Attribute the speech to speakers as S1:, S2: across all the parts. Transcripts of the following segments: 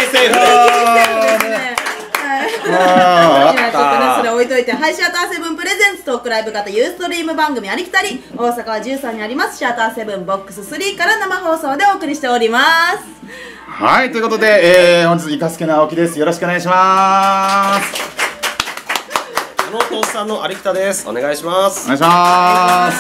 S1: セーフ
S2: ですね。はい。今ちょっとねそれ置いといて、はい、シアターセブンプレゼンツトークライブ型ユーストリーム番組ありきたり、大阪は13にありますシアターセブンボックス3から生放送でお送りしております。
S3: はい、ということで、本日イカスケの青木です。よろしくお願いします。
S1: 加納さんの有北です。お願いします。
S3: お願いします。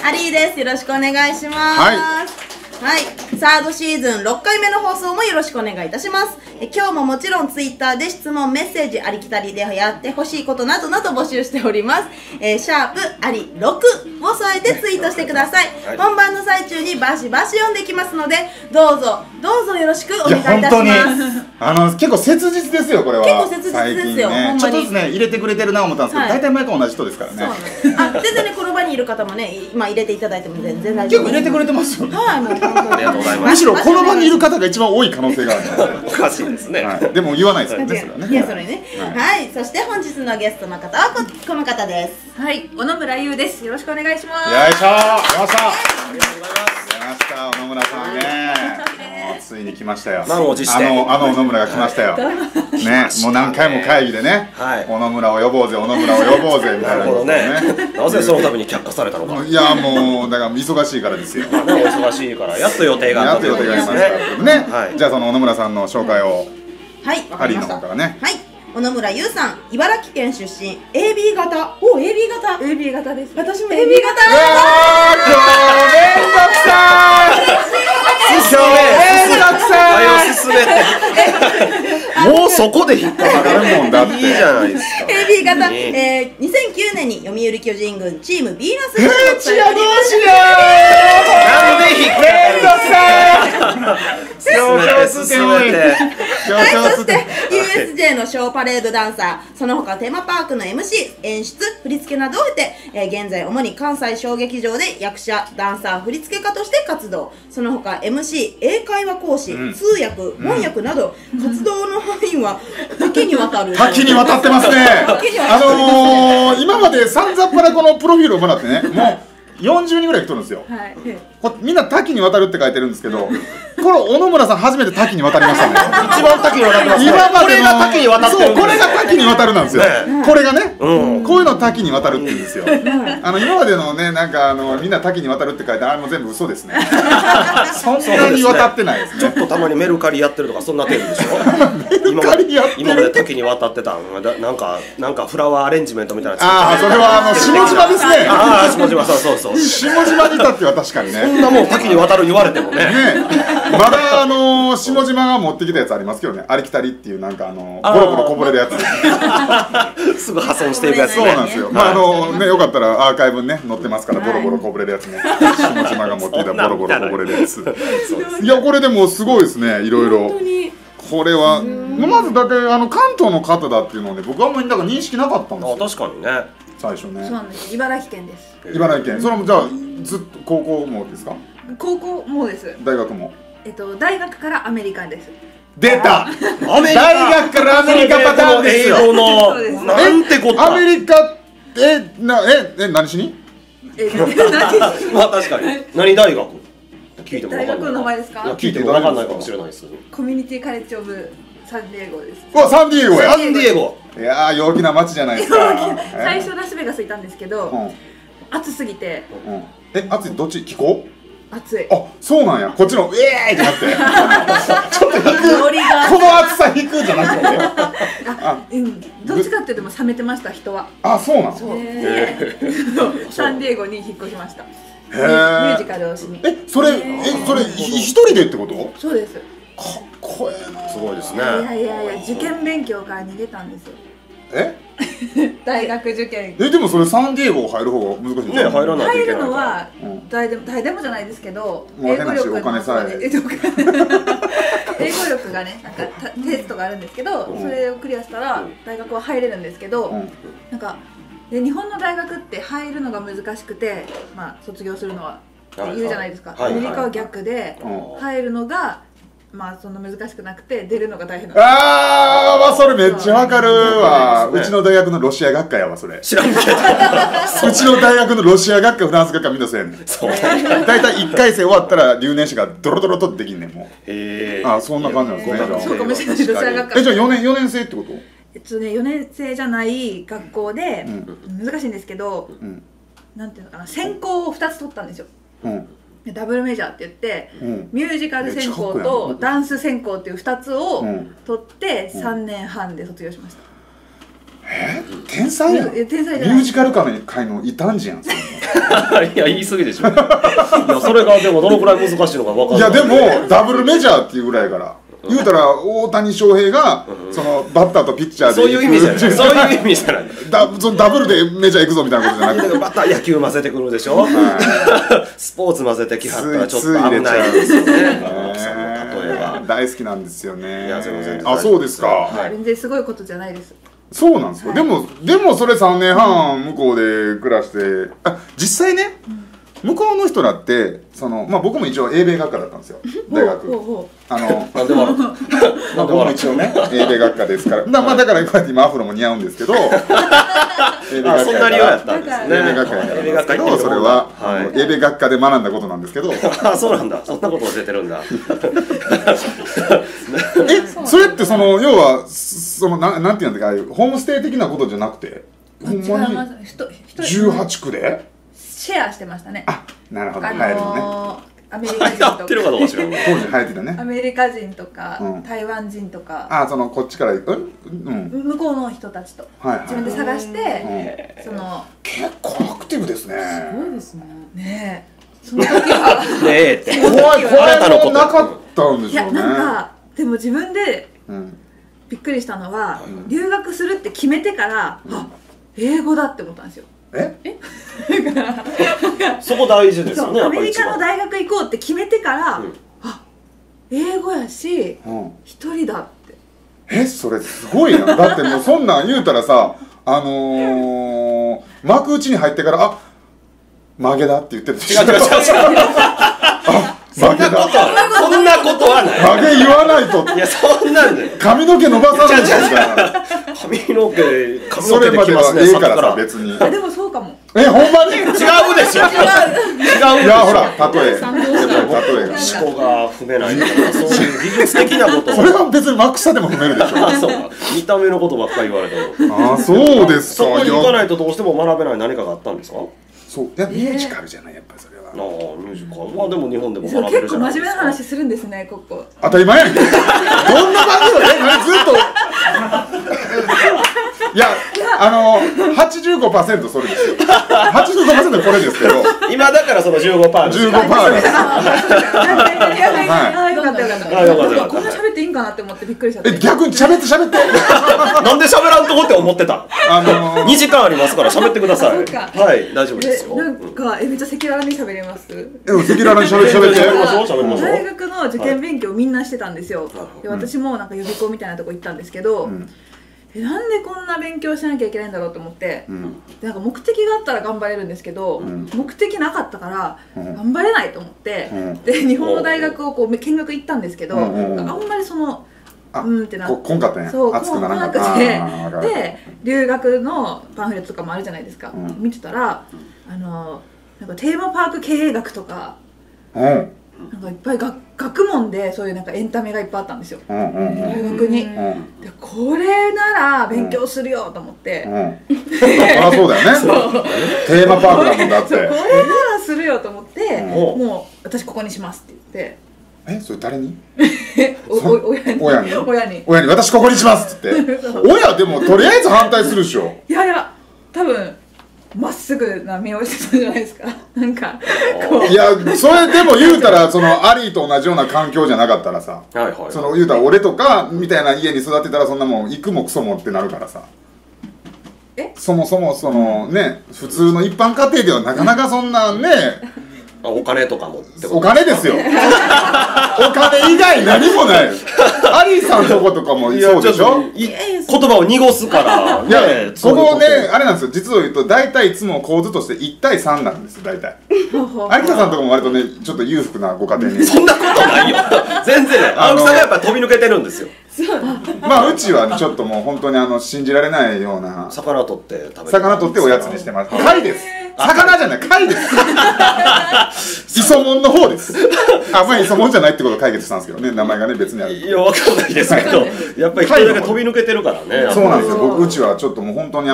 S2: アリーです。よろしくお願いします。はい、サードシーズン6回目の放送もよろしくお願いいたします。今日ももちろんツイッターで質問、メッセージ、ありきたりでやってほしいことなどなど募集しております。シャープあり6を添えてツイートしてください。はい、本番の最中にバシバシ読んできますので、どうぞよろしくお願いいたします。
S3: 結構切実ですよ、これは。
S2: 結構切実ですよ、
S3: ね、ちょっとずつね入れてくれてるなと思ったんですけど、大体毎回同じ人ですからね。
S2: 全然ね、この場にいる方もね、今入れていただいても全然大
S3: 丈夫。結構入れてくれてますよね。
S2: はい、もう
S1: ありがとうございます。
S3: むしろこの場にいる方が一番多い可能性がある。
S1: おかしいですね。
S3: でも言わないですよね。
S2: いや、それね。はい、そして本日のゲストの方はこの方です。
S4: はい、小野村優です。よろしくお願いします。
S3: よいしょ、出ました。
S1: ありがとうございます。
S3: 出ました、小野村さんね。ついに来ましたよ。
S1: 満を持して。
S3: 小野村が来ましたよ。ね、もう何回も会議でね、小野村を呼ぼうぜ、小野村を呼ぼうぜみたいなことね。
S1: なぜそのために却下されたのか。
S3: いや、もうだから忙しいからですよ。
S1: お忙しいからやっと予定があった。
S3: やっと予定がありましたね。じゃあその小野村さんの紹介を。
S2: はい、
S3: ハリーの方からね。
S2: はい。小野村優さん、茨城県出身、AB 型。お、AB 型。
S4: AB 型です。
S2: 私も AB 型。
S3: めんどくさい。めんどくさい。
S1: 進めて。もうそこで引っかかるもんだって。いいじゃないですか。
S2: AB 型。2009年に読売巨人軍チームビーナス
S3: チアどうしよう。
S1: なんで引っかかる。
S2: 進めて。はい、そして USJ のショーパレードダンサー、その他テーマパークの MC、演出、振り付けなどを経て、現在主に関西小劇場で役者、ダンサー、振付家として活動。その他 MC、英会話講師、通訳、翻訳など活動の範囲は多岐にわたる。
S3: 多岐にわたってますね。今まで散々からこのプロフィールをもらってね、もう40人ぐらい来とるんですよ。みんな多岐にわたるって書いてるんですけど、この小野村さん初めて多岐にわたりましたね。
S1: 一番多岐にわたってます。今までが多岐にわたってる。
S3: そう、これが多岐にわたるなんですよ。これがね、こういうの多岐にわたるって言うんですよ。今までのね、なんかみんな多岐にわたるって書いてあれも全部嘘ですね。そんなにわたってないですね。
S1: ちょっとたまにメルカリやってるとかそんな程度でしょ。今まで多岐にわたってたなんかフラワーアレンジメントみたいな。
S3: ああ、それは下島ですね。
S1: ああ、下島、そうそう。
S3: 下島にいたっては確かにね。
S1: そんなもん多岐にわたる言われてもね。
S3: まだ下島が持ってきたやつありますけどね、ありきたりっていうなんかボロボロこぼれるやつ。
S1: すぐ破損していくやつね。
S3: そうなんですよ。まあね、よかったらアーカイブにね載ってますから、ボロボロこぼれるやつね。下島が持ってきたボロボロこぼれるやつ。いや、これでもすごいですね、いろいろ。これはまずだって関東の方だっていうのをね、僕はあんまりなんか認識なかったんですよ。
S1: 確かにね。
S3: 最初ね。
S4: そうなんです。茨城県です。
S3: 茨城県。それもじゃあずっと高校もですか？
S4: 高校もです。
S3: 大学も。
S4: 大学からアメリカです。
S3: 出た。大学からアメリカパターンですよ。
S1: 英語のなんてこと。
S3: アメリカ何しに？
S1: まあ確かに。何大学？聞いても
S4: 大学の名前ですか？
S1: 聞いてもわかんないかもしれないです。
S4: コミュニティカレッジオブサンディエゴです。
S3: わ、サンディエゴや。
S1: サンディエゴ。
S3: いやー、陽気な街じゃないですか。
S4: 最初ラスベガスいたんですけど、暑すぎて。
S3: 暑い、どっち？気候？
S4: 暑い。
S3: あ、そうなんや。こっちのイエーイってなって。ちょっと引く。この暑さ引くじゃなくて。
S4: どっちかっていうとも冷めてました、人は。
S3: あ、そうなん。
S4: サンディエゴに引っ越しました。ミ
S3: ュ
S4: ージカルをしに。
S3: それ一人でってこと？
S4: そうです。
S3: かっこええな。
S1: すごいですね。
S4: いや受験勉強から逃げたんですよ。大学受験。
S3: でもそれサンディエゴ入る方が難しいんじゃない？
S1: 入らないといけない。
S4: 入るのは誰でもじゃないですけど、
S3: 英語力
S4: がね、なんかテストがあるんですけど、それをクリアしたら大学は入れるんですけど、なんか日本の大学って入るのが難しくて、まあ卒業するのはって言うじゃないですか。アメリカは逆で入るのがまあそんな難しくなくて出るのが大変なん
S3: ああ、まあそれめっちゃわかるわ。うちの大学のロシア学科やわそれ。
S1: 知らんけど
S3: うちの大学のロシア学科フランス学科みんなそうやねん。
S1: そう
S3: 大体1回生終わったら留年式がドロドロとできんねんもう。
S1: へえ。
S3: あ、そんな感じなんですね。
S4: そうかもしれない。ロシア学科
S3: じゃあ4年生ってこと？
S4: 4年生じゃない学校で、難しいんですけど、なんていうのかな、専攻を2つ取ったんですよ。ダブルメジャーって言って、ミュージカル専攻とダンス専攻っていう2つを取って3年半で卒業しました。
S3: 天才やん。
S4: 天才じゃない。
S3: ミュージカル界の異端児やん。
S1: いや言い過ぎでしょ。いやそれがでもどのくらい難しいのか分かんない。
S3: いやでもダブルメジャーっていうぐらいから。言うたら大谷翔平がそのバッターとピッチャーで
S1: そういう意味じゃない。そういう意味じゃない。
S3: そのダブルでメジャー行くぞみたいなことじゃなくて、
S1: バッター野球混ぜてくるでしょ。スポーツ混ぜてきはったらちょっと危ないですよね。例えば
S3: 大好きなんですよね。
S1: いや全然。
S3: あ、そうですか。
S4: 全然すごいことじゃないです。
S3: そうなんですよ。でもそれ3年半向こうで暮らして、実際ね。向こうの人だってまあ僕も一応英米学科だったんですよ大学。
S1: なんでも
S3: 僕も一応ね英米学科ですからまあだからこうやって今アフロも似合うんですけど
S1: そんな理由やったんですね。
S3: 英米学科やったんですけどそれは英米学科で学んだことなんですけど。
S1: あ、そうなんだ。そんなこと教えてるんだ。
S3: それって要はなんていうんだっけ、ホームステイ的なことじゃなくてほんまに18区で
S4: シェアしてましたね。
S3: あ、なるほど。流行るのね。
S4: アメリカ人とか。
S1: やってるかどうか知らん。
S3: 当時流行ってたね。
S4: アメリカ人とか台湾人とか。
S3: あ、こっちから向
S4: こうの人たちと自分で探して
S3: 結構アクティブですね。
S2: すごいですね。
S4: ねえ。その時は
S1: ねえって。
S3: 怖いもなかったんでしょうね。
S4: いやなんかでも自分でびっくりしたのは留学するって決めてから英語だって思ったんですよ。
S1: そこ大事ですよね。
S4: アメリカの大学行こうって決めてから英語やし一人だって。
S3: それすごいな。だってもうそんなん言うたらさ幕内に入ってから曲げだって言ってる。違う。
S1: そんなことはない。
S3: 曲げ言わないと。
S1: いやそんなんで。
S3: 髪の毛伸ばさないと。
S1: 髪の毛で
S3: それまではええからさ別に。
S4: でもそうかも。
S3: ほんまに
S1: 違うでしょ。違う。
S3: いやほら例えが
S1: 思考が踏めないからそういう技術的なこと。
S3: それは別にマックスでも踏めるでしょ。
S1: そうか。見た目のことばっかり言われても。
S3: そうですか。
S1: そこに行かないとどうしても学べない何かがあったんですか。
S3: そういやミュージカルじゃないやっぱりそれは。
S1: ミュージカル。まあでも日本でも学べるじゃないですか。
S4: 結構真面目な話するんですねここ。
S3: 当たり前やんけ。どんな番組ずっと。いや85% それですよ。85% これですけど。
S1: 今だからその15%。15%です。
S3: よかった。
S4: こんな喋っていいんかなって思ってびっくりしちゃった。
S3: 逆に喋って。
S1: なんで喋らんとこって思ってた。2時間ありますから喋ってください。はい、大丈夫ですよ。
S4: なんかめっちゃ赤裸々に喋れます。
S3: 赤裸々に喋って。
S4: 大学の受験勉強みんなしてたんですよ。で私もなんか予備校みたいなとこ行ったんですけど。なんでこんな勉強しなきゃいけないんだろうと思って、なんか目的があったら頑張れるんですけど、目的なかったから頑張れないと思って、で日本の大学を見学行ったんですけど、あんまりってなって
S3: こんかったんや。
S4: そうこんなくてで留学のパンフレットとかもあるじゃないですか。見てたらなんかテーマパーク経営学とか。なんかいっぱい学問でそういうなんかエンタメがいっぱいあったんですよ大学に。でこれなら勉強するよと思って
S3: そうだよねテーマパークだもんだって。
S4: これならするよと思ってもう私ここにしますって言って。
S3: それ誰に？
S4: 親に
S3: 私ここにしますって言って親でもとりあえず反対するでしょ。
S4: いや多分まっすぐな目をしてたんじゃないですか。なんか
S3: いやそれでも言うたらアリーと同じような環境じゃなかったらさ、言うたら俺とかみたいな家に育ってたらそんなもん行くもクソもってなるからさ。そもそもね普通の一般家庭ではなかなかそんなね
S1: お金とかもってこと
S3: お金ですよお金以外何もないアリーさんとことかもそうでしょ。
S1: 言葉を濁すから
S3: いやここねあれなんですよ、実を言うと大体いつも構図として1対3なんですよ大体有田さんとかも割とねちょっと裕福なご家庭に
S1: そんなことないよ全然ね、青木さんがやっぱり飛び抜けてるんですよ。
S3: まあうちはちょっともう本当に信じられないような
S1: 魚取って食べて
S3: 魚取っておやつにしてます。貝です。魚じゃない貝です磯もんの方です。まあ磯もんじゃないってことを解決したんですけどね、名前がね別にある。
S1: いやわかんないですけどやっぱり一人だけ飛び抜けてるからね。
S3: そうなんですよ。僕うちはちょっともう本当に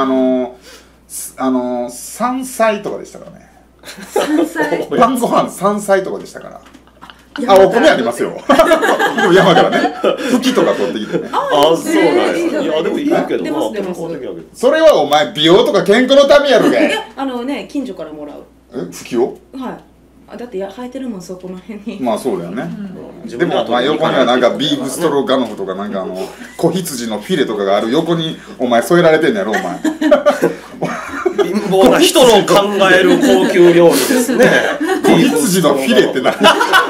S3: 山菜とかでしたからね。
S4: 山菜
S3: 晩ご飯山菜とかでしたから。お米ありますよでも山からね茎とか取ってきてね。
S1: あ、そうなんです。いやでもいいけど、
S2: 出ます出ます。
S3: それはお前美容とか健康のためやろがい。
S2: いやね近所からもらう。
S3: 茎を？
S2: はい。だって生えてるもんそこの辺に。
S3: まあそうだよね。でもまあ横にはなんかビーフストロガノフとかなんか子羊のフィレとかがある横にお前添えられてんやろお前。
S1: 貧乏な人の考える高級料理ですね。
S3: 子羊のフィレって何？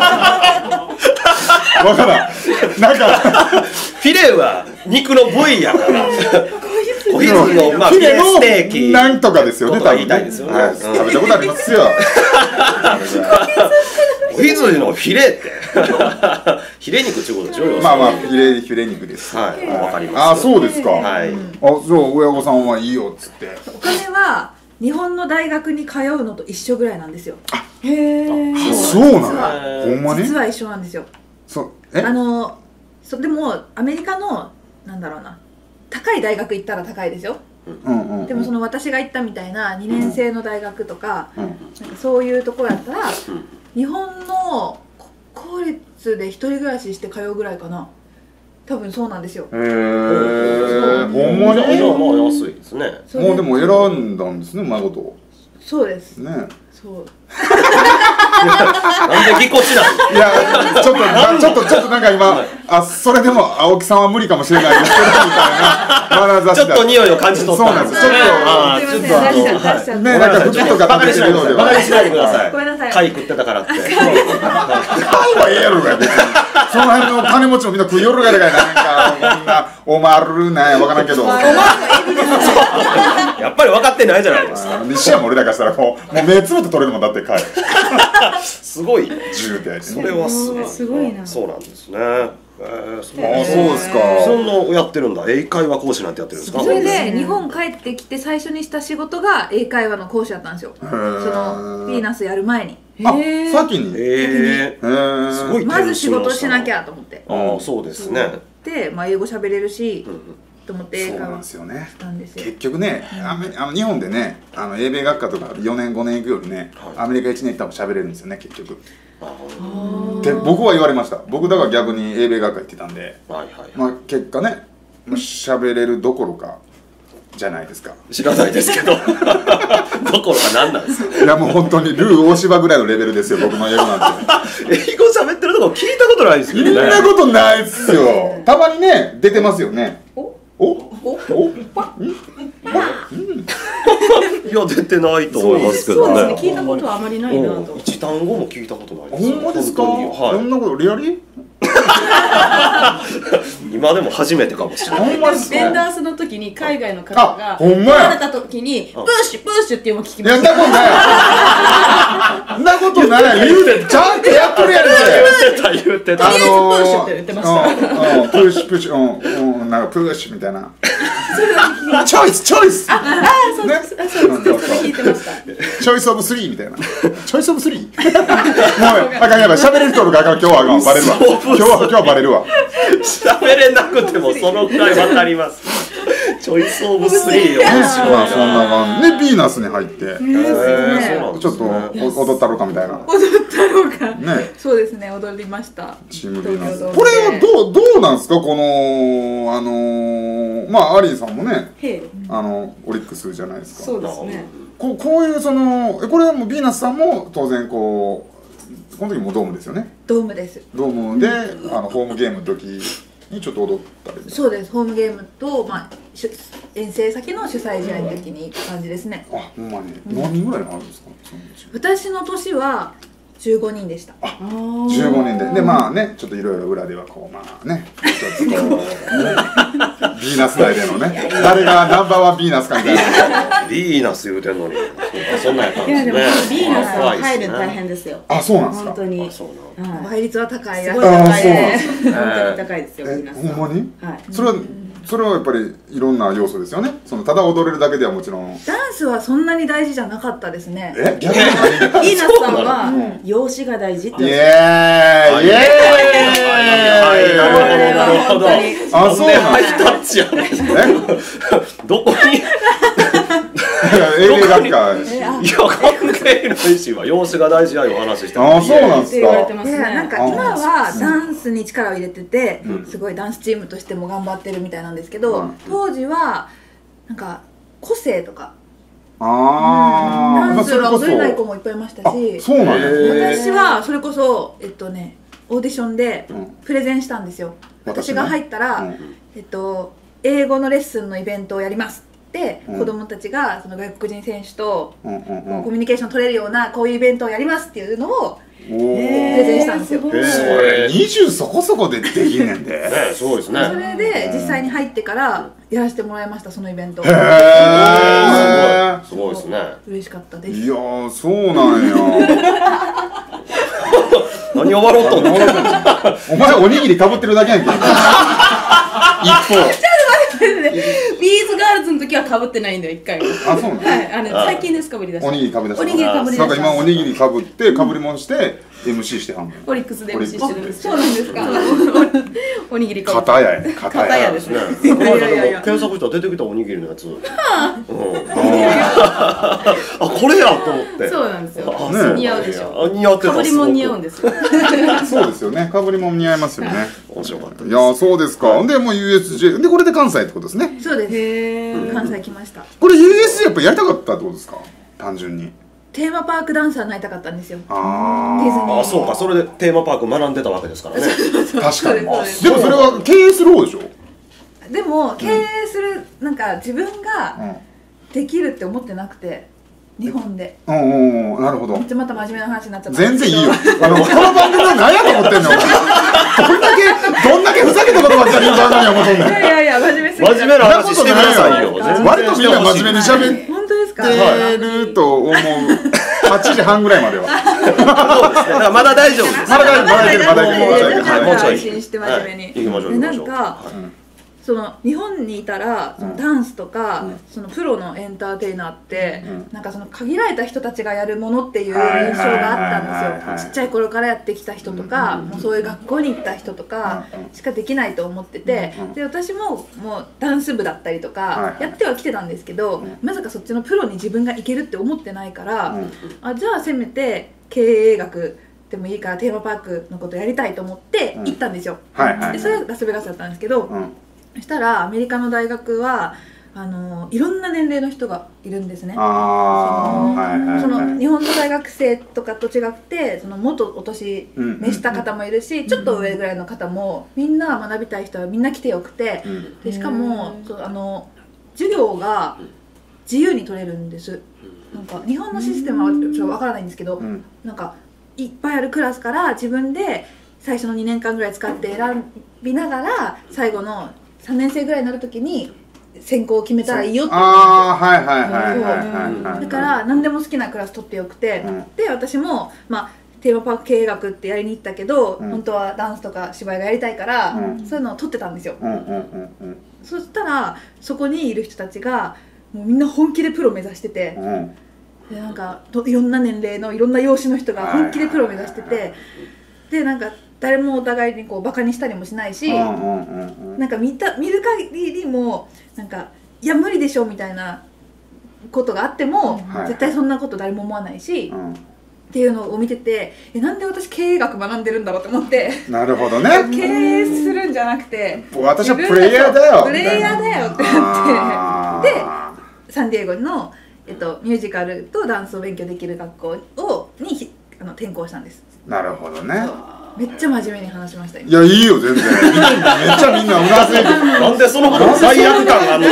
S3: わからん。なんか
S1: フィレは肉の部位やから。子羊のまあフィレステーキ
S3: なんとかですよね。
S1: 言いたいですよね。
S3: 食べたことありますよ。
S1: 子羊のフィレってヒレ肉っていうことでしょ。
S3: まあまあフィレ肉です。
S1: はい、わかります。
S3: あ、そうですか。
S1: はい。
S3: そう親御さんはいいよっつって。
S4: お金は日本の大学に通うのと一緒ぐらいなんですよ。
S2: へえ。
S3: そうなの。ほんまに？
S4: 実は一緒なんですよ。でもアメリカのなんだろうな、高い大学行ったら高いですよ。でもその私が行ったみたいな2年生の大学とか、なんかそういうところやったら、日本の公立で一人暮らしして通うぐらいかな。多分そうなんですよ。
S3: へえ。ほんまに？
S1: じゃあまあ安いですね。
S3: もうでも選んだんですね、うまいこと。
S4: そうです
S3: ね。
S4: そう。
S1: なんでぎこちない？
S3: いやちょっとなんか今それでも青木さんは無理かもしれないですけどみたいな眼差し
S1: ちょっと匂いを感じ取った。
S3: そうなんです。ちょっとねなんか服とか
S1: バカにしないでください。バカにしないでください。
S4: ごめんなさい。
S1: 貝食ってたからって。貝
S3: はええやろが別に。その辺の金持ちもみんな食いよるがやなんかこんなおまるねわからんけど。
S1: やっぱり分かってないじゃないですか。
S3: 西山俺らからしたらもう目つぶって取れるもんだって貝。
S1: すごい。
S3: 10ってやつ。
S1: それは
S2: すごいな。
S1: そうなんですね。
S3: そうですか。
S1: そんなやってるんだ。英会話講師なんてやってるんですか。
S4: それで日本帰ってきて最初にした仕事が英会話の講師だったんですよ。そのヴィーナスやる前に。
S3: 先に。
S1: すごい。
S4: まず仕事しなきゃと思って。
S1: ああ、そうですね。
S4: で、まあ英語喋れるし。と思って英会話
S3: したんですよ。結局ね、日本でね、英米学科とか4年5年行くよりね、アメリカ1年行ったら喋れるんですよね結局。って僕は言われました。僕だから逆に英米学科行ってたんで、まあ結果ね、喋れるどころかじゃないですか。
S1: 知らないですけど、どころか何なんですか。
S3: いやもう本当にルー大芝ぐらいのレベルですよ僕の英語なんて。
S1: 英語喋ってるとこ聞いたことないですよね。
S3: そんなことないっすよ。たまにね出てますよね。
S1: いや出てないと思いますけどね。
S2: 聞いたことはあまりないなと。
S1: 一単語も聞いたことないです。
S3: ほんまですか？そんなことリアリ？
S1: 今でも初めてかもしれない。
S2: ベンダースの時に海外の方が
S3: 来
S2: られた時にプッシュプッシュっていうのを聞きました。
S3: そんなことない言うでちゃんとやっとるやん
S1: け。言ってた。
S2: とりあえずプッシュって言ってました。
S3: プッシュプッシュなんかプッシュみたいな。チョイスチョイス。
S2: そうですそれ聞いてました。
S3: チョイスオブ3みたいな。チョイスオブ 3。もうあかんやばい喋れる人とか今日はバレるわ。今日はバレるわ。
S1: 喋れなくてもそのくらいわかります。チョイスオブ3よ。
S3: まあそんな感じでヴィーナスに入ってちょっと踊ったろうかみたいな。
S4: 踊ったろうか
S3: ね。
S4: そうですね、踊りました。
S3: チームヴィーナス。これはどうなんですか、このまあアリーさんもねオリックスじゃないですか。
S2: そうですね。
S3: こういうこれはもうヴィーナスさんも当然この時もドームですよね。
S4: ドームです。
S3: ドームでホームゲームの時にちょっと踊ったり。
S4: そうです。ホームゲームと遠征先の主催試合の時に行く感じですね。
S3: あ、ほんまに何人ぐらいあるんですか？
S4: 私の年は 15人でした。
S3: あ、15人で。で、まあね、ちょっといろいろ裏ではこう、まあね、ちょっとこう、ビーナス内でのね、誰がナンバーワンビーナスかみたいな。
S1: ビーナス言うてんのに、そんなんやったん
S2: いやで
S1: ですね。
S2: もビーナスは入るの大変ですよ。
S3: あ、そうなんですか。
S2: 本当に。
S1: あ、そうなん。
S4: 倍率は高いらしい。
S2: すごい高いです。本当に高いですよ、ビーナスは。
S3: ほんまに？
S2: はい。
S3: それはやっぱりいろんな要素ですよね。ただ踊れるだけではもちろん。
S4: ダンスはそんなに大事じゃなかったですね。
S3: 逆に
S2: ビーナスさんは容姿が大事って
S3: イエーイイエーイ
S1: なるほど。
S3: あ、そうなん
S1: ハイタッチやね。どこに
S3: 英語学科。
S1: いや、関係ないしは容姿が大事やいう話して
S3: あ、そうなんです
S2: 言われて
S3: か。
S2: ますね。
S4: なんか今はダンスに力を入れてて、すごいダンスチームとしても頑張ってるみたいなんですけど、当時はなんか個性とかダンスが踊れない子もいっぱいいましたし、
S3: そうなんです。
S4: 私はそれこそオーディションでプレゼンしたんですよ。私が入ったら英語のレッスンのイベントをやりますって子供たちがその外国人選手とコミュニケーション取れるようなこういうイベントをやりますっていうのをプレゼンしたんですよ。
S3: それ20そこそこでできんねんで。
S1: すごいですね。
S4: それで実際に入ってからやらせてもらいました、そのイベント。
S3: へー、
S1: すごいですね。
S4: 嬉しかったです。
S3: いやー、そうなんや。
S1: 何を笑うとんの？
S3: お前おにぎりかぶってるだけやんけ。一方。
S2: ビーズガールズの時はかぶってないんだよ、一回も。
S3: あ、そうなんだ。
S2: はい、最近ですかぶり出した。
S3: おにぎりかぶり出した。
S2: おにぎりかぶり出した。
S3: なんか今おにぎりかぶってかぶりもんして MC してはんの。
S2: オリックスで MC してるんです。
S4: そうなんですか。
S2: おにぎりかぶって。
S3: 片ややね。片や
S2: ですね。
S1: この間でも検索したら出てきたおにぎりのやつ。あ、これやと思って。
S2: そうなんですよ。似合うでしょ。
S1: 似合ってた。
S2: かぶりも似合うんですよ。
S3: そうですよね。かぶりも似合いますよね。
S1: 面白かった。
S3: いや、そうですか。でもう USJ でこれで関西ってことですね。
S4: そうです。関西来ました。
S3: これ USJ やっぱやりたかったってことですか。単純に。
S4: テーマパークダンサーになりたかったんですよ。ディズニ
S1: あ、そうか。それでテーマパーク学んでたわけですからね。
S3: 確かに。でもそれは経営する方でしょ。
S4: でも経営するなんか自分ができるって思ってなくて、日本で。
S3: なるほど。
S4: めっちゃまた真面目な話になっちゃった。
S3: 全然いいよ。この番組は何やと思ってんの。どんだけふざけたことばっかり言う番組や思ってんの。
S4: いやいや真面目すぎ
S1: 真面目な話してくださいよ。
S3: 割とみんな真面目に喋って
S4: 本当ですか。
S3: ると思う。8時半ぐらいまでは。
S1: そうですね。だからまだ大丈夫です。
S3: まだ大丈夫。
S1: もうちょい。
S4: 安心して真面目に。
S1: 行きましょう。
S4: なんか。その日本にいたらそのダンスとかそのプロのエンターテイナーってなんかその限られた人たちがやるものっていう印象があったんですよ。ちっちゃい頃からやってきた人とかもうそういう学校に行った人とかしかできないと思ってて、で私ももうダンス部だったりとかやってはきてたんですけど、まさかそっちのプロに自分が行けるって思ってないから、じゃあせめて経営学でもいいからテーマパークのことやりたいと思って行ったんですよ。でそれがラスベガスだったんですけど、そしたらアメリカの大学はいろんな年齢の人がいるんですね。その日本の大学生とかと違ってその元お年召した方もいるし、ちょっと上ぐらいの方もみんな学びたい人はみんな来てよくて、でしかも授業が自由に取れるんです。なんか日本のシステムはちょっとわからないんですけど、なんかいっぱいあるクラスから自分で最初の2年間ぐらい使って選びながら最後の3年生ぐらいになるときに専攻を決めたらいいよって言う。だから何でも好きなクラス取ってよくて、で私もテーマパーク経営学ってやりに行ったけど、本当はダンスとか芝居がやりたいから、そういうのを取ってたんですよ。そしたらそこにいる人たちがもうみんな本気でプロ目指してて、でなんかいろんな年齢のいろんな容姿の人が本気でプロ目指してて、でなんか誰もお互いにこうバカにしたりもしないし、なんか見る限りもなんかいや無理でしょみたいなことがあっても、絶対そんなこと誰も思わないし、っていうのを見てて、なんで私経営学学んでるんだろうと思って。
S3: なるほどね。
S4: 経営するんじゃなくて
S3: 私はプレイヤーだよ
S4: プレイヤーだよってなって、でサンディエゴの、ミュージカルとダンスを勉強できる学校に転校したんです。
S3: なるほどね。
S4: めっちゃ真面目に話しました。
S3: いや、いいよ全然。めっちゃみんなうなずいてる。
S1: なんでそのこと罪悪感があるの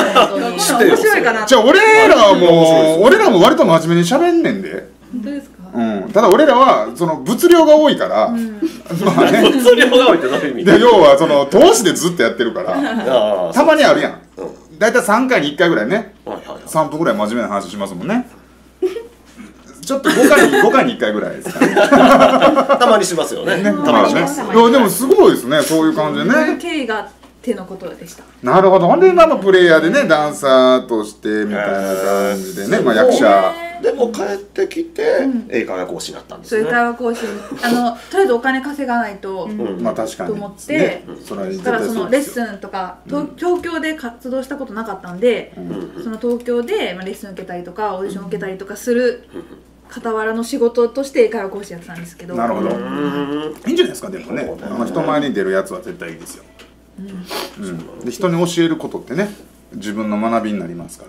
S4: 面白いかな。
S3: じゃあ俺らも割と真面目に喋んねんで。
S4: 本当ですか。
S3: ただ俺らはその物量が多いから、まあね、
S1: 物量が多いってどういう意味
S3: で要はその投資でずっとやってるからたまにあるやん、だいたい3回に1回ぐらいね、3分ぐらい真面目な話しますもんね。ちょっと5回に1回ぐらいですかね。
S1: たまにしますよね。たまにします。
S3: でもすごいですね、そういう感じでね。
S4: 経緯があってのことでした。
S3: なるほど。ほんで今のプレイヤーでね、ダンサーとしてみたいな感じでね、まあ役者
S1: でも帰ってきて英会話講師になったんですね。
S4: そう、英会話講師、とりあえずお金稼がないと、
S3: まあ確かに
S4: と思って、だからそのレッスンとか東京で活動したことなかったんで、その東京でレッスン受けたりとかオーディション受けたりとかする傍らの仕事として英会話講師やってたんですけど。
S3: なるほど。いいんじゃないですか。でもね、人前に出るやつは絶対いいですよ。で人に教えることってね、自分の学びになりますから。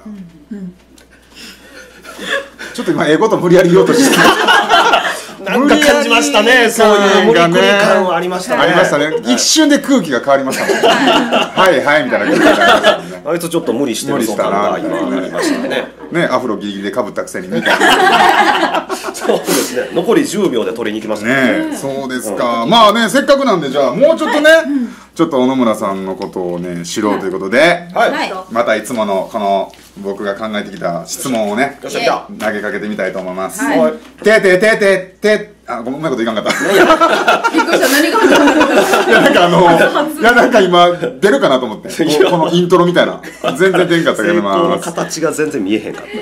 S3: ちょっと今英語と無理やり言おうとして
S1: なんか感じましたね。そういう無理くり感はありましたね。
S3: ありましたね。一瞬で空気が変わりましたもんね。はいはいみたいな感じになりましたもんね。
S1: あいつちょっと無理してるぞ感が今ありましたね。
S3: ね、アフロギリギリでかぶったくせにみたいな。
S1: そうですね。残り10秒で取りに行きます
S3: ね。そうですか。まあね、せっかくなんでじゃあもうちょっとね、ちょっと小野村さんのことをね知ろうということで、またいつものこの僕が考えてきた質問をね投げかけてみたいと思います。あ、ごめん、うまいこといかんかった。
S4: びっくりした、何
S3: がなんか今出るかなと思ってこのイントロみたいな全然出んかったけど、まあ
S1: 形が全然見えへんかった。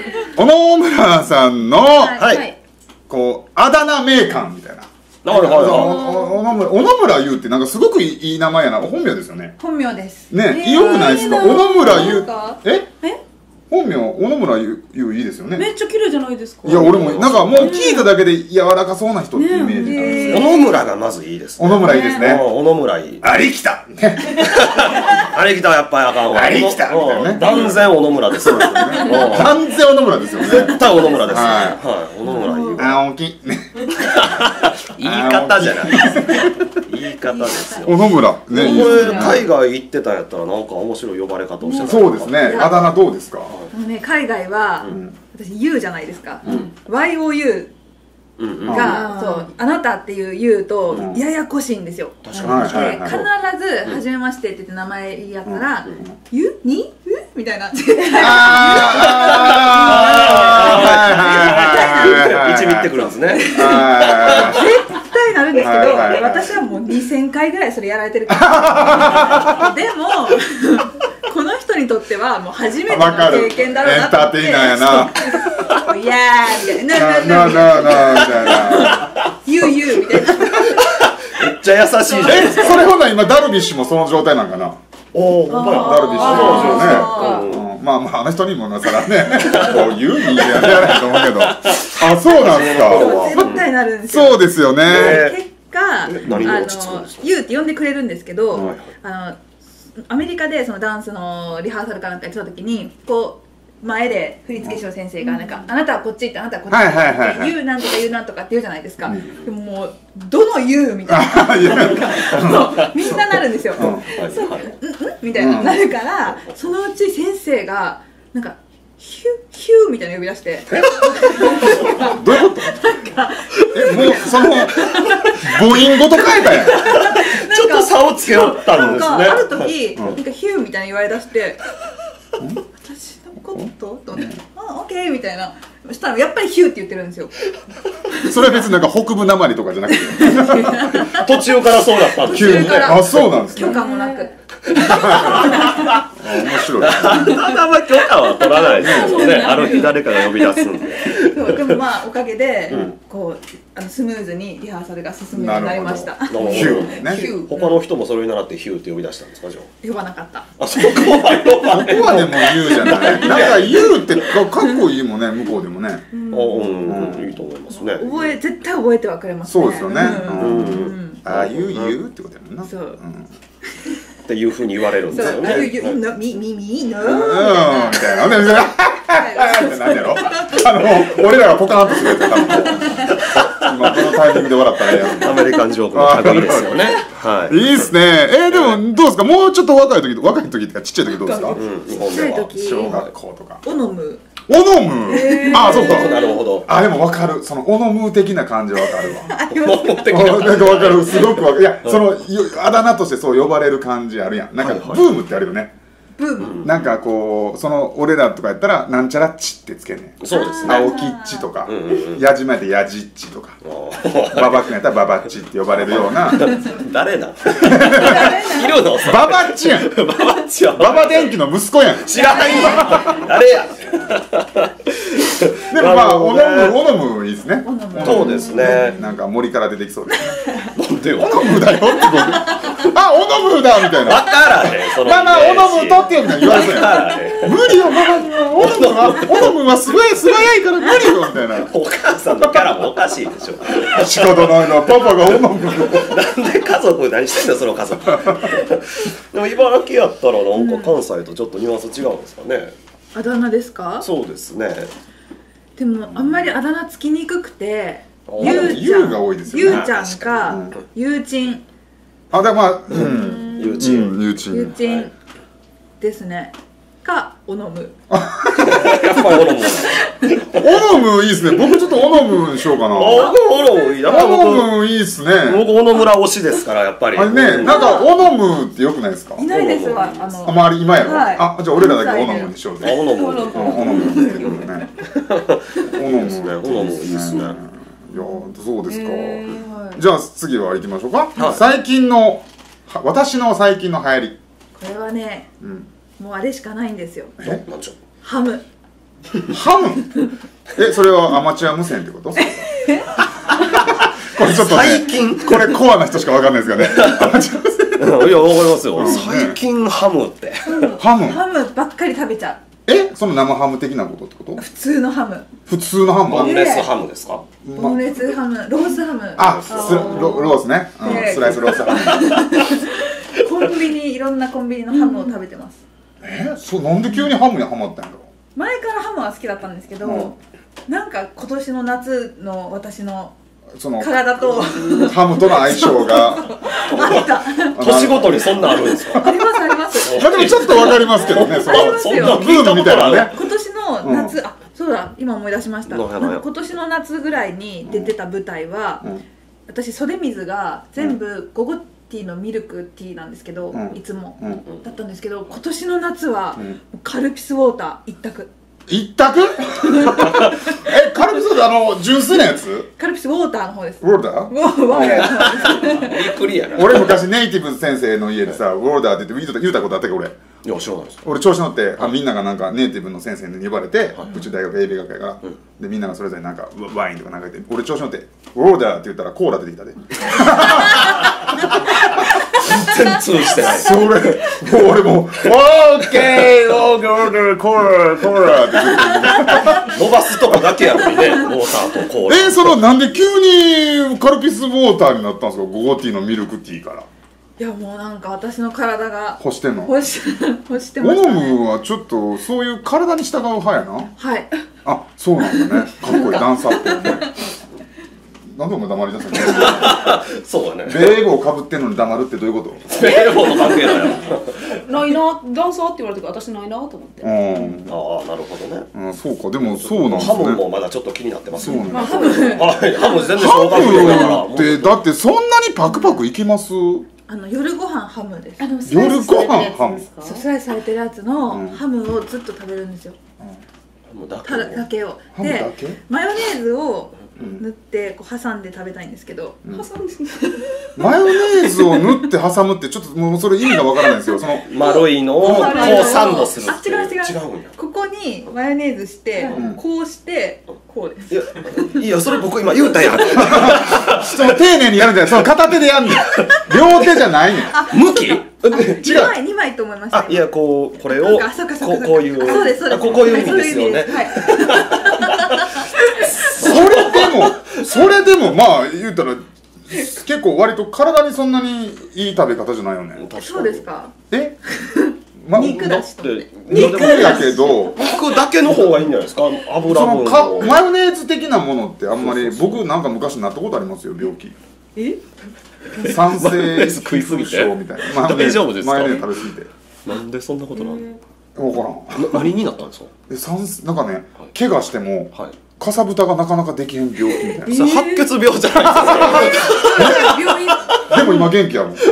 S3: 小野村さんのこうあだ名名鑑みたいな。小野村優ってなんかすごくいい名前やな。本名ですよね。
S4: 本名です
S3: ね。よくないですか。小野村優。本名小野村優いいですよね。
S2: めっちゃ綺麗じゃないですか。
S3: いや俺もなんかもう聞いただけで柔らかそうな人ってイメージなんですよ。
S1: 小野村がまずいいです。
S3: 小野村いいですね。
S1: 小野村いい。
S3: ありきた。
S1: あれきたはやっぱりあかんわ。
S3: ありきたみたいなね。
S1: 断然小野村です。断
S3: 然小野村ですよね。
S1: 絶対小野村です。はい。小野村いい。
S3: あ、大きい。
S1: 言い方じゃない。言い方ですよ。
S3: 小野村ね。
S1: これ海外行ってたんやったらなんか面白い呼ばれ方をしてた。
S3: そうですね。あだ名どうですか。
S4: 海外は私 U じゃないですか。YOU がそうあなたっていう U とややこしいんですよ。必ず初めましてって言って名前やったら U にみたいな。1
S1: ミってくるんですね。
S4: 絶対なるんですけど、私はもう2000回ぐらいそれやられてるから。でもこの人にとってはもう初めての経験だろうなと思って。エンターテイナーやな。いやーみたいな。みたいな。ゆみたいな。
S1: めっちゃ優しいじゃん。
S3: それほな今ダルビッシュもその状態なんかな。
S1: おお、ほんまや。
S3: ダルビッシュそうですよね。まあまああの人にもなさらね、こういう人間やらないと思うけど。あ、そうなんですか。
S4: 絶対なるんですよ。
S3: そうですよね。
S4: 結果ゆうって呼んでくれるんですけど、アメリカでそのダンスのリハーサルかなんかやってた時にこう前で振付師の先生がなんかあなたはこっち行ってあなたはこっち行って言うなんとか言うなんとかって言うじゃないですか。でももうどの言うみたいなみんななるんですよ。みたいななるからそのうち先生がなんかヒューみたいな呼び出して
S3: どういうこと？もうその母音ごと変えたやん。
S1: ちょっと差をつけよったんですね。
S4: ある時なんかヒューみたいに言われだして私のこととね、あ、オッケーみたいな。そしたらやっぱりヒューって言ってるんですよ。
S3: それは別になんか北部なまりとかじゃなくて
S1: 途中からそうだったんです
S3: よ。あ、そうなんですね。
S4: 許可もなく。
S3: 面白い。
S1: あんま許可は取らないですよね。ある日誰かが呼び出すんで。
S4: でもまあおかげでこうスムーズにリハーサルが進むようになりました。
S3: ヒューね。
S1: 他の人もそれに習ってヒューって呼び出したんですかじゃあ。
S4: 呼ばなかった。
S1: あ、そこは呼ばない。
S3: ここはでも言うじゃない。なんか言うってかっこいいもんね、向こうでもね。
S1: いいと思いますね。
S4: 絶対覚えてはくれます
S3: ね。そうですよね。ああ言うってことやもんな。
S4: そう。
S1: っていう風に言われるんですよね。
S4: みみの
S3: みたいな。ってなんやろ。俺らがポカーンとするやつ多分。 まあこのタイミングで笑ったらや
S1: アメリカンジョークの類ですよね。はい。
S3: いいっすね。でもどうですか、もうちょっと若い時っていうかちっちゃい時どうですか？
S1: 日本では
S3: 小学校とか
S4: オノム。
S3: オノムあ、そうか。
S1: なるほど。
S3: でも分かる、そのオノム的な感じ分かるわ。
S1: なん
S3: か分かる、すごく分かる。いや、そのあだ名としてそう呼ばれる感じあるやん。なんかブームってあるよね。なんかこう、その俺らとかやったらなんちゃらっちってつけんねん。
S1: そうですね。
S3: 青木っちとか、矢島でやじっちとか、ババ君やったらババっちって呼ばれるような。
S1: 誰なん？いるの？
S3: ババっちやん。
S1: ババっちは
S3: ババ電機の息子やん。
S1: 知らないよ。誰や？
S3: でもまあオノムいいですね。
S1: そうですね。
S3: なんか森から出てきそうですね。
S1: なんでよ。
S3: オノムだよってこと。あ、オノムだみたいな。
S1: わからへん。
S3: ママオノムとってみたいな言われそうやん。無理よママにはオノムは素早いから無理よみたいな。
S1: お母さんのキャラもおかしいでしょ。
S3: 仕方ないな、パパがオノム。
S1: なんで家族何してんだよその家族。でも茨城やったらなんか関西とちょっとニュアンス違うんですかね。
S4: あだ名ですか？
S1: そうですね。
S4: でもあんまりあだ名つきにくくて、
S3: ゆうが多いですよね。
S4: ゆうちゃんかゆうちん。
S3: だからまあ
S1: ゆうちん
S4: ですね。かオノム。
S1: やっぱりオノム。
S3: オノムいいですね。僕ちょっとオノムにしようかな。
S1: オノムいい。
S3: オノムいいっすね。
S1: 僕オノムラ推しですからやっぱり。
S3: あれね、なんかオノムってよくないですか？
S4: いないですわ。
S3: 周り今やろ。じゃあ俺らだけオノムにしようぜ。
S1: オノム。
S3: オノムって言うね。オノムですね。
S1: オノムいいですね。
S3: いや、そうですか。じゃあ次は行きましょうか。私の最近の流行り。
S4: これはね、もうあれしかないんですよ。ハム。
S3: ハム？それはアマチュア無線ってこと？これちょっとね、最近これコアな人しかわかんないですよね。アマチュア無線。
S1: いやわかりますよ。最近ハムって。
S4: ハムばっかり食べちゃう。
S3: その生ハム的なことってこと？
S4: 普通のハム。
S3: 普通のハム。
S1: ボンレスハムですか？
S4: ボンレスハム、ロースハム。
S3: ロースね。スライスロースハム。
S4: いろんなコンビニのハムを食べてます。
S3: なんで急にハムにハマったんやろ？
S4: 前からハムは好きだったんですけど、なんか今年の夏の私の体と
S3: ハムとの相性が
S1: 年ごとにそんなあるんですか？
S4: ありますあります。
S3: でもちょっとわかりますけどね。そんなブームみたいなね。
S4: 今年の夏、そうだ、今思い出しました。今年の夏ぐらいに出てた舞台は、私袖水が全部ゴゴティーのミルクティーなんですけど、いつもだったんですけど、今年の夏はカルピスウォーター一択。
S3: 一択？カルピスって純粋なやつ？
S4: カルピスウォーターの方です。
S3: ウォーター？
S1: びっくりやな。
S3: 俺昔ネイティブ先生の家でさ、ウォーターって言ったことあったっけ俺？
S1: いや知らないです。
S3: 俺調子乗ってみんながなんかネイティブの先生に呼ばれて、うち大学英米学会からでみんながそれぞれなんかワインとかなんか言って俺調子乗ってウォーターって言ったらコーラ出てきたで。
S1: 全然通じてない。
S3: それもう俺もオーケーオーケーコーラって
S1: 伸ばすとこだけやのにね、ウォーターとコーラ。
S3: なんで急にカルピスウォーターになったんですか？ゴゴティーのミルクティーから。
S4: いやもうなんか私の体が
S3: 欲してんの？
S4: 欲してましたね。
S3: オノムはちょっとそういう体に従う派やな。
S4: はい。
S3: そうなんだね。かっこいいダンサーって。なんでお前黙りだした
S1: の？そうだね。
S3: ベーゴをかぶってんのに黙るってどういうこと？
S1: ベーゴの関係だよ。
S2: ないな、ダンサーって言われてから私ないなと思って。
S1: ああ、なるほどね。
S3: そうか、でもそうなんですね。
S1: ハムもまだちょっと気になってますね。
S3: ハム
S1: 全然小学生だから。
S3: ってだってそんなにパクパクいきます？
S4: 夜ご飯ハムです。
S3: 夜ご飯ハム。
S4: スライスされてるやつのハムをずっと食べるんですよ。だけを。で、マヨネーズを塗ってこう挟んで食べたいんですけど、
S3: マヨネーズを塗って挟むってちょっともうそれ意味がわからないんですよ。その
S1: 丸いのをこうサンドするっていう。
S4: 違う。ここにマヨネーズしてこうしてこうです。
S1: いやそれ僕今言うたやん。
S3: その丁寧にやるんじゃない。その片手でやんねん。両手じゃないねん。
S1: 向き？
S3: 違う。
S4: 2枚と思いました。
S1: いやこれをこういう
S4: そうですそうです。
S1: こういう意味ですよね。
S3: それでもまあ言うたら結構割と体にそんなにいい食べ方じゃないよね。
S4: そうですか？ 肉だしと思って
S3: 肉だけど
S1: 肉だけの方がいいんじゃないですか、油分を。
S3: マヨネーズ的なものってあんまり僕なんか昔なったことありますよ、病気。酸性
S1: 食いすぎて
S3: 症みたいな。
S1: 大丈夫ですか。
S3: マヨネーズ食べ過ぎて。
S1: なんでそんなことなの。
S3: 分からん。
S1: 何になったんですか。
S3: なんかね、怪我してもかさぶたがなかなかできへん病気みたいな。
S1: それ白血病じゃない
S4: 病院
S3: でも今元気やもん。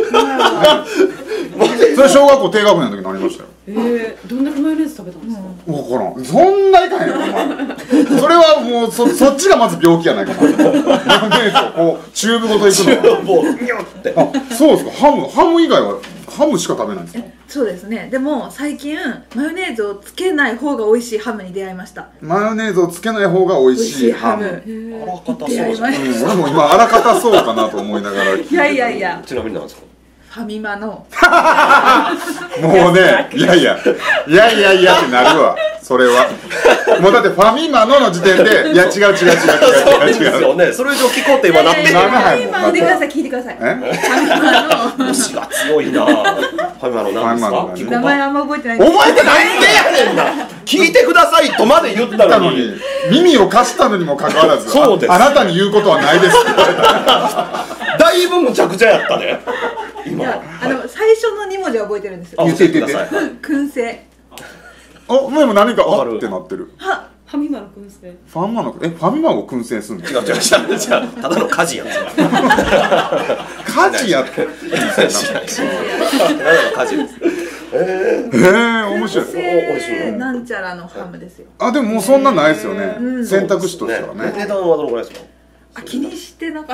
S3: それ小学校低学年の時になりましたよ。
S2: どんだけマヨネーズ食べたんですか。
S3: 分からん。そんないかへんよ、お前。それはもうそっちがまず病気やないかな。マヨネーズをこうチューブごといくのは。
S1: もうニュって。
S3: あ、そうですか。ハム以外はハムしか食べないんですか。
S4: そうですね。でも最近マヨネーズをつけない方が美味しいハムに出会いました。
S3: マヨネーズをつけない方が美味しいハム。
S1: あらかたそうじゃん。
S3: 俺も今あらかたそうかなと思いながら。
S4: いやいやいや。
S1: ちなみになんですか。
S4: ファミマの。
S3: もうね、いやってなるわ。それはもうだってファミマの時点でいや違う
S1: そうですよね。それ以上聞こうって今なってる。
S4: ファミマの聞いてください。ファミマの。
S1: 虫が強いな。ファミマの何ですか。
S4: 名前あんま覚えてない。
S1: 覚えてないんでやねんな。聞いてくださいとまで言ったのに。
S3: 耳を貸したのにもかかわらず、
S1: そうです。
S3: あなたに言うことはないですって言われた。
S1: だいぶむちゃくちゃやったね。今。
S4: 最初の2文字は覚えてるんですよ。
S3: 言ってください。
S4: 燻製。
S3: あ、もう何かあってなってる。
S2: ファミマの燻製。
S3: ファミマを燻製するの。
S1: 違うただの家事やん。
S3: 家事やって。
S1: ただの家事です。
S3: 面白い。
S4: 燻製なんちゃらのハムですよ。
S3: あ、でももうそんなないですよね。選択肢としてはね。
S1: 値段はどのくらいですか。
S4: 気にしてなかった。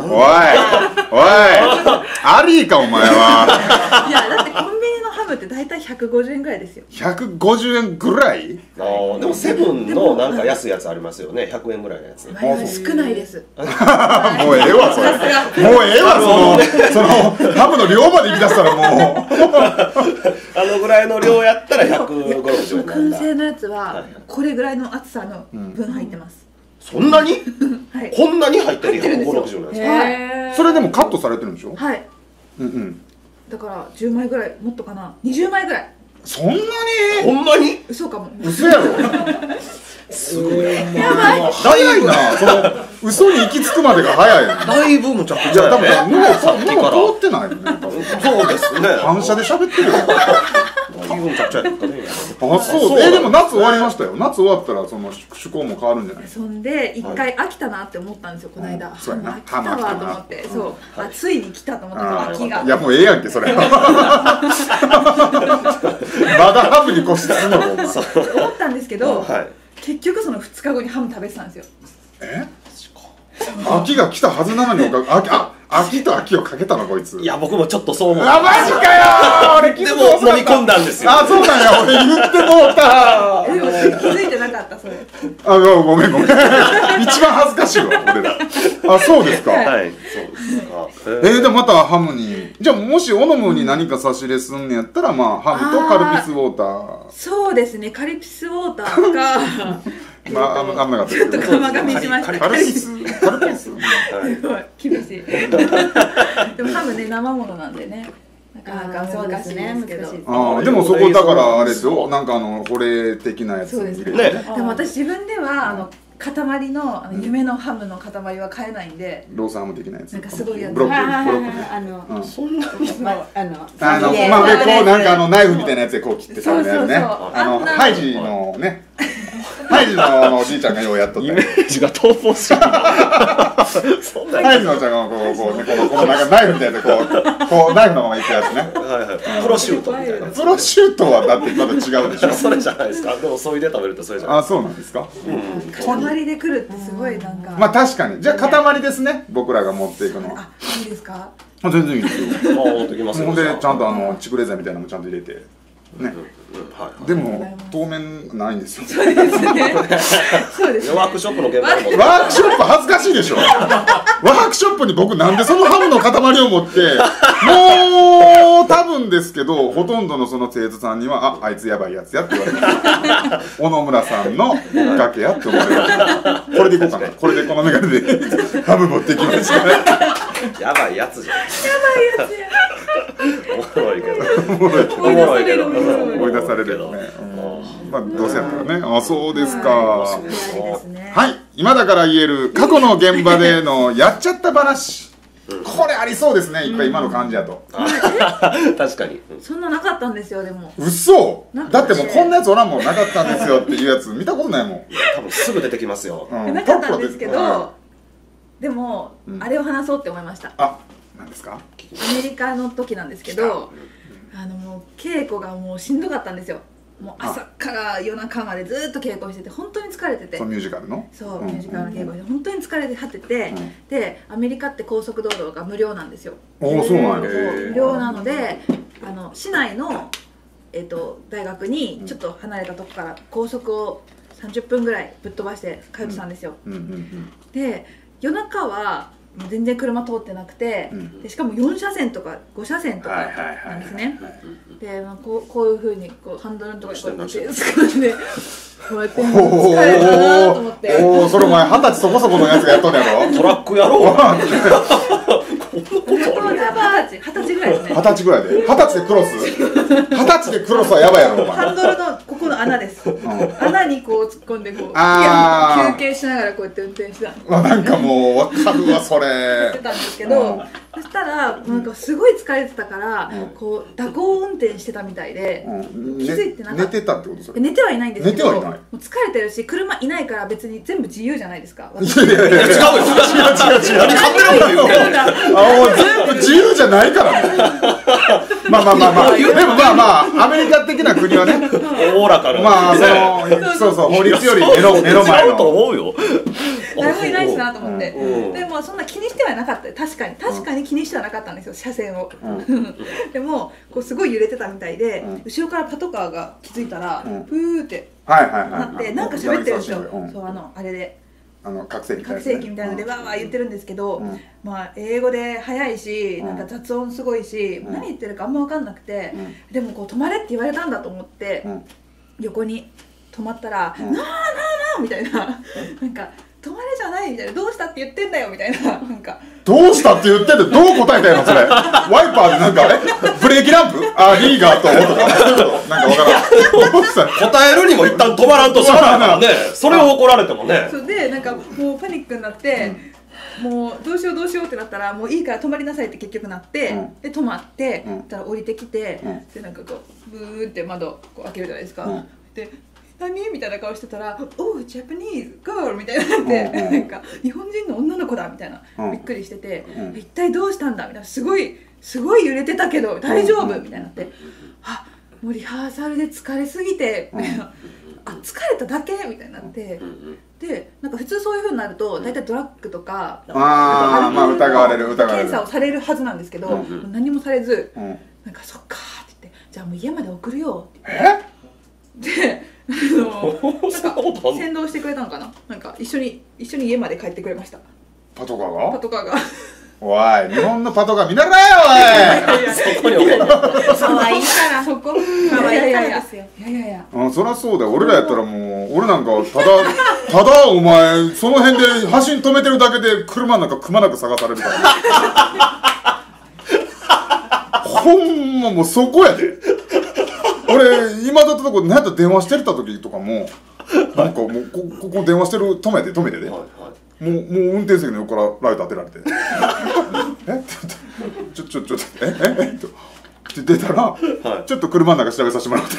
S3: おいアリーかお前は。
S4: いやだってコンビニのハムって大体150円ぐらいですよ。
S3: 150円ぐらい。
S1: でもセブンのなんか安いやつありますよね。100円ぐらいのやつ。
S4: 少ないです。
S3: もうええわそれ。もうええわそのハムの量まで行き出したらもう。
S1: あのぐらいの量やったら150円なんだ。
S4: 燻製のやつはこれぐらいの厚さの分入ってます。
S1: そんなに？
S4: はい。
S1: こんなに入ってる150、60なんですか。
S3: それでもカットされてるんでしょ。
S4: はい。だから10枚ぐらい、もっとかな、20枚ぐらい。
S3: そんなに？
S1: ほんまに？
S4: 嘘かも。
S3: 嘘やろ。すごい。やばい。早いな。その嘘に行き着くまでが早い。
S1: だいぶむちゃくちゃやね。
S3: さっきから通ってないよね。
S1: そうですね。
S3: 反射で喋ってるよ。
S1: だいぶむちゃくちゃやったね。
S3: あ、そう。でも夏終わりましたよ。夏終わったらその趣向も変わるんじゃない。
S4: そんで一回飽きたなって思ったんですよこの間。
S3: そうやな。
S4: 飽きたわと思って、そう。ついに来たと思った秋が。
S3: いやもうええやんけそれ。まだハムに越してすの。
S4: 思ったんですけど、結局その2日後にハム食べてたんですよ。
S3: 秋が来たはずなのに秋と秋をかけたのこいつ。
S1: いや僕もちょっとそう思う。
S3: あ、マジかよ。俺
S1: でも飲み込んだんですよ。
S3: あ、そうなんや。俺言ってもうた。
S4: でも気づいてなかったそれ。
S3: ごめん。一番恥ずかしいわ俺ら。あ、そうですか。
S1: はい、そうですか。
S3: でまたハムに、じゃあもしオノムに何か差し入れすんねやったらハムとカルピスウォーター。
S4: そうですね、カルピスウォーターか。
S3: 危なかったですけど。
S4: ちょっと釜がみしました。
S3: カルピス。
S4: すごい厳しい。でもハムね、生ものなんでね。なかなか難しいですけど。
S3: でもそこだからあれですよ。なんか保冷的なやつ入れてね。
S4: でも私自分では塊の夢のハムの塊は買えないんで。
S3: ロースハム的なやつ。
S4: なんかすごいやつ。
S3: ブロック。
S1: そんなに
S3: こうなんかナイフみたいなやつでこう切って食べるやつね。ハイジのね。ハイジのおじいちゃんがようやっとった。イメ
S1: ージが逃亡し。
S3: ハイジのおじいちゃんがこのなんかナイフみたいなこうナイフのままいくやつね。
S1: プロシュートみたいな。
S3: プロシュートはだってまた違うでしょ。
S1: それじゃないですか。でもそいで食べるとそれじゃない。
S3: あ、そうなんですか。
S4: 塊で来るってすごいなんか。
S3: まあ確かに。じゃあ塊ですね。僕らが持っていくのは。
S4: いいですか。
S3: 全然いいですよ。
S1: 持ってきますよ。
S3: ほんでちゃんとチクレザーみたいなのもちゃんと入れて。ね、でも当面ないんですよ。
S4: そうですね。そうですね。
S1: ワークショップの現場でも。
S3: ワークショップ恥ずかしいでしょ。ワークショップに僕なんでそのハムの塊を持って、もう多分ですけどほとんどのその生徒さんにはあいつやばいやつやって言われて、小野村さんの追っかけやって思われる。これでいこうかな。これでこのメガネでハム持ってきました。
S1: やばいやつじゃん。
S4: やばいやつや。
S1: おもろいけど。
S3: 思い出されるよね。まあどうせやったらね。あ、そうですか。はい、今だから言える過去の現場でのやっちゃった話。これありそうですね。いっぱい今の感じやと。
S1: 確かに。
S4: そんななかったんですよ。でも
S3: 嘘だってもうこんなやつおらんもん。なかったんですよっていうやつ見たことないもん。
S1: 多分すぐ出てきますよ。
S4: なかったんですけど、でもあれを話そうって思いました。
S3: あ、何ですか？
S4: アメリカの時なんですけど、もう稽古がもうしんどかったんですよ。もう朝から夜中までずっと稽古してて本当に疲れてて、
S3: そうミュージカルの
S4: ミュージカルの稽古で本当に疲れてはってて、でアメリカって高速道路が無料なんですよ。
S3: おお、そうなんや。
S4: 無料なので市内の大学にちょっと離れたとこから高速を30分ぐらいぶっ飛ばして通ってたんですよ。で夜中は全然車通ってなくて、でしかも4車線とか5車線とかなんですね。でこういうふうにこうハンドルのところにこうやって掴んでこうやって疲れたなと思って。
S3: おお、それお前20歳そこそこのやつがやっとんやろ。
S1: トラックやろう。
S4: 20歳ぐらいですね。
S3: 20歳ぐらいで20歳でクロス20歳でクロスはやばいやろ。
S4: ハンドルのここの穴です。穴にこう突っ込んでこう休憩しながらこうやって運転してた。
S3: なんかもう分かるわそれ。
S4: やってたんですけど、そしたらなんかすごい疲れてたからこう蛇行運転してたみたいで気づいてなかった。
S3: 寝てたってこと？それ
S4: 寝てはいないんですけど、もう疲れてるし車いないから別に全部自由じゃないですか。
S1: 違うよ。違う違う。何勝手なこと言うけど。
S3: もう全部自由じゃないからね。まあでもアメリカ的な国はね、
S1: おおらかな。
S3: まあそう法律より目の前の。
S1: と思うよ。
S4: 誰もいないしなと思って。でもそんな気にしてはなかった。確かに気にしてはなかったんですよ、車線を。でもこうすごい揺れてたみたいで、後ろからパトカーが気づいたらふーってなってなんか喋ってるんですよ。そうあれで。
S3: 拡声
S4: 器みたいなのでわーわー言ってるんですけど、まあ英語で早いしなんか雑音すごいし、何言ってるかあんま分かんなくて、でもこう止まれって言われたんだと思って横に止まったら「なあなあなあ」みたいななんか「止まれじゃない」みたいな「どうしたって言ってんだよ」みたいななんか
S3: 「どうしたって言ってんだよ」どう答えたよそれ。ワイパーでなんかブレーキランプリーガーと音とかなんか分からん。
S1: 答えるにも一旦止まらんとしゃあないからね。それを怒られてもね。
S4: そうでなんかもうパニックになって、もうどうしようってなったらもういいから止まりなさいって結局なって、で止まってたら降りてきて、でなんかこうブーって窓こう開けるじゃないですか。で何みたいな顔してたら「おうジャパニーズガール」みたいになってなんか日本人の女の子だみたいなびっくりしてて「一体どうしたんだ」みたいなすごい揺れてたけど大丈夫みたいになって「あもうリハーサルで疲れすぎて」みたいな「あ疲れただけ」みたいになって。でなんか普通そういう風になると大体ドラッグとか
S3: 疑われる
S4: 検査をされるはずなんですけど、何もされずなんか「そっか」って言って「じゃあもう家まで送るよ」って言ってで先導してくれたのかな、なんか一緒に家まで帰ってくれました。
S3: パトカーがおい、日本のパトカー見習えよおい。
S1: そこにおけんの
S2: 可愛いからそこ可愛いからですよ。
S4: いや
S3: そりゃそうだよ。俺らやったらもう俺なんかただお前その辺で橋に止めてるだけで車なんかくまなく探されるからほんまもうそこやで。俺今だったとこ何やったら電話してた時とかもなんかもうここ電話してる止めてで、もう運転席の横からライト当てられてえってちょっとって出たらちょっと車の中調べさせてもらって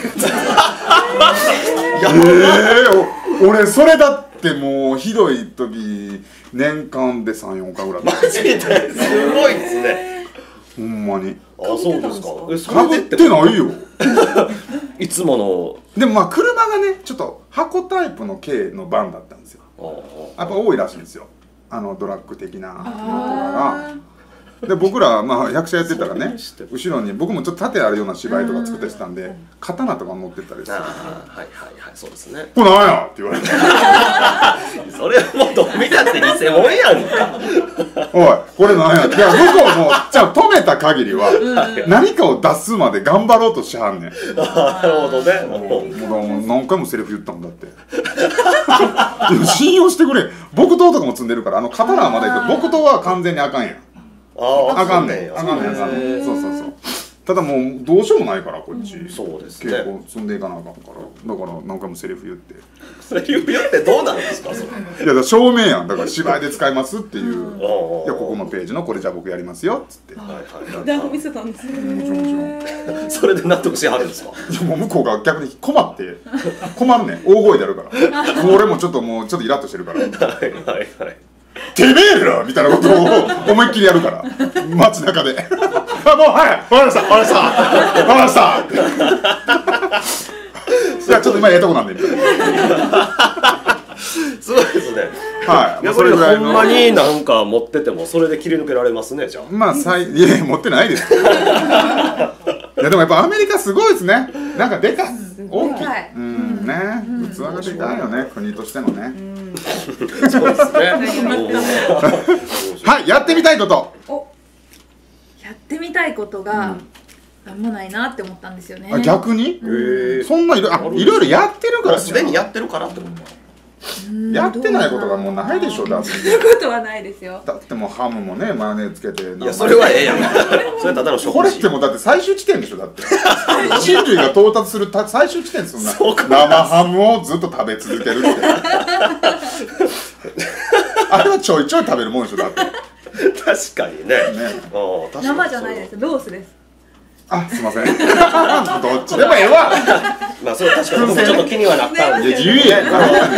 S3: 俺それだってもうひどい時年間で3、4回ぐらい
S1: マジですごいですね。
S3: ほんまに。
S1: あ、そうですか。
S3: かぶってないよ
S1: いつもの。
S3: でもまあ車がねちょっと箱タイプの軽のバンだったんですよ。やっぱ多いらしいんですよ、ドラッグ的なのとかが。で僕らまあ役者やってたらね、後ろに僕もちょっと盾あるような芝居とか作ったりしたんで刀とか持ってったりして、
S1: はいそうですね。
S3: これなんやって言われて
S1: それはもうどう見たって偽物やんか
S3: おいこれなんやって。いや向こうもじゃあ止めた限りは何かを出すまで頑張ろうとしはんねん。
S1: なるほどね。
S3: もう何回もセリフ言ったもんだって信用してくれ。木刀とかも積んでるから刀はまだいいけど木刀は完全にあかんやん。あかんねん。そうただもうどうしようもないからこっち、
S1: そうですね。
S3: 結構積んでいかなあかんからだから何回もセリフ言って
S1: それ言ってどうなるんですかそれ。
S3: いやだから証明やんだから芝居で使いますっていう
S1: い
S3: いやここのページのこれじゃあ僕やりますよっつって
S1: はいはい。
S2: 台本見せたんですよ。
S3: もちろんもちろん
S1: それで納得しはるんですか。
S3: いやもう向こうが逆に困るね大声でやるからもう俺もちょっとイラッとしてるから
S1: はいはいはい。
S3: てめえらみたいなことを思いっきりやるから街中であもうはいわかりましたわかりましたいやちょっと今ええとこなんでみたいな
S1: すごいですね。
S3: はい、
S1: いやこれほんまになんか持っててもそれで切り抜けられますねじゃあ。
S3: まあいや持ってないですいやでもやっぱアメリカすごいですねなんかでかい大きいうんね器がでかいよね国としてのね
S1: そうですね。
S3: はいやってみたいこと
S4: やってみたいことがなんもないなって思ったんですよね。
S3: あ逆にそんないろいろやってるから
S1: すでにやってるからってこと。
S3: やってないことがもうないでしょだって
S4: そんなことはないですよ。
S3: だってもうハムもねマヨネーズつけて
S1: いやそれはええやん。それただの食事。
S3: これってもうだって最終地点でしょだって人類が到達する最終地点ですそんな生ハムをずっと食べ続けるってあれはちょいちょい食べるもんでしょだって
S1: 確かにね。
S4: 生じゃないです。ロースです。
S3: あすいませんどっちでもええわ
S1: まあそれ確かに僕もちょっと気にはなったんで。
S3: いや言えや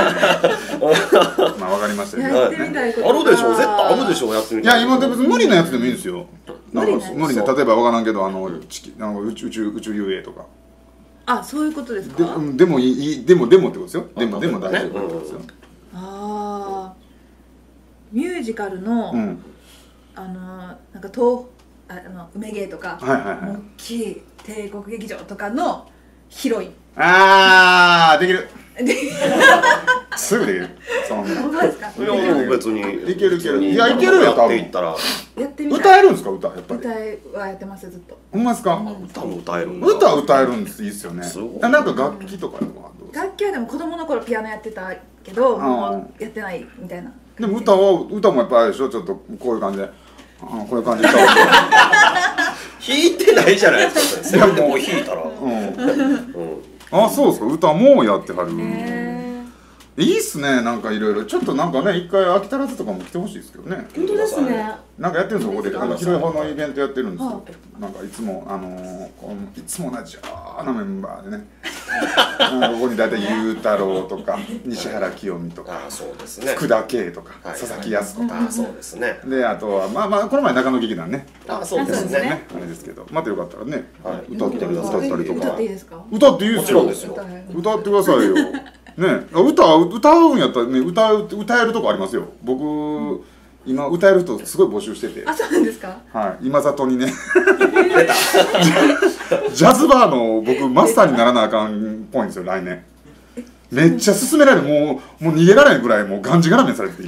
S3: まあわかりましたよ
S4: やってみたいこと
S1: あるでしょ絶対あるでしょやってみたい。
S3: いや今で別に無理なやつでもいいんですよ無理
S4: な
S3: ね例えばわからんけど宇宙遊泳とか
S4: あそういうことですか。
S3: でもでもってことですよでも大丈夫ってことですよ
S4: ああミュージカルの
S3: うん
S4: なんか梅芸とか
S3: はいはいはい
S4: 大きい帝国劇場とかのヒロイン
S3: あーできるすぐできるそんな
S4: 本当ですか。
S1: いやもう別に
S3: いけるいやいけるよ多分
S1: って言ったら
S4: やってみたい。
S3: 歌えるんですか歌やっぱり
S4: 歌はやってますずっと。
S3: ほんまですか
S1: 歌も歌えるんだ。
S3: 歌歌えるんですいいっすよね
S1: すごい
S3: なんか楽器とかはどうですか
S4: 楽器はでも子供の頃ピアノやってたけどもうやってないみたいな。
S3: でも歌もやっぱりあれでしょちょっとこういう感じでこういう感じで歌う
S1: 弾いてないじゃないですか。せめてもう弾いたら。
S3: あそうですか歌もやってはるいいっすねなんかいろいろちょっとなんかね一回秋田らずとかも来てほしいですけどね
S2: 本当ですね。
S3: なんかやってるんですよここでなんか広い方のイベントやってるんですよなんかいつもいつも同じようなメンバーでねここに大体ゆうたろうとか西原清美とか
S1: そうですね。
S3: 福田圭とか佐々木康子とか
S1: そうですね。
S3: であとはまあこの前中野劇団ね
S1: そうですね。
S3: あれですけどまたよかったらね
S1: 歌ってください。
S3: 歌ったりとか
S4: 歌っていいですか。
S3: 歌っていいですよ
S1: もちろんですよ。
S3: 歌ってくださいよね歌うんやったらね歌えるとこありますよ僕今歌える人すごい募集してて
S4: あそうなんですか。
S3: はい今里にねジャズバーの僕マスターにならなあかんっぽいんですよ来年めっちゃ勧められるもう逃げられないぐらいもうがんじがらめにされてて今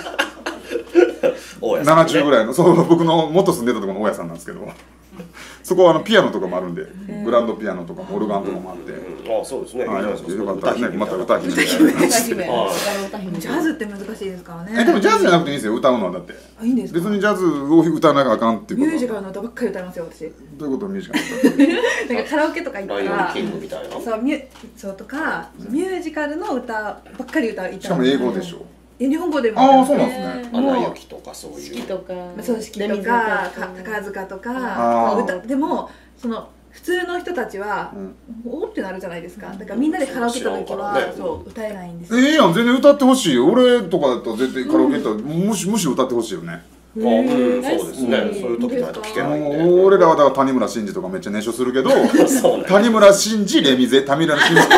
S3: 70ぐらいのそう僕の元住んでたところの大家さんなんですけどそこはピアノとかもあるんでグランドピアノとかオルガンとかもあって
S1: そうですね。
S3: よかったらねまた歌姫
S2: 歌姫
S4: ジャズって難しいですからね。
S3: でもジャズじゃなくていいんですよ歌うのはだって
S4: いいんですか。
S3: 別にジャズを歌わなきゃあかんっていうこと
S4: ミュージカルの歌ばっかり歌いますよ私。
S3: どういうことミュージカル
S4: なんかカラオケとか行った
S1: ライオン
S4: ら
S1: キングみたいな。
S4: そうとかミュージカルの歌ばっかり歌いたい。
S3: しかも英語でしょ
S4: 日本語でも
S3: ああそうなんですね
S1: アナ雪とかそういう。
S2: 式とか
S4: そう式とか宝塚とか歌でもその普通の人たちはおってなるじゃないですか。だからみんなでカラオケ行った時はそう歌えないんですよ。
S3: いいやん全然歌ってほしいよ俺とかだったら絶対カラオケ行ったらむしろ歌ってほしいよね
S1: そうですね。そういう時ないと聞けないんで。
S3: 俺らはだから谷村新司とかめっちゃ熱唱するけど
S1: そうね。
S3: 谷村新司レミゼ谷村新司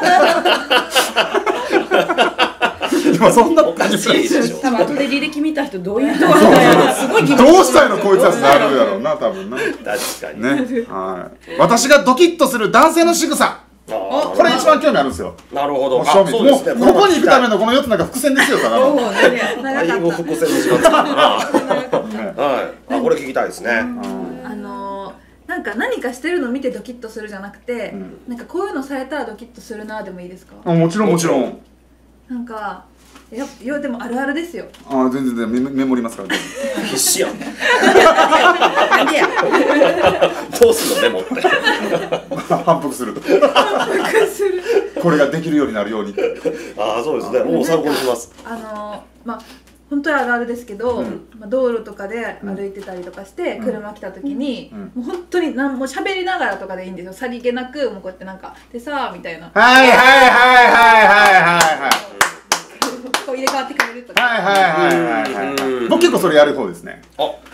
S3: 今そんな
S1: おかしいでしょ。
S2: 多分後で履歴見た人どういう人なんだよすごい疑問
S3: どうしたいのこいつはなるやろうな多分なね
S1: 確かに。
S3: はい私がドキッとする男性の仕草これ一番興味あるんですよ
S1: なるほど。
S3: 正味
S1: そうですね。
S3: もうここに行くためのこの4つなんか伏線ですよただの
S1: だいぶ伏線の時間使ったな。はい。これ聞きたいですね。
S4: なんか何かしてるの見てドキッとするじゃなくて、なんかこういうのされたらドキッとするなでもいいですか。
S3: もちろんもちろん
S4: なんかいやでもあるあるですよ。
S3: ああ全然メモりますから。
S1: 必死やん。
S2: なんでや。
S1: どうすんのメモって。
S3: 反復すると。これができるようになるように。
S1: ああそうですね。もう参考にします。
S4: まあ本当にあるあるですけど、まあ道路とかで歩いてたりとかして車来た時に、もう本当にもう喋りながらとかでいいんですよ。さりげなくもうこうやってなんかでさみたいな。
S3: はいはいはいはいはいはい。
S4: こう入れ替わってくれるとか。
S3: はいはいはいはい。僕結構それやる方ですね。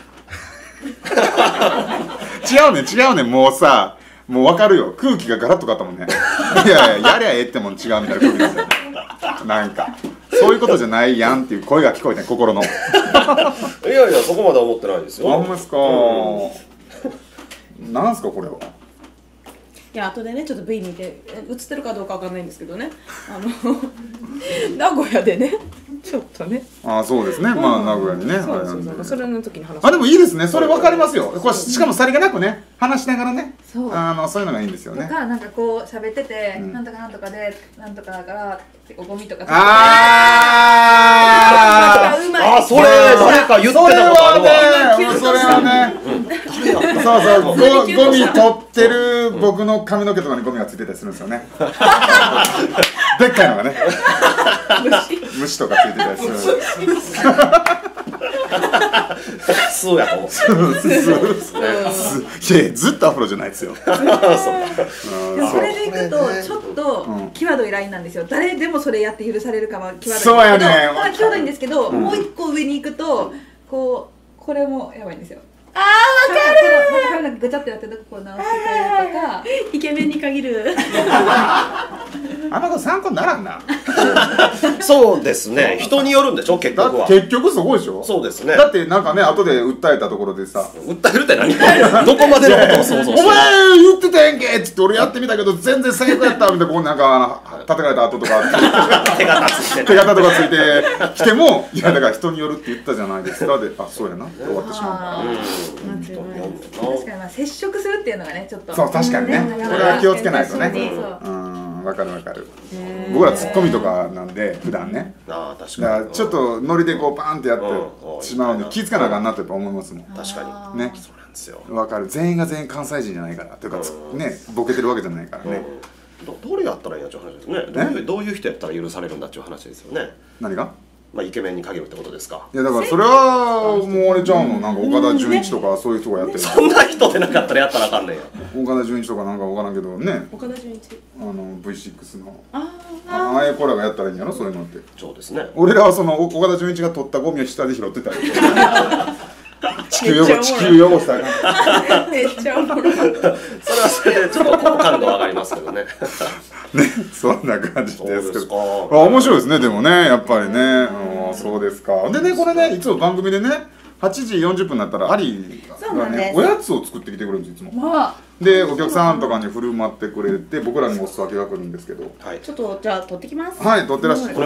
S3: 違うねもうさ。もう分かるよ、空気がガラッと変わったもんね。いやいや、やりゃええってもん違うみたいな空気ですよ。なんかそういうことじゃないやんっていう声が聞こえて、心の。い
S1: やいや、そこまで思ってないですよ。
S3: あんますか。なんすかこれは。
S2: いや、後でねちょっと V 見て映ってるかどうかわかんないんですけどね、名古屋でねちょっとね。
S3: ああそうですね、まあ名古屋にね。
S2: そうそれの時に話す。
S3: あでもいいですね、それ分かりますよ。これしかもさりげなくね話しながらね、そういうのがいいんですよね。
S4: だからなんかこう喋ってて、なんとかなんとかでなんとかだからゴミとか。
S3: あ
S1: あそれ誰か言ってたことあるわ。
S3: それはね。そうそう、ゴミ取ってる僕の髪の毛とかにゴミがついてたりするんですよね。でっかいのがね。虫とかついてたりする。
S1: そうやと思う。
S3: いやずっとアフロじゃないですよ。
S4: それでいくとちょっと際どいラインなんですよ。誰でもそれやって許されるかは際どいんですけど、
S3: そうやね。
S4: 際どいんですけど、もう一個上に行くとこれもやばいんですよ。
S2: あーわかる。
S4: 髪の毛ぐちゃってやってるとこ直してくれるとか。
S2: イケメンに限る。
S3: あの子参考にならんな。
S1: そうですね、人によるんでしょ結局は。
S3: 結局すごいでしょ。
S1: そうですね。
S3: だってなんかね後で訴えたところでさ、
S1: 訴えるって何？どこまでのことを想像してる？
S3: お前言ってたやんけっつって俺やってみたけど全然最悪やったみたいな、こうなんか叩かれた跡とか
S1: 手形
S3: とかついてきても、いやだから人によるって言ったじゃないですかで、あそうやなって終わってしまうから。
S4: 確かにまあ接触するっていうのがねちょっと。
S3: そう確かにね、これは気をつけないとね。わかるわかる。僕らツッコミとかなんで普段ね。
S1: ああ確
S3: だか
S1: からに。
S3: ちょっとノリでこうバーンってやってしまうんで気ぃつかなあかんなってやっぱ思いますもん。
S1: 確かに
S3: ね。
S1: そうなんですよ。
S3: わかる。全員が全員関西人じゃないからというかね、ボケてるわけじゃないからね。
S1: どれやったらいいんやっちゅう話ですね。どういう人やったら許されるんだっちゅう話ですよね。
S3: 何が？
S1: まあイケメンに限るってことですか。
S3: いやだからそれはもうあれちゃうの、なんか岡田准一とかそういう人がやってる。
S1: そんな人でなかったらやったらあかんねんや。
S3: 岡田准一とかなんかわからんけどね。
S2: 岡田准一。
S3: V6 のああいう子らがやったらいいんやろそういうのって。
S1: そうですね。
S3: 俺らはその岡田准一が取ったゴミを下で拾ってたり。地球汚したら。
S2: めっちゃおもろい。
S1: それはそれでちょっと好感度上がりますけどね。
S3: ね、そんな感じですけど。
S1: あ、
S3: 面白いですね、でもね、やっぱりね。そうですか。でね、これね、いつも番組でね、8時40分になったら、アリがね、おやつを作ってきてくれるんですよ、いつも。で、お客さんとかに振る舞ってくれて、僕らにもお裾分けが来るんですけど。
S2: ちょっとじゃあ取ってきます。
S3: はい、取ってらっしゃい。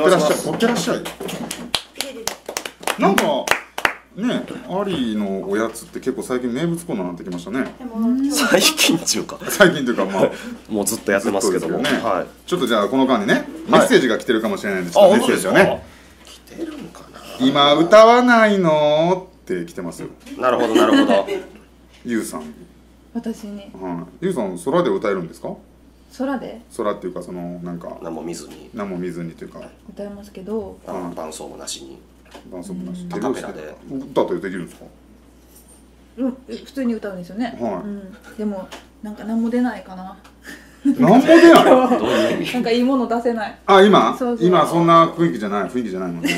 S3: なんか。ね、アリのおやつって結構最近名物コーナーになってきましたね。
S1: 最近っていうか
S3: 最近というかまあ
S1: もうずっとやってますけどもね。
S3: ちょっとじゃあこの間にねメッセージが来てるかもしれないんですけど、メッセージをね。
S1: 来てるんかな。
S3: 今歌わないのって来てますよ。
S1: なるほどなるほど。
S3: ゆうさん。
S4: 私に。
S3: ゆうさん空で歌えるんですか？
S4: 空で？
S3: 空っていうかそのなんか
S1: 何も見ずに
S3: というか。
S4: 歌えますけど。
S1: 伴奏もなしに。
S3: 伴奏もなし。
S1: アカペラで
S3: 歌ってできるんですか？
S4: 普通に歌うんですよね。でもなんか何も出ないかな。
S3: 何も出ない。
S4: なんかいいもの出せない。
S3: あ、今そんな雰囲気じゃないもんね。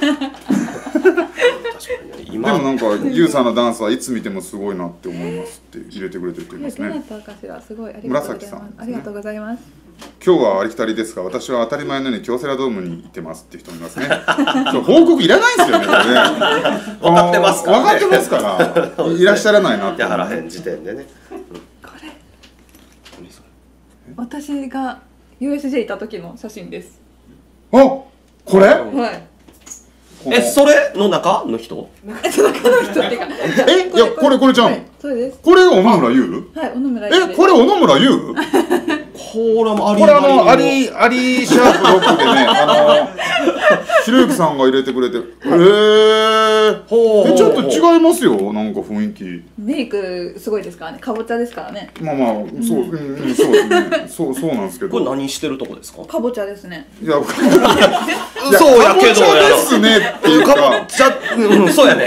S3: でもなんかゆうさんのダンスはいつ見てもすごいなって思いますって入れてくれてる人いますね。
S4: すごいありがとうございます。紫さん、ありがとうございます。
S3: 今日はありきたりですが、私は当たり前のように京セラドームに行ってますっていう人もいますね。報告いらないんですよね、これね。
S1: 分かってますから。
S3: 分かってますから。いらっしゃらないなって。
S1: やはらへん時点でね。
S4: これ。私が USJ いた時の写真です。
S3: あ、これ？
S4: はい。
S1: それの中の人？
S4: 中の人ってか。
S3: いやこれちゃん。
S4: そうです。
S3: これ小野村優？
S4: はい、小野村優。
S3: これ小野村優？
S1: これも
S3: アリシャープロックでね、 ひろゆきさんが入れてくれて、ちょっと違いますよ、なんか雰囲気。
S4: メイクすごいですからね、かぼちゃですからね。
S3: まあまあ、そうですね、そうなんですけど。
S1: これ何してるとこですか？
S4: かぼちゃですね。
S3: いや、
S1: そうやけど
S3: かぼちゃですねっていうか、
S1: そうやね。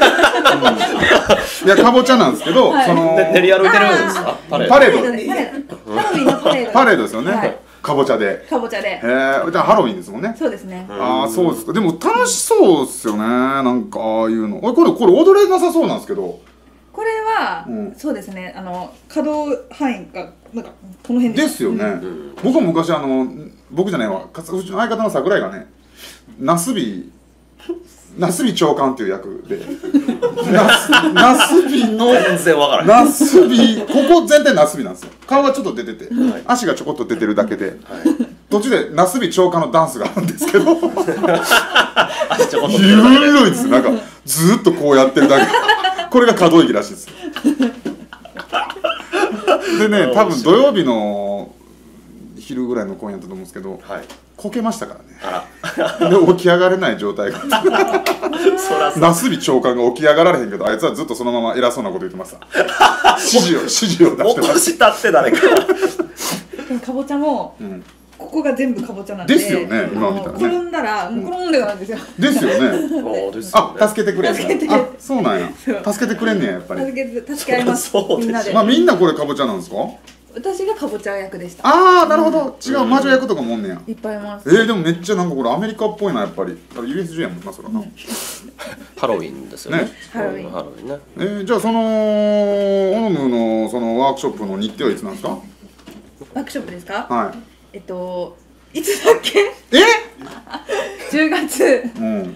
S3: いや、かぼちゃなんですけど、その
S1: 練り歩いてるんですか？パレード。
S4: ハロウィンのパレード。
S3: パレードですよね。かぼちゃで。
S4: かぼちゃで。
S3: じゃあハロウィンですもんね。
S4: そうですね。
S3: ああ、そうですか。でも楽しそうですよね。なんかああいうの。これ踊れなさそうなんですけど。
S4: これはそうですね。可動範囲がなんかこの辺
S3: ですよね。僕も昔僕じゃないわ。うちの相方の桜井がね、なすび長官っていう役で、なすびの
S1: 全然わから
S3: なすび、ここ全体なすびなんですよ。顔がちょっと出てて、足がちょこっと出てるだけで、途中でなすび長官のダンスがあるんですけど、ゆるいです。なんかずーっとこうやってるだけ。これが可動域らしいです。でね、多分土曜日の昼ぐらいの公演だったと思うんですけど、こけましたからね。で起き上がれない状態が。なすび長官が起き上がられへんけど、あいつはずっとそのまま偉そうなこと言ってました。指示を出してました。
S1: 起こしたって誰か。
S4: かぼちゃもここが全部かぼちゃなんで。
S3: ですよね、今見たらね。
S4: 転んだら転んでなんですよ。
S3: ですよね。あ、助けてくれ。あ、そうなんや。助けてくれんねや、やっぱり。
S4: 助け合います。みんなで。
S3: まあみんなこれかぼちゃなんですか？
S4: 私がかぼちゃ役でした。
S3: ああ、なるほど。違う魔女役とかもおんねや。
S4: いっぱいいます。
S3: でもめっちゃなんかこれアメリカっぽいな、やっぱり。USJ やもんな、そらな。
S1: ハロウィンですよね。
S4: ハロウィン
S1: ね。
S3: じゃあそのオノムのそのワークショップの日程はいつなんですか？
S4: ワークショップですか？
S3: はい。
S4: いつだっけ？10月。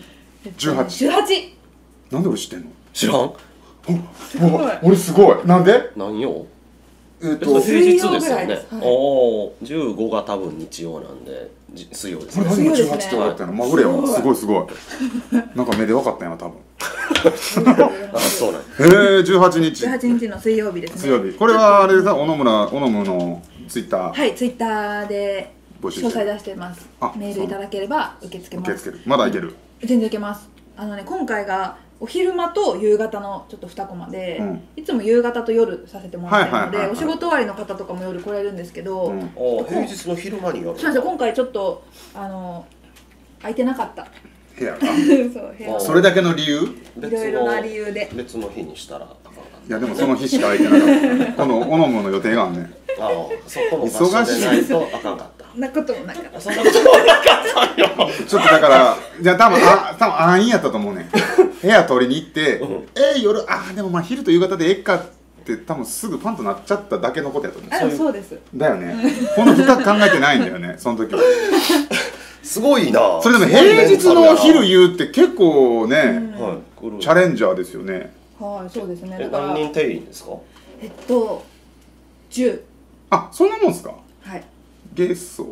S3: 18。なんで俺知ってんの？
S1: 知らん？
S3: 俺すごい。なんで？
S1: 何曜？
S3: 平
S1: 日ですよね。15が多分日曜なんで水曜ですね。
S3: これ18って分かったの？まぐれよ。すごいすごい。なんか目で分かったんやな、多分。
S1: そうなん。
S3: 18日。
S4: 18日の水曜日ですね。
S3: 水曜日。これはあれですか？オノムのツイッター。
S4: はい、ツイッターで
S3: 詳
S4: 細出してます。メールいただければ受け付けます。
S3: 受け付ける。まだいける。
S4: 全然いけます。今回がお昼間と夕方のちょっと2コマで、いつも夕方と夜させてもらってるので、お仕事終わりの方とかも夜来れるんですけど、
S1: 平日の昼間にやる。
S4: そうです。今回ちょっと空いてなかった。
S3: 部屋が。
S4: そう部屋。
S3: それだけの理由？
S4: いろいろな理由で。
S1: 別の日にしたら。
S3: いやでもその日しか空いてなかった。このオノムの予定があんねん。
S1: そこの場所でないとあかんかった。
S4: なこともなかった。
S1: そんなこともなかったよ。
S3: ちょっとだからじゃあ多分安易やったと思うねん。部屋取りに行って夜でもまあ昼と夕方でええかって多分すぐパンとなっちゃっただけのことやと思う。
S4: そうです。
S3: だよね。この深く考えてないんだよね、その時は。
S1: すごいな。
S3: それでも平日の昼言うって結構ね、チャレンジャーですよね。
S4: はい、そうですね。
S1: 何人定員ですか
S4: ？10。
S3: あ、そんなもんですか？
S4: はい。
S3: ゲソ。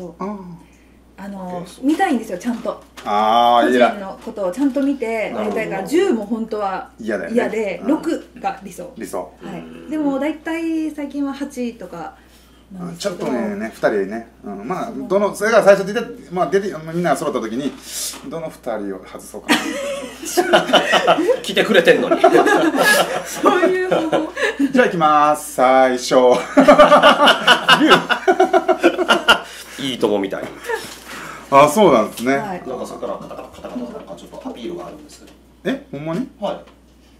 S4: 見たいんですよ、ちゃんと。
S3: 個
S4: 人のことをちゃんと見てやりたいから、10も本当は嫌で、6が理想。
S3: はい。
S4: でも大体最近は8とか。
S3: ちょっとね、2人でね、まあそれが最初出てみんな揃った時にどの2人を外そうかな。
S1: 来てくれてんのに。
S4: そういう方法。
S3: じゃあ行きます。最初。
S1: いいともみたい。
S3: あ、そうなんですね。
S1: なんかそこからカタカタなんかちょっとアピールがあるんですけど。
S3: ほんまに？
S1: はい。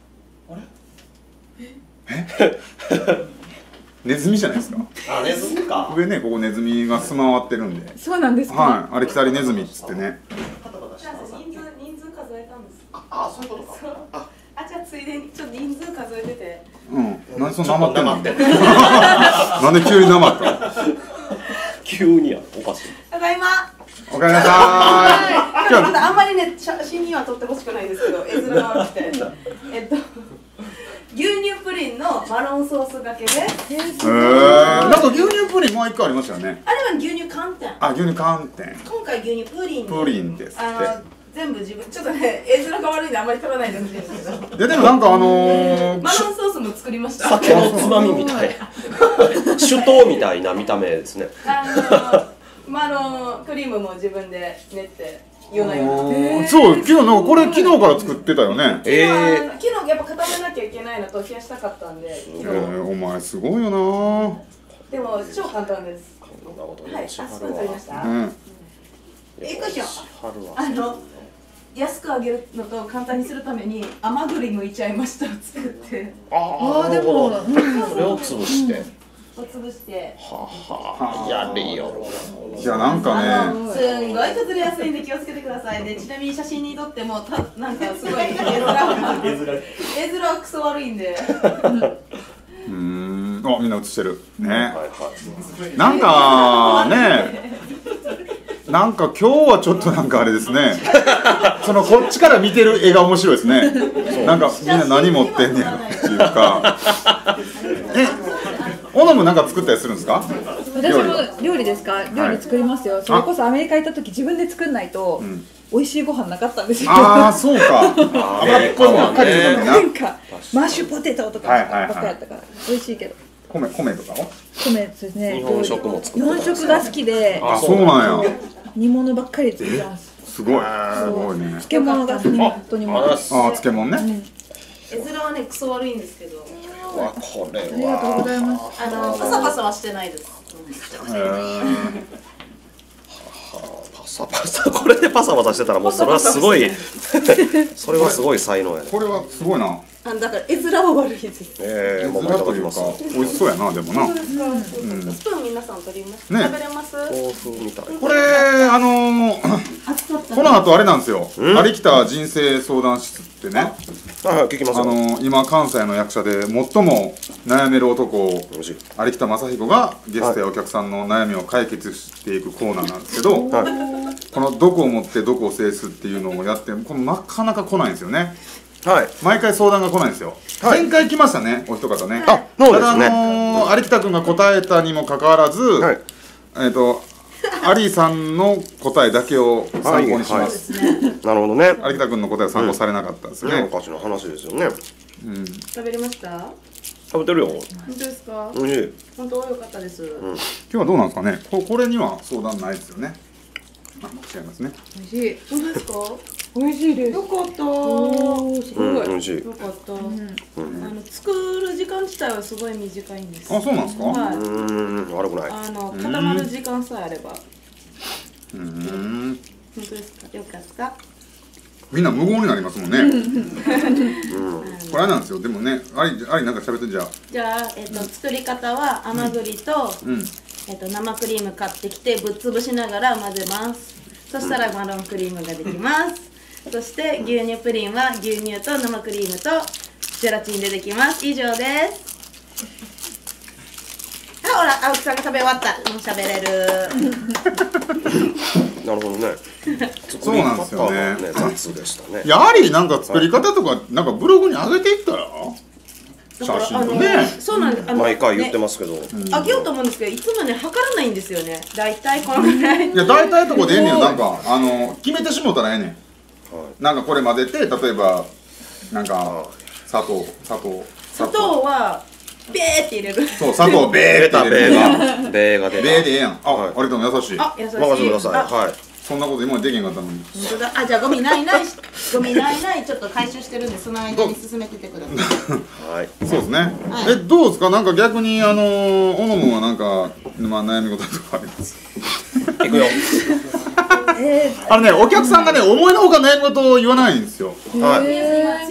S3: あれ？ネズミじゃないですか。
S1: ネズミか。
S3: 上ね、ここネズミが住まわってるんで。
S4: そうなんですか。
S3: はい、あれきたりネズミっつってね。
S2: 人数数えたんです。
S1: そういうことか。
S2: じゃあついでにちょっと人数数えてて。
S3: なんでそんななまってんの？なんで急になまったの？
S1: 急にや、おかしい。
S2: ただいま。
S3: おかえりなさ
S2: い。今日まだあんまりね、写真には撮ってほしくないですけど、絵面が悪くて。牛乳プリンのマロンソースがけで。
S3: なんか牛乳プリンもう一個ありましたよね。
S2: あれは牛乳寒天。
S3: 牛乳寒天。
S2: 今回牛乳プリン。
S3: プリンですって。
S2: 全部自分、ちょっとね、絵面が悪いんであんまり撮らないでほしいんですけど。
S3: でもなんか
S2: マロンソースも作りました。
S1: 酒のつまみみたい。酒盗みたいな見た目ですね。
S2: マロンクリームも自分で練って夜な夜な。
S3: そう、昨日なんかこれ昨日から作ってたよね。
S2: 昨日やっぱ固めなきゃいけないのと冷やしたかったんで。
S3: お前すごいよな。
S2: でも超簡単です。はい、スプーン取りました。よいしょ。安くあげるのと簡単にするために甘栗剥いちゃいました。作って。
S1: ああ、でもそれを潰して。
S2: 潰して。
S1: やるよ。
S3: いやなんか
S2: ね。すんごい崩れやすいんで気をつけてくださいね。ちなみに写真に撮ってもなんかすごい絵面はクソ悪いんで。
S3: みんな写してるね。なんかね。なんか今日はちょっとなんかあれですね。そのこっちから見てる絵が面白いですね。なんかみんな何持ってんねやろっていうか。オノムなんか作ったりするんですか？
S4: 私も料理ですか？料理作りますよ。それこそアメリカ行った時自分で作んないと美味しいご飯なかったんですよ。
S3: ああそうか。脂っこいものばっかりですね。
S4: なんかマッシュポテトとかばっかりやったから美味しいけど。
S3: 米とかも？
S4: 米ですね。
S1: 日本食も作って
S4: 日本食が好きで。
S3: あ、そうなんや。
S4: 煮物ばっかり作ります。
S3: すごい。すごいね。
S4: 漬物が本当にも。
S3: 漬物ね。
S2: 絵面はねクソ悪いんですけど。
S1: これは。
S4: ありがとうございます。
S2: パサパサはしてないです。
S1: パサパサ、これでパサパサしてたらもうそれはすごいそれはすごい才能やね。
S3: これはすごいな。
S2: だから絵面は悪いです。
S3: もういただきます。美味しそうやなでもな。
S2: スプーン皆さん取りました。食べれます？
S1: 豆腐みたい。
S3: これこの後あれなんですよ。有北人生相談室ってね。
S1: 聞きますよ。
S3: 今関西の役者で最も悩める男を有北正彦がゲストやお客さんの悩みを解決していくコーナーなんですけど、この毒を持って毒を制すっていうのをやってこのなかなか来ないんですよね。
S1: はい、
S3: 毎回相談が来ないんですよ。前回来ましたね、お一方ね。
S1: あ、そうですね。
S3: 有北君が答えたにもかかわらず、有井さんの答えだけを参考にします。
S1: なるほどね。
S3: 有北君の答えは参考されなかったですね。
S1: おかしな話ですよね。
S2: 食べれました？
S1: 食べてるよ。
S2: 本当ですか？
S1: 美味しい。
S2: 本当良かったです。
S3: 今日はどうなんですかね。これには相談ないですよね。違いますね。
S4: 美味しい。
S2: 本当ですか？
S4: 美味しいです。
S2: よかった。す
S1: ごい。美味しい。
S2: よかった。作る時間自体はすごい短いんです。
S3: あ、そうなんですか？
S1: 悪くない。
S2: 固まる時間さえあれば。
S3: 本
S2: 当ですか？よかった。
S3: みんな無言になりますもんね。これなんですよ。でもね、ありなんか喋ってじゃあ。
S2: じゃあ作り方は甘栗と生クリーム買ってきてぶっ潰しながら混ぜます。そしたらマロンクリームができます。そして牛乳プリンは牛乳と生クリームとゼラチンでできます。以上です。ほら、青木さんが食べ終わった。もう喋れる。
S1: なるほどね。
S3: そうなんですよね。
S1: 雑でしたね。
S3: やはりなんか作り方とかなんかブログに上げていったら。写真とね。
S2: そうなんです。
S1: 毎回言ってますけど。
S2: あげようと思うんですけど、いつもね測らないんですよね。だいたいこのぐらい。
S3: いや大体とこでええねん。なんか決めてしもたらええねん。なんかこれ混ぜて例えばなんか砂糖
S2: はベーって入れる。
S3: そう砂糖ベーって入れる。
S1: ベーが出た。
S3: ベーでええやん。あれでも優しい。
S2: あ、優しい。
S1: 任せてください。はい。
S3: そんなこと今までできんかったのに。
S2: 本当だ。あ、じゃあゴミないちょっと回収してるんでその間に進めててください。
S3: はい。そうですね。どうですか。なんか逆にオノムはなんか悩み事とかあります。
S1: いくよ。
S3: お客さんがね思いのほか悩み事を言わないんですよ。
S2: はい。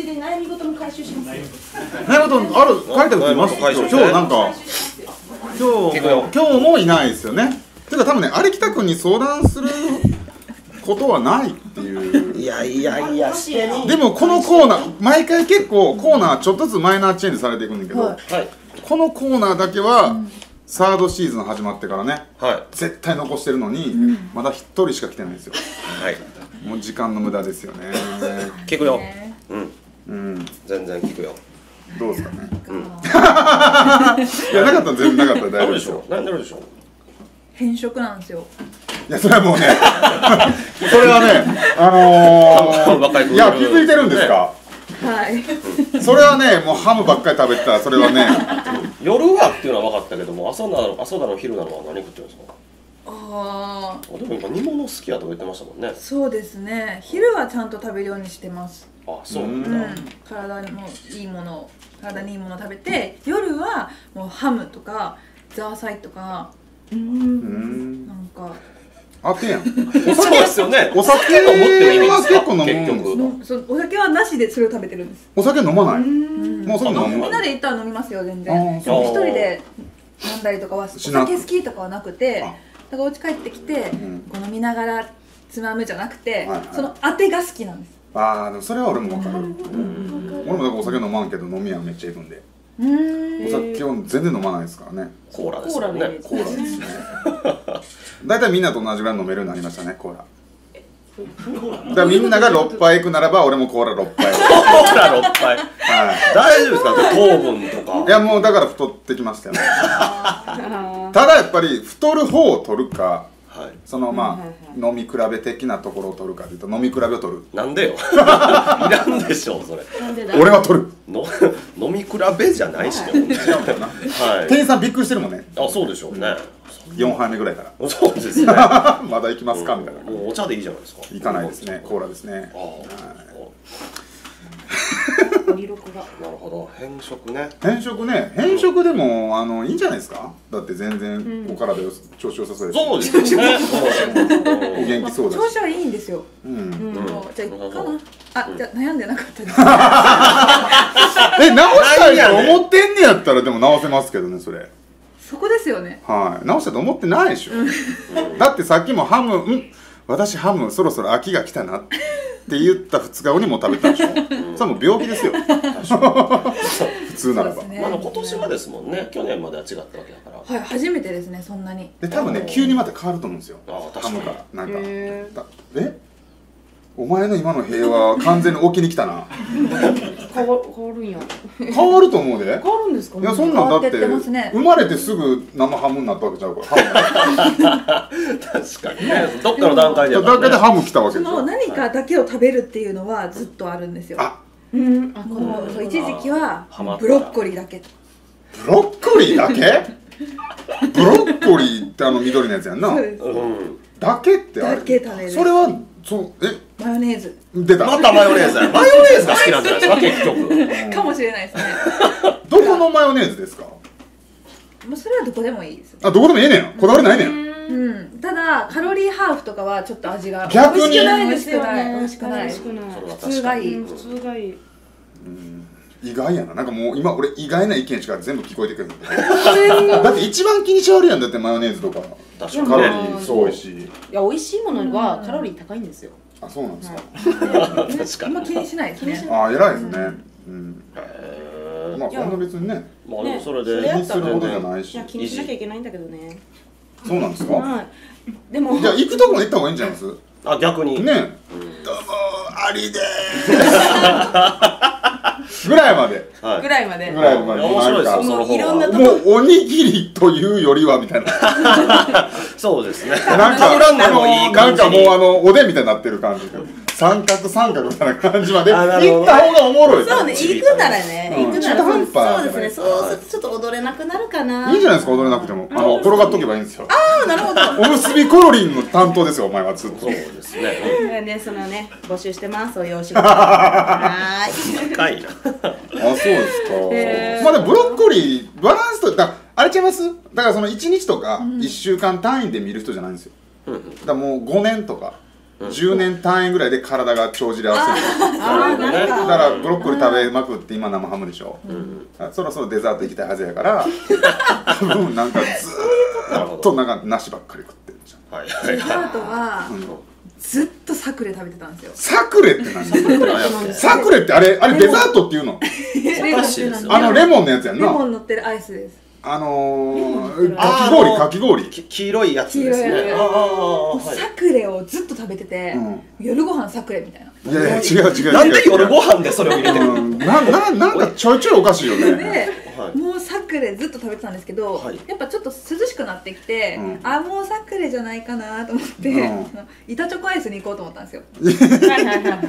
S2: 悩み事も回収します。
S3: 悩み事ある書いてある人います。今日なんか今日もいないですよね。てか多分ね有北君に相談することはないっていう。
S1: いやしてね。
S3: でもこのコーナー毎回結構コーナーちょっとずつマイナーチェンジされていくんだけど、このコーナーだけはサードシーズン始まってからね、絶対残してるのにまだ1人しか来てないんですよ。もう時間の無駄ですよね。
S1: 聞くよ。全然聞くよ。
S3: どうですかね。いやなかったら全然なかったら大丈夫でしょ。
S1: なんででしょう。
S4: 変色なんですよ。
S3: いやそれはもうねそれはねいや気づいてるんですか。
S4: はい。
S3: それはねもうハムばっかり食べてたらそれはね
S1: 夜はっていうのは分かったけども朝だの昼だのは何食ってるんですか。
S4: ああ、
S1: でも今煮物好きやとか言ってましたもんね。
S4: そうですね。昼はちゃんと食べるようにしてます。
S1: あ、そうな
S4: うん
S1: だ。
S4: ん、体にもいいもの、体にいいもの食べて、夜はもうハムとかザーサイとか、なんか
S3: あてやん。
S1: そうですよね。
S3: お酒
S1: と思ってもいいんですか
S3: 結構飲むん
S1: 結
S3: です
S1: 局。
S4: そうお酒はなしでそれを食べてるんです。
S3: お酒飲まない。
S4: うん
S3: もうそう飲む
S4: みんなで行ったら飲みますよ全
S3: あ
S4: 然。
S3: ー
S4: でも一人で飲んだりとかはお
S3: しなく
S4: 酒好きとかはなくて、
S3: あ
S4: だからお家帰ってきて、
S3: ん
S4: こう飲みながらつまむじゃなくて、
S3: はいはい
S4: そのあてが好きなんです。
S3: ああ、でもそれは俺もわかる。俺もだからお酒飲まんけど飲み屋めっちゃ行くんで。お酒を全然飲まないですからね。
S1: コーラですよね。
S3: コーラですね。だいたいみんなと同じぐらい飲めるようになりましたね、コーラ。だからみんなが6杯行くならば俺もコーラ6杯。
S1: コーラ6杯。
S3: は
S1: 大丈夫ですか？糖分とか。
S3: い。いやもうだから太ってきましたよね。ただやっぱり太る方を取るか、
S1: はい。
S3: そのまあ飲み比べ的なところを取るかというと飲み比べを取る。
S1: なんでよ。いらんでしょそれ。
S2: なんでだ。
S3: 俺は取る。
S1: の飲み比べじゃないしね。はい。
S3: 店員さんびっくりしてるもんね。
S1: あ、そうでしょうね。
S3: 4杯目ぐらいから。
S1: そうですね。
S3: まだ行きますかみたいな。
S1: もうお茶でいいじゃないですか。
S3: 行かないですね。コーラですね。
S1: ああ。
S2: リロクが。
S1: なるほど。変色ね。
S3: 変色ね、変色でもいいんじゃないですか。だって全然お体調子良さそうですし。
S1: そうですよね。
S3: お元気そうだし。
S4: 調子はいいんですよ。
S3: うん。
S4: もうじゃあ行こうかな。あ、じゃあ悩んでなかったです。
S3: 直したいと思ってんねやったらでも直せますけどねそれ。
S4: そこですよね。
S3: はい。直したいと思ってないでしょ。だってさっきもハム、私ハムそろそろ秋が来たなって言った2日後にもう食べたでしょ。それもう病気ですよ。普通ならば。
S4: そうですね
S1: 今年はですもんね。去年までは違ったわけだから。
S4: はい、初めてですね、そんなに。
S3: で多分ね急にまた変わると思うんですよ。
S1: ああ、確かに。
S3: ハムがなんかお前の今の平和は完全に置きに来たな。
S2: 変わるんや。
S3: 変わると思うで。
S2: 変わるんですか。
S3: いやそんなんだって
S4: 変わってってますね
S3: 生まれてすぐ生ハムになったわけちゃうから。
S1: 確かにね。どっかの段階でや
S3: だけでハム来たわけ
S4: そ
S3: でしょ。
S4: の何かだけを食べるっていうのはずっとあるんですよ。
S3: あ、
S4: このそう一時期は
S1: ハマった
S4: ブロッコリーだけ。
S3: ブロッコリーだけ？ブロッコリーって緑のやつやんな。
S4: そうです。
S3: だけってあれ。
S4: だけ食べる。
S3: それは
S4: マヨネーズ。
S3: 出た。
S1: またマヨネーズや。マヨネーズが好きなんじゃないですか結局。
S4: かもしれないですね。
S3: どこのマヨネーズですか？
S4: もうそれはどこでもいいです。
S3: あ、どこでもええねん。こだわりないねん。
S4: うん。ただカロリーハーフとかはちょっと味が
S3: 逆に
S4: 美味しくない美味しくない。
S2: 美味しくない。
S1: それは
S4: 普通がいい。
S2: 普通がいい。
S3: 意外やな。なんかもう今俺意外な意見しか全部聞こえてくる。だって一番気にしはるやん。だってマヨネーズとか
S1: 確かに
S3: カロリーすごいし。
S2: いや、美味しいものはカロリー高いんですよ。
S3: あ、そうなんですか。
S1: 確かに。
S4: あんま気にしないですね。
S3: あ、偉いですね。うん。
S1: へ
S3: まあそんな別にね、
S1: まあでもそれ
S2: ね
S1: で
S3: 気にするほどじゃないし
S2: いや、。気にしなきゃいけないんだけどね。
S3: そうなんですか。
S2: はい。でも。
S3: じゃあ行くとこも行った方がいいんじゃないですか。
S1: あ、逆に。
S3: ね。どうもアリでーす。ぐらいまで。
S1: はい。
S2: ぐらいまで。
S3: ぐらいまで。
S1: 面白いですよ。
S3: なんか
S1: その方
S2: いろんな
S1: が。
S2: と
S3: もうおにぎりというよりはみたいな。
S1: そうですね。
S3: なんか
S1: かぶらんでもいい感じに。
S3: なんかもうおでんみたいになってる感じ。三角みたいな感じまで
S1: あなるほど
S3: 行った方がおもろい。
S2: そうね、行くならね、
S3: うん
S2: 行くなら
S3: 中途半端
S2: そうですね、そうするとちょっと踊れなくなるかな。
S3: いいじゃないですか、踊れなくても。転がっとけばいいんですよ。
S2: ああ、なるほど。
S3: おむすびコロリンの担当ですよ、お前はずっと。
S1: そうですね。
S2: ね、そのね、募集してます、そういうお仕事。はーい。
S1: 高いな。
S3: あ、そうですか。まあでもブロッコリーバランスとあれちゃいます？だからその1日とか1週間単位で見る人じゃないんですよ。だからもう5年とか10年単位ぐらいで体が帳尻合わせる。
S2: ああ、なるほど。
S3: だからブロッコリー食べまくって今生ハムでしょ。そろそろデザート行きたいはずやから多分なんかずーっとなんか梨ばっかり食ってるじゃん。
S1: はい
S4: デザートはずっとサクレ食べてたんですよ。
S3: サクレって何？サクレってあれデザートっていうの？
S4: レモンってなんで
S3: レモンのやつやん
S4: レモ
S3: な。
S4: ン乗ってるアイスです。
S3: かき氷。
S1: 黄色いやつですね。
S4: 黄色いやつ
S1: ああ、
S4: もう
S1: はい。
S4: サクレをずっと食べてて、夜ご飯サクレみたいな。
S3: いやいや違う。
S1: なんで夜ご飯でそれを入れてるの？
S3: なんかちょいちょいおかしいよね。
S4: で、
S1: はい
S4: もうサクレずっと食べてたんですけど、やっぱちょっと涼しくなってきて、あ、もうサクレじゃないかなと思って、板チョコアイスに行こうと思ったんですよ。
S2: はいはいはい。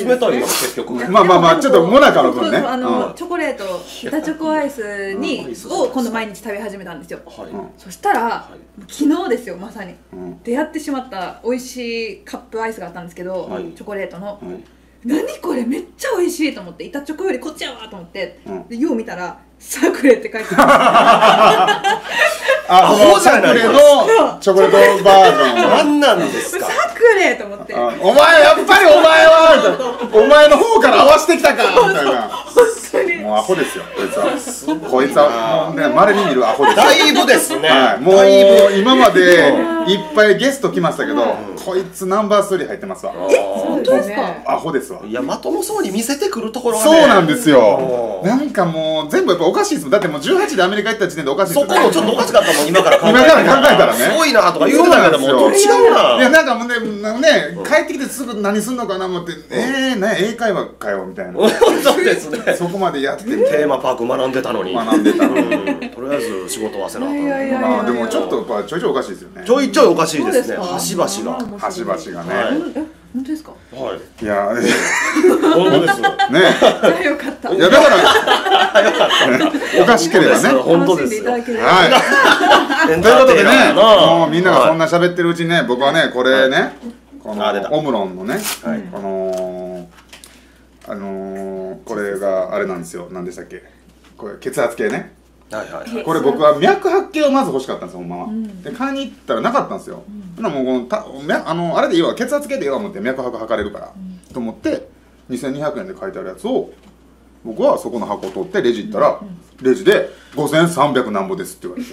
S1: 冷たいよ結局。
S3: まあまあまあちょっとモナカの分ね。
S4: チョコレート板チョコアイスにを今度毎日食べ始めたんですよ。そしたら昨日ですよ、まさに出会ってしまった美味しいカップアイスがあったんですけど、チョコレートの。何これめっちゃ美味しいと思って、板チョコよりこっちやわと思って、でよう見たらサクレって書いてある。
S3: あ、そのサクレのチョコレートバージョン。
S1: 何なんですか。
S4: サクレと思って。
S3: お前やっぱりお前はみたいな。お前の方から合わせてきたかみたいな。もうアホですよ、こいつは。こいつはね、稀に見るアホです。
S1: だいぶですね。
S3: もう今までいっぱいゲスト来ましたけど、こいつナンバー3入ってますわ。
S2: 本当ですか。
S3: アホですわ。
S1: いや、まともそうに見せてくるところが
S3: そうなんですよ。なんかもう全部やっぱおかしいですもん。だってもう18でアメリカ行った時点でおかしいですよ。
S1: そこもちょっとおかしかったもん、今から考え
S3: たらね。
S1: すごいなとか言うてたけども、違うな。
S3: いや、なんかもうね、帰ってきてすぐ何すんのかな思って、英会話かよみたいな。
S1: そうですね。
S3: そこまでやって
S1: テーマパーク学んでたのに。
S3: 学んでたのに。
S1: とりあえず仕事はせなあかん。
S3: でもちょっとやっぱちょいちょいおかしいですよね。
S1: ちょいちょいおかしいですね。端々が。
S3: 端々がね。
S4: 本当ですか。
S1: はい。
S3: いや、
S1: 本当です。
S3: ね。
S4: じゃあよかった。
S3: いやだからおかしければね。
S1: 本当です。
S3: はい。ということでね、もうみんながそんな喋ってるうちにね、僕はねこれね、このオムロンのね、このこれがあれなんですよ。何でしたっけ？これ血圧計ね。これ僕は脈拍計をまず欲しかったんですよ、ほんまは。で買いに行ったらなかったんですよ。もうあれでいいわ、血圧計でいいわ思って、脈拍測れるからと思って2200円で書いてあるやつを僕はそこの箱を取ってレジ行ったら、レジで5300なんぼですって言われ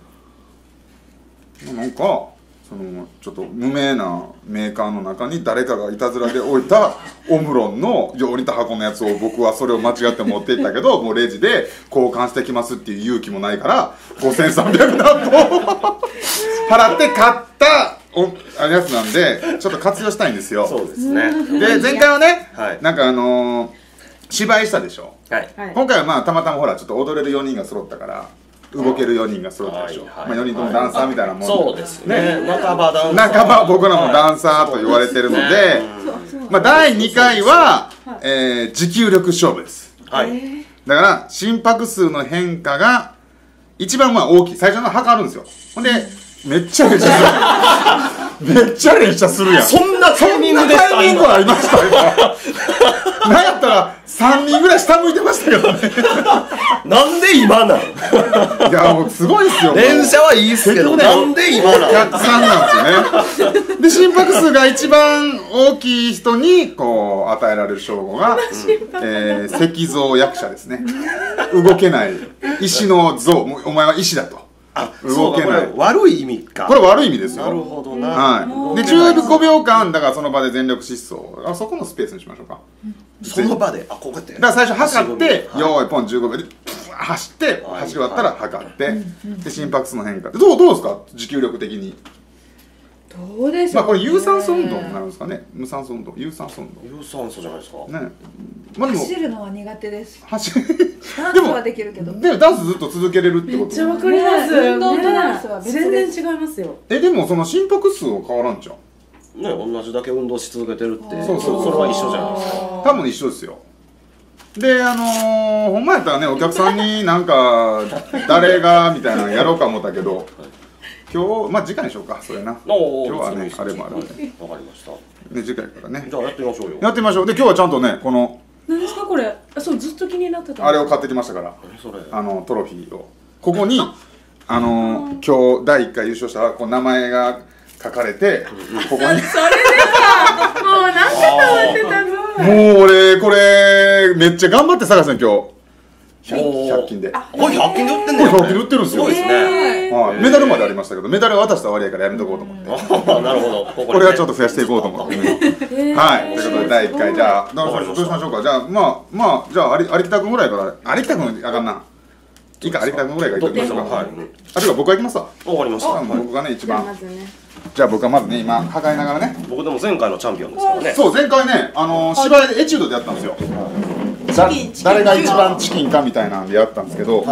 S3: て、なんかちょっと無名なメーカーの中に誰かがいたずらで置いたオムロンのようにた箱のやつを、僕はそれを間違って持っていったけど、もうレジで交換してきますっていう勇気もないから5300何本払って買ったやつなんで、ちょっと活用したいんですよ。
S1: そうですね。
S3: で前回はね、なんか芝居したでしょ。今回はまあたまたまほらちょっと踊れる4人が揃ったから動ける4人が揃ったでしょ。4人ともダンサーみたいなもん。
S1: そうですね。半ばダンサー。
S3: 半ば僕らもダンサーと言われてるので、まあ第2回は持久力勝負です。だから心拍数の変化が一番まあ大きい、最初の測るんですよ。ほんでめっちゃ連射する。めっちゃ連射するやん。
S1: そんなタイミングでした。
S3: タイミングありましたよ。なんやったら3人ぐらい下向いてましたけどね。
S1: なんで今なん。
S3: いやもうすごいですよ。
S1: 連射はいいっすけど、なんで今なん。
S3: 逆算なんですよね。で心拍数が一番大きい人にこう与えられる称号が石像役者ですね。動けない石の像、お前は石だと。動けない。
S1: 悪い意味か。
S3: これ悪い意味ですよ。
S1: なるほどな。
S3: はい。で15秒間だからその場で全力疾走。そこのスペースにしましょうか。
S1: その場で、こうやって。
S3: だから最初測って、よーいポン15秒で走って走り終わったら測って、で心拍数の変化。どうですか、持久力的に。
S4: どうでしょう。
S3: まあこれ有酸素運動になるんですかね。無酸素運動、有酸素運動。
S1: 有酸素じゃないですか。
S3: ね。まあでも
S4: 走るのは苦手です。
S3: ダンス
S4: はできるけど。
S3: でもダンスずっと続けれるってこと。
S2: めっちゃわかります。
S4: 運動とダンスは
S2: 全然違いますよ。
S3: でもその心拍数は変わらんじゃん。
S1: ね、同じだけ運動し続けてるって、
S3: そう
S1: それは一緒じゃないですか。
S3: 多分一緒ですよ。でほんまやったらね、お客さんになんか誰がみたいなのやろうか思ったけど、今日まあ次回にしようか、それな。今日はねあれもあるんで。
S1: わかりました。
S3: ね、次回からね。
S1: じゃあやってみましょうよ。
S3: やってみましょう。で今日はちゃんとねこの
S2: 何ですかこれ。そうずっと気になってた。
S3: あれを買ってきましたから。
S1: それ。
S3: トロフィーをここに今日第1回優勝したこう名前が書かれて、ここに。それで
S2: さ、もうなんで食べてたの。
S3: もう俺これめっちゃ頑張って探したん今日。100均で。
S1: これ100均で売ってんの。
S3: これ100均で売ってるんですよ。
S1: そうですね。
S3: メダルまでありましたけど、メダル渡した割合からやめとこうと思って。
S1: なるほど。
S3: これはちょっと増やしていこうと思って。はい。ということで第1回じゃあどうしましょうか。じゃあまあじゃあ有北君ぐらいから、有北君あかんな。いいか、有北君ぐらいから言ってみましょうか。はい。あ、てか僕は行きますわ。
S1: わかりました。
S3: 僕がね一番。じゃあ僕はまずね今測りながらね。
S1: 僕でも前回のチャンピオンですからね。
S3: そう前回ね芝居でエチュードでやったんですよ。誰が一番チキンかみたいなんでやったんですけど、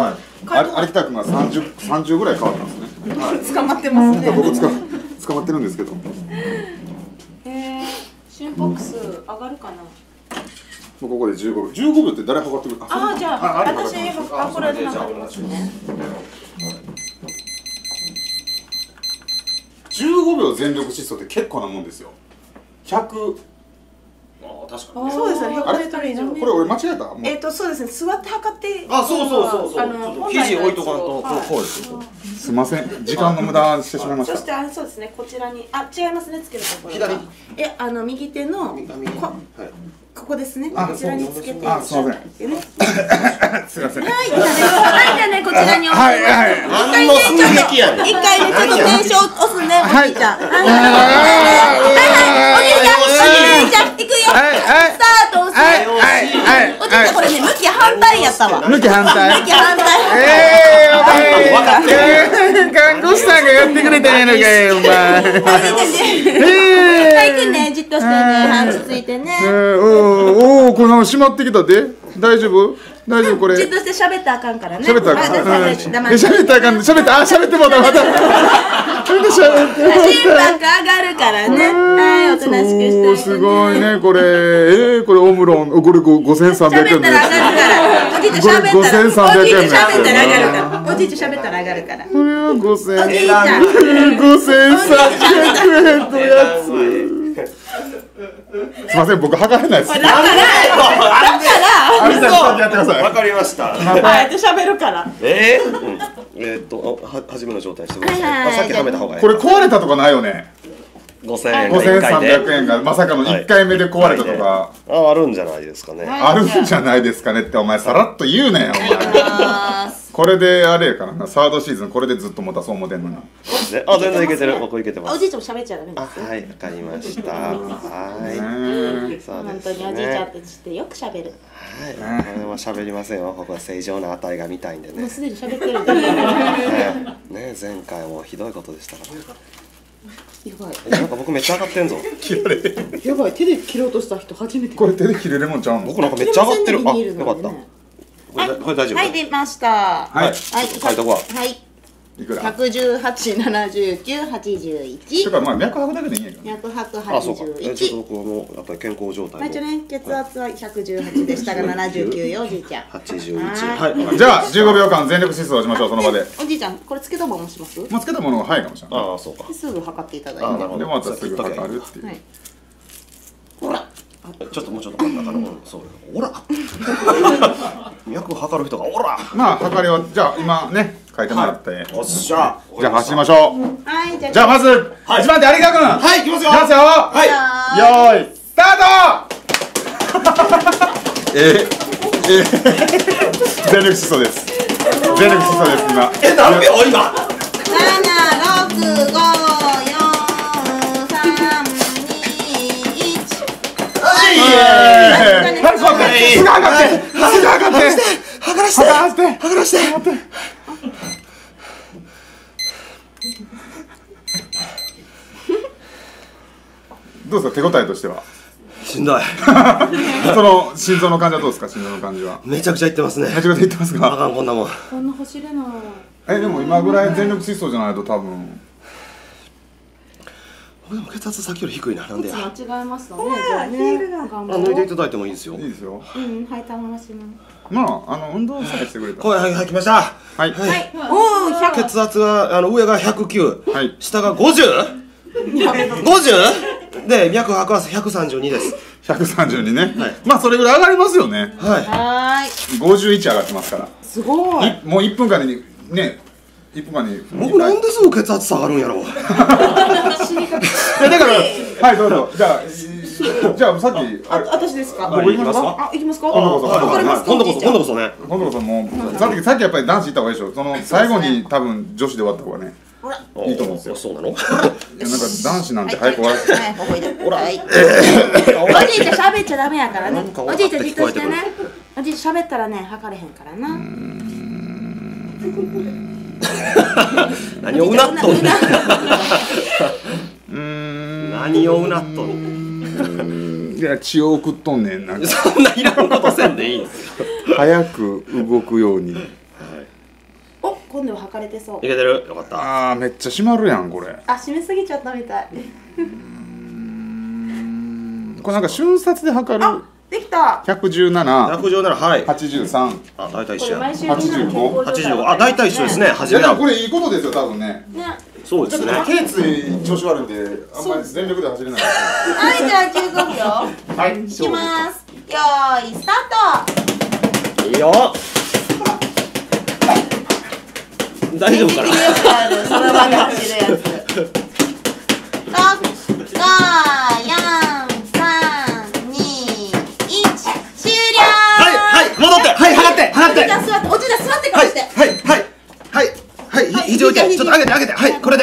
S3: 有北君が30ぐらい変わったんですね。
S2: 捕まってますね。
S3: 僕捕まってるんですけど。
S2: 心拍数上がるかな。
S3: もうここで15秒。15秒って誰測ってくる？
S2: ああ、じゃあ私これで測りますね。
S3: 15秒全力疾走って結構なもんですよ。100。
S1: 確かに。
S2: そうですね。100m以上。
S3: これ俺間違えた？
S2: そうですね。座って測って。
S1: あ、そう。肘置いとかんとこうですよ。
S3: すみません。時間の無駄してしまいました。
S2: そしてそうですね。こちらに違いますね。つけるところ。
S1: 左。
S2: 右手のここですね。こちらにつけて。
S3: すみません。すみません。
S2: はい、じゃあね、こちらに置いて。一回ね、ちょっと停止を押すね、おじいちゃん。おじいちゃん、行くよ。スタート押す。おじいちゃん、これね、向き反対やったわ。
S3: 向き反対。
S1: 分かってる。
S3: 看護師さんがやってくれたんやのかよ、お前。
S2: はい、行くね、じっとしてね、半つついてね。
S3: おお、この閉まってきたで。大丈夫？大丈夫これ。
S2: じっとして喋ったらあかんからね。
S3: 喋ったらあかん。
S2: 喋
S3: ったらあかん。喋ってもうたまた。
S2: 心拍上がるからね。はい、おとなしくして。
S3: すごいね、これ。これオムロン。これ5300円で。
S2: 喋ったら上がるから。おじいちゃん喋ったら。おじいちゃん喋ったら上がるから。おじいちゃん喋ったら上がるから。
S3: これは5000円。
S2: おじいちゃん。
S3: 5300円のやつ。すみません、僕測れないです。
S2: だから
S3: 有田さんやってください。
S1: わかりました。
S2: あえて喋るから。
S1: 初めの状態してください。さっきはめた方がいい。
S3: これ壊れたとかないよね。5300円がまさかの1回目で壊れたとか。
S1: あるんじゃないですかね。
S3: あるんじゃないですかねってお前さらっと言うなよ、お前。これであれやからな、サードシーズンこれでずっと持たそう思ってんのに。
S1: あ、全然いけてる。僕いけてます。
S2: おじいちゃんも喋っちゃダメですよ。
S1: はい、わかりました。はい。
S2: 本当におじいちゃんってしてよく喋る。
S1: はい。これは喋りませんよ。ここは正常な値が見たいんでね。
S2: もうすでに喋ってる。
S1: ね、前回もひどいことでしたから。
S2: やばい。
S1: なんか僕めっちゃ上がってんぞ。
S3: 切られ。
S2: やばい、手で切ろうとした人初めて。
S3: これ手で切れるもんちゃうの？
S1: 僕なんかめっちゃ上がってる。あ、よかった。これ大丈夫。
S2: はい、出ました。
S3: はい。
S1: 書いとこわ。
S2: はい。
S3: いくら
S2: ？118、79、81。
S3: だからまあ脈拍だけでいいんやけど。
S2: 脈拍
S1: あ、そうか。ちょっ
S2: 81。
S1: とこのやっぱり健康状態。
S2: 一応ね、血圧は118でしたが79よ、おじいちゃん。
S1: 81。はい。
S3: じゃあ15秒間全力疾走しましょう、その場で。
S2: おじいちゃん、これつけたままします？
S3: つけたものが早いかもしれない。
S1: ああ、そうか。
S2: すぐ測っていただいて。
S1: あ、なるほど。
S3: でまたすぐ測るっていう。
S2: はい。ほら。
S1: ちょっともうちょっと真ん中の。そう。ほら。脈測る人がほら。
S3: まあ測りはじゃあ今ね書いてもらって。
S1: おっしゃ。
S3: じゃあ走りましょう。
S2: はい、
S3: じゃあまず1番手有川君。
S1: はい、行きますよ。
S3: いきますよ。
S1: はい。
S3: よーいスタート。全力疾走です。全力疾走です今。
S1: 何秒今。
S2: 7、6、5、4、3、2、1。
S3: どうですか手応えとしては？
S1: しんどい。
S3: その心臓の感じはどうですか？心臓の感じは。
S1: めちゃくちゃいってますね。
S3: めちゃくちゃいってますか？
S1: あかんこんなもん。
S2: こんな走れない。
S3: でも今ぐらい全力疾走じゃないと多分。
S1: でも血圧さっきより低いな。なんでや。
S2: 間違えますよね。じゃあね。
S1: 抜いていただいてもいいですよ。
S3: いいですよ。
S2: うん、はい、頼まします。
S3: まあ運動さえしてくれたら。
S1: はい、来ました。
S3: はい。
S2: おお、100。
S1: 血圧が上が109、
S3: はい。
S1: 下が50。50で脈拍は132です。
S3: 132ね。まあそれぐらい上がりますよね。
S1: は
S3: 51上がってますから。
S2: すごい。
S3: もう1分間にね。1分間に。
S1: 僕なんですぐ血圧下がるんやろ。
S3: だからはいどうぞ。じゃあさっき
S2: 私ですか？
S1: 僕行きますか？
S2: あ、行きますか？
S3: わ
S2: かりますか？
S1: 今度こそね。
S3: 今度こそもうさっきやっぱり男子行った方がいいでしょ。その最後に多分女子で終わった方がねいいと思うんですよ。
S1: そうなの？
S3: なんか男子なんて早く終わらせて。
S2: はい、ここいで。はい。おじいちゃん喋っちゃダメやからね。おじいちゃんじっとしてね。おじいちゃん喋ったらね測れへんからな。
S1: 何をうなっとんねん。何をうなっとんねん。
S3: いや血を送っとんねんなんか。
S1: そんないらんことせんでいいんですよ。
S3: 早く動くように。
S2: 今度は測れてそう。
S1: いけてる、よかった。
S3: あーめっちゃ締まるやんこれ。
S2: あ、締めすぎちゃったみたい。
S3: これなんか瞬殺で測る。
S2: あ、できた。
S3: 117、
S1: 117、はい。
S3: 83、
S1: あ、大体一緒や。
S2: これ毎週みんなの健康状態
S1: 85、あ、大体一緒ですね。初めは。
S3: いやこれいいことですよ多分ね。
S2: ね。
S1: そうですね。
S3: 頸椎調子悪いんであんまり全力で走れない。
S2: はい、じゃあ15秒。
S3: はい。
S2: いきます。よーい、スタート。
S1: いいよ。大丈夫かな。
S2: よくあるその場で走るやつ。6、5、4、3、2、1、終了。
S1: はい、はい、戻って、はい、測って、測って。
S2: じゃあ座って、おじいちゃん座ってから
S1: はい、
S2: して。
S1: はい、はい、はい、はい、肘置いて、ちょっと上げて、上げて、はい、これで。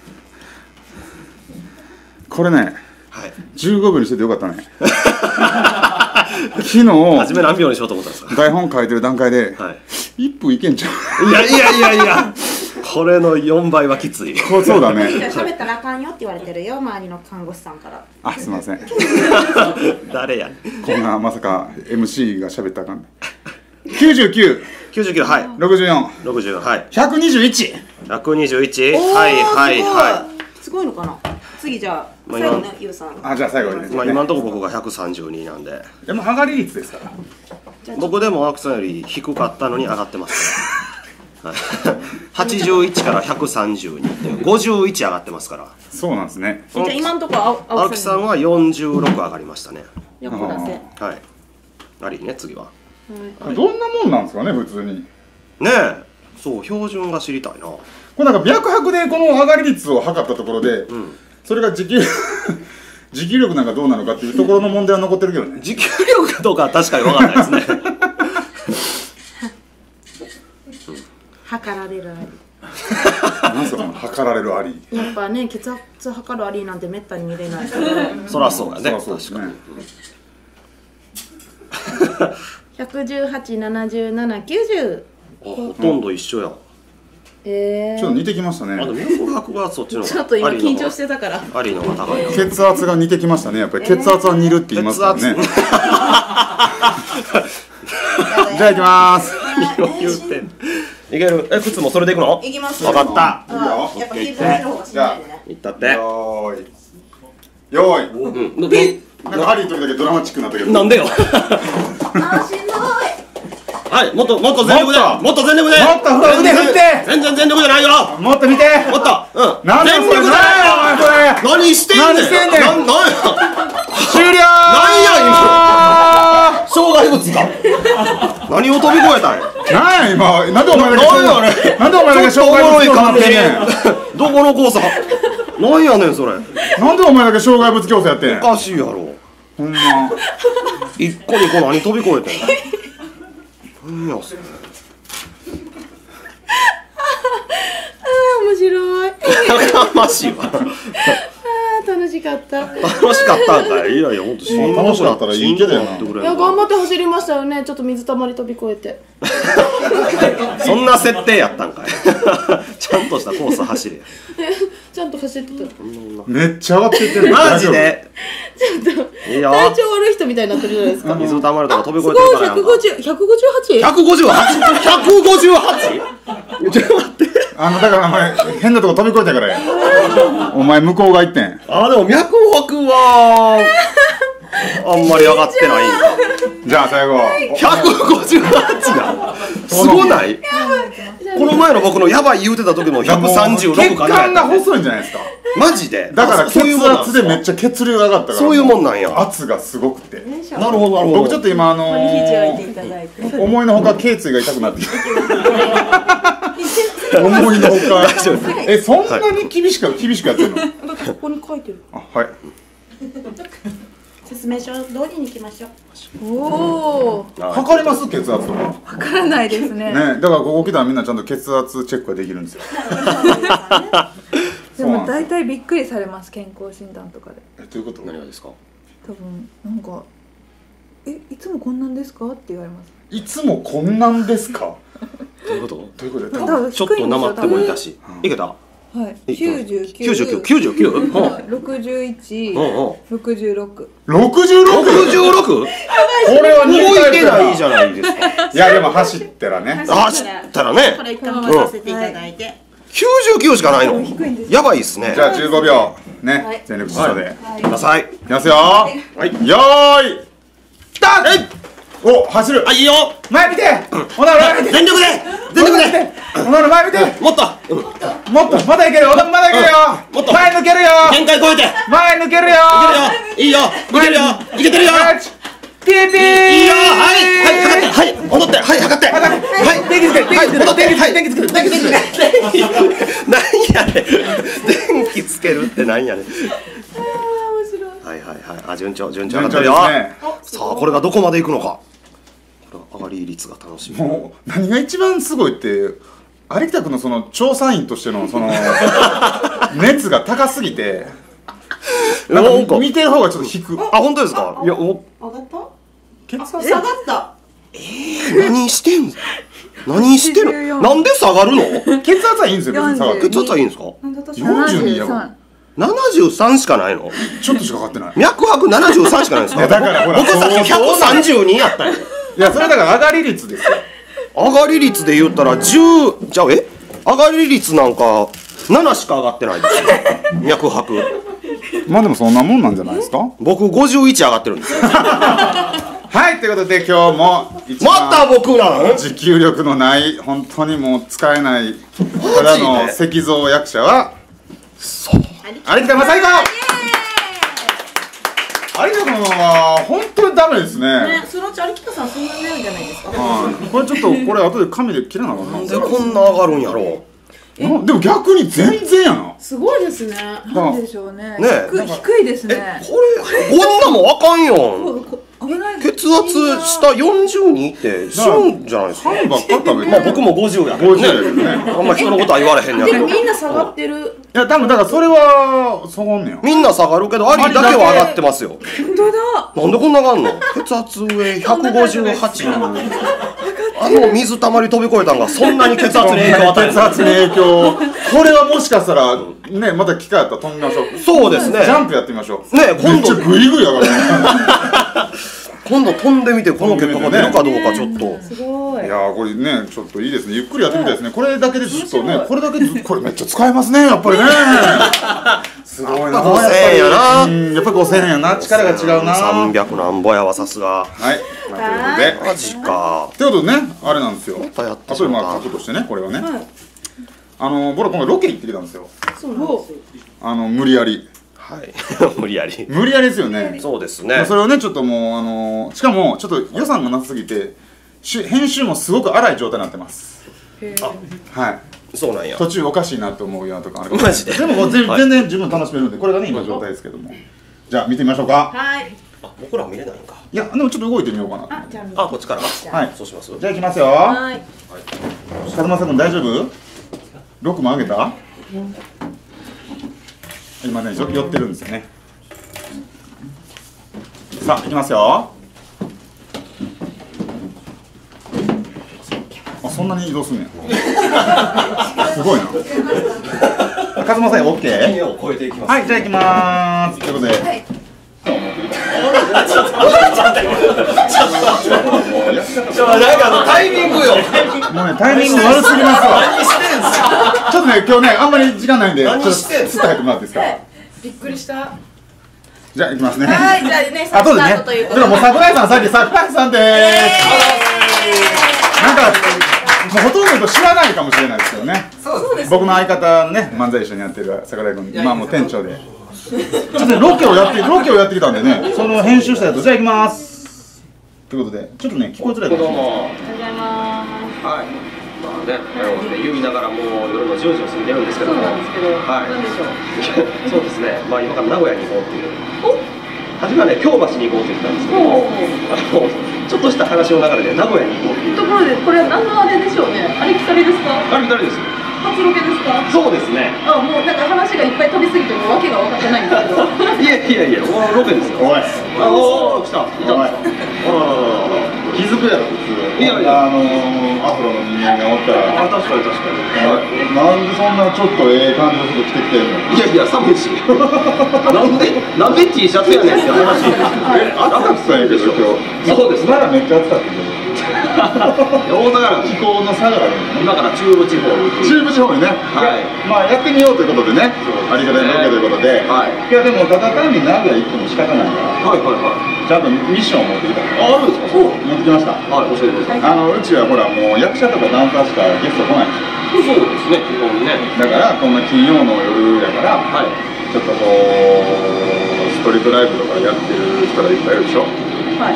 S3: これね、
S1: はい。
S3: 15秒にしててよかったね。昨日
S1: 初め何秒にしようと思ったんですか。
S3: 台本書いてる段階で
S1: はい。
S3: 1分いけんちゃう。
S1: いやいやいやいや。これの4倍はきつい。
S3: そうだね。
S2: じゃあ喋ったらあかんよって言われてるよ、周りの看護師さんから。
S3: あ、すいません。
S1: 誰や。
S3: こんなまさか MC が喋ったらあかん。99、
S1: 99、はい。
S3: 64、
S1: 60、はい。
S3: 121。
S1: 121、
S2: おー
S1: はい、はい、は
S2: すごいのかな。次じゃあ、
S1: まあ
S2: 最後ね、ゆうさん。
S3: あ、じゃあ最後にね。
S1: い。まあ、今のところ僕が132なんで。
S3: でも上がり率ですから。
S1: 僕でも青木さんより低かったのに上がってますから。はい。81から132って51上がってますから。
S3: そうなんですね。
S2: じゃあ今のところ
S1: 青木さんは46上がりましたね。
S2: 横出せ。
S1: はい。ありね、次は。
S3: どんなもんなんですかね、普通に。
S1: ねえ、そう、標準が知りたいな。
S3: これなんか脈拍でこの上がり率を測ったところで、それが持久力なんかどうなのかっていうところの問題は残ってるけどね。
S1: 持久力かどうかは確かに分かんないですね。
S2: 測られるあ
S3: なんすか、測られるあり。
S2: り。やっぱね、血圧測るありなんてめったに見れないから。
S1: そらそうやね。
S3: そうですね。
S2: 118、77、90。
S1: ほとんど一緒やん。
S3: ちょっと似てきましたね。
S1: あと脈拍がそっちの方が
S2: ちょっと今緊張してたから。
S1: ありの方が高いな。
S3: 血圧が似てきましたね。やっぱり血圧は似るって言いますからね。じゃあ行きます。
S1: 何を言ってんの。いける。靴もそれでいくの？
S2: いきます。
S1: 分かった。
S2: やっぱキープしてる方がしんどいね。
S1: いったって。
S3: よーい。よーい。なんかハリーの時だけドラマチックになったけど。
S1: なんでよ。
S2: あーしんどい。
S1: はい、もっと全力で。もっと全力で。
S3: もっと腕振って。
S1: 全然全力じゃないよ。
S3: もっと見て。
S1: もっと。
S3: なんでそれ。何やお前これ。
S1: 何してんねん。
S3: 何してんねん。
S1: なんや。
S3: 終了。
S1: なんや今。障害物か。何を飛び越えたんや。
S3: なんや今。なんでお前だけ。
S1: なんで
S3: お前だけ障害物強制になってんねん。
S1: どこの交差。なんやねんそれ。
S3: なんでお前だけ障害物強制やってん。
S1: おかしいやろ。
S3: ほんま。
S1: 一個にこ何飛び越えてんの。なんやそれ。
S2: 面白い。
S1: やかましいわ。
S2: 楽しかった。
S1: 楽しかったんかい。いやいや、ほんとしんどく
S3: 楽しかったらいいけどやな。
S1: しんどくなってくれんの
S2: いや頑張って走りましたよね。ちょっと水たまり飛び越えて。
S1: そんな設定やったんかい。ちゃんとしたコース走れ。
S2: ちゃんと走ってた。
S3: めっちゃ上がっていってる。
S1: マジで。
S2: ちょっと
S1: いいよ。
S2: 体調悪い人みたいになってるじゃないですか。
S1: 水たまりとか飛び
S2: す
S1: 越えてるからやんか。
S2: ごい158。
S1: 158?158? ちょっと待って。
S3: だからお前変なとこ飛び越えたからや。お前向こうが行ってん。
S1: でも脈拍はあんまり上がってないんか。
S3: じゃあ最後。
S1: 158がすごない？この前の僕のやばい言うてた時の136
S3: 血
S1: かな。
S3: 管が細いんじゃないですか。
S1: マジで？
S3: だから血
S1: そういうもんなん
S3: 圧でめっちゃ血流が上がったから。
S1: そういうもんなんや。
S3: 圧がすごくて。
S1: なるほどなるほど。
S3: 僕ちょっと今
S2: 肘置いていただいて。
S3: 思いのほか頸椎が痛くなってきて。思いのほか。そんなに厳しくやってんの？
S2: ここに書いてる。
S3: あ、はい。
S2: 説明書通りに行きましょう。
S4: おお。
S3: 測ります血圧とか。
S4: わからないですね。
S3: ね、だからここ来たらみんなちゃんと血圧チェックができるんですよ。
S4: でも大体びっくりされます、健康診断とかで。
S3: どういうこと？
S1: 何がですか？
S4: 多分なんかいつもこんなんですかって言われます。
S3: いつもこんなんですか？
S1: どういうこと？
S3: どういうこと
S4: 多
S3: や。
S4: 分
S1: ちょっとなまってもいたし。いけた？
S4: はい。
S1: 99
S4: 99。
S1: 99？
S4: 61。
S1: うんうん。
S4: 66。
S3: 66？
S1: 66？
S3: これは
S1: 動
S3: 2
S1: い
S3: 回
S1: てないじゃないですか。
S3: いやでも走ったらね
S1: 走ったらね
S2: これ一回回させていただいて、
S1: 99しかないの。やばいっすね。
S3: じゃあ15秒ね、
S4: はい
S3: 全力疾走で、
S1: ください。
S3: いきますよはいよーい
S1: きた。
S3: お走る
S1: あ、いいよ。
S3: 前見てほな前見て
S1: 全力で。全力で。
S3: ほな前見て
S1: もっと。
S3: もっとまだいけるよまだいけるよ
S1: もっと
S3: 前抜けるよ
S1: 限界超えて。い
S3: 前抜けるよ
S1: けるよ。いいよ。いけるよ。いけてるよ。
S3: ピーピー
S1: いいよ。はい測って。はい、戻って。はい、測って。はい、電気つける。はい、戻って。はい、電気つける。電気つける。何やねん。電気つけるって何やねん。はいはいはい。あ、順調上がってるよ。さあ、これがどこまでいくのか。これは上がり率が楽しみ。
S3: もう何が一番すごいって有北君のその調査員としてのその熱が高すぎてなんか見てる方がちょっと引く
S1: あ、本当ですか。いや、
S2: 上がった
S3: 血圧
S2: 下がった。
S1: 何してんの。何してるの。なんで下がるの。
S3: 血圧はいいんですよ別に下がって
S1: 血圧はいいんですか。
S3: 42やば
S1: 73しかないの。
S3: ちょっとしかかかってない
S1: 脈拍73しかないんですか。
S3: いやだからほら
S1: 僕さっき132やったよ。
S3: いやそれだから上がり率ですよ
S1: 上がり率で言ったら10じゃあ上がり率なんか7しか上がってないですよ。脈拍
S3: まあでもそんなもんなんじゃないですか
S1: 僕51上がってるんですよ。
S3: はいということで今日も一
S1: また
S3: 番
S1: 僕なん
S3: 持久力のない本当にもう使えないただの石像役者は
S1: そう
S3: 有北正彦有田君は本当にダメですね。
S2: ね、そのうち有北さんそんなになるんじゃないですか。
S3: はいこれちょっとこれ後で紙で切らなあかんな。
S1: なんでこんな上がるんやろ
S3: でも逆に全然やな。
S2: すごいですね。
S4: なんでしょうね。
S1: ね
S4: 低いです
S1: う。
S4: ね。
S1: これこんなもんあかんよ。
S4: 危ない
S1: 血圧下42って死ぬんじゃないですか。
S3: パンばっか食べて
S1: まあ僕も50やけど
S3: 50やけどね。
S1: あんま人のことは言われへんやけど。
S2: でもみんな下がってる。
S3: いや多分だからそれは下がんねや。
S1: みんな下がるけどアリだけは上がってますよ。
S4: 本当だ。
S1: なんでこんな上がんの。血圧上158。あの水たまり飛び越えたんがそんなに血圧に影響を与える。
S3: 血圧に影響。これはもしかしたらねまた機会あったら飛んでみましょう。
S1: そうですね。
S3: ジャンプやってみましょう。
S1: ね今度
S3: めっちゃグイグイ上がるね。
S1: 今度飛んでみてこの結果が出るかどうかちょっと。
S2: すごい。
S3: いやーこれねちょっといいですねゆっくりやってみたいですねこれだけでずっとねこれだけでずっとこれめっちゃ使えますねやっぱりねすごいな
S1: 5000円やな。
S3: うんやっぱり5000円やな力が違うな
S1: 300なんぼやわさすが。
S3: はいまあということで
S1: マジか。
S3: ということでねあれなんですよ
S1: たやって
S3: あとで
S1: しまった
S3: まあ書くとしてねこれはね
S2: はい。
S3: 僕ら今回ロケ行ってきたんですよ
S2: そうなんですよ。
S3: 無理やり
S1: はい無理やり。
S3: 無理やりですよね
S1: そうですね
S3: まあ。それをねちょっともうしかもちょっと予算がなさすぎて編集もすごく荒い状態になってますはい
S1: そうなんや。
S3: 途中おかしいなと思うようなとかある
S1: マジで
S3: でももう
S1: はい
S3: 全然十分楽しめるんでこれがね今状態ですけどもじゃあ見てみましょうか
S2: はい。
S1: あ僕らは見れないんか。
S3: いやでもちょっと動いてみようかな
S2: あ、じゃ
S1: あこっちから。
S3: はい
S1: そうします。
S3: じゃあいきますよ
S2: はい。
S3: 風間さん大丈夫6も上げた今ね寄ってるんですよねさあいきますよあそんなに移動すんねんすごいな風間さん OK?
S1: 家を超えていきます。
S3: はいじゃあいきまーすということで
S1: なんかタイミングよ。
S3: もうねタイミング悪すぎますわ
S1: 何してんすか。
S3: ちょっとね今日ねあんまり時間ないんでちょっと
S1: 何してんす
S3: スッと入ってもらっていいですか
S2: びっくりした。
S3: じゃあいきますね
S2: はい、じゃあね、
S3: 後でね
S2: スタートということで。
S3: でももう桜井さんさっき桜井さんでーすなんかもうほとんどの人知らないかもしれないですけどね
S2: そうです。
S3: 僕の相方のね漫才一緒にやってる桜井君今もう店長でちょっとねロケをやってきたんでねその編集したやつじゃあいきますということでちょっとね聞こえづらいかもしれない
S2: ありがとうございます。
S1: はい。まあね、言いながらもう夜の10時を過ぎてるんですけども。
S2: そうなんですけど、
S1: はい
S2: なんでしょう。
S1: そうですね。まあ今から名古屋に行こうっていう。初めはね京橋に行こうって言ったんですけども、ちょっとした話の流れで名古屋に行こうっていう。
S2: ところで、これは何のあれでしょうね。ありきたりですか。
S1: あれ誰です。
S2: 初ロケですか。
S1: そうですね。
S2: あ、もうなんか話がいっぱい飛びすぎてもわけが分かってないんですけど。
S1: いや、もうロケですよ。
S3: おい
S1: 来た。いたんですか。
S3: 気づくやろ普通いやいや、アフロの人間がおったら、
S1: あ、確かに確かに。
S3: なんでそんなちょっと感じの服着てきてんの？
S1: いやいや、寒いし。なんで T シャツやねんって話。
S3: 赤くさんやけど今日。
S1: そうです。
S3: ならめっちゃ暑かったけど。
S1: 大阪
S3: 気候の差がある。
S1: 今から中部地方に。
S3: 中部地方にね。
S1: はい。
S3: まあやってみようということでね。ありがたいロケということで。
S1: はい。
S3: いやでもただ単に名古屋行っても仕方ないから。
S1: はいはいはい。
S3: ちゃんとミッションを持ってきた。
S1: あるんですか？そう。
S3: 持ってきました。
S1: はい、教えてください。
S3: うちはほらもう役者とかダンサーしかゲスト来ない。
S1: そうですね、基本ね。
S3: だからこんな金曜の夜やから、
S1: はい。
S3: ちょっとこうストリートライブとかやってる人がいっぱいいるでしょ。
S4: はい。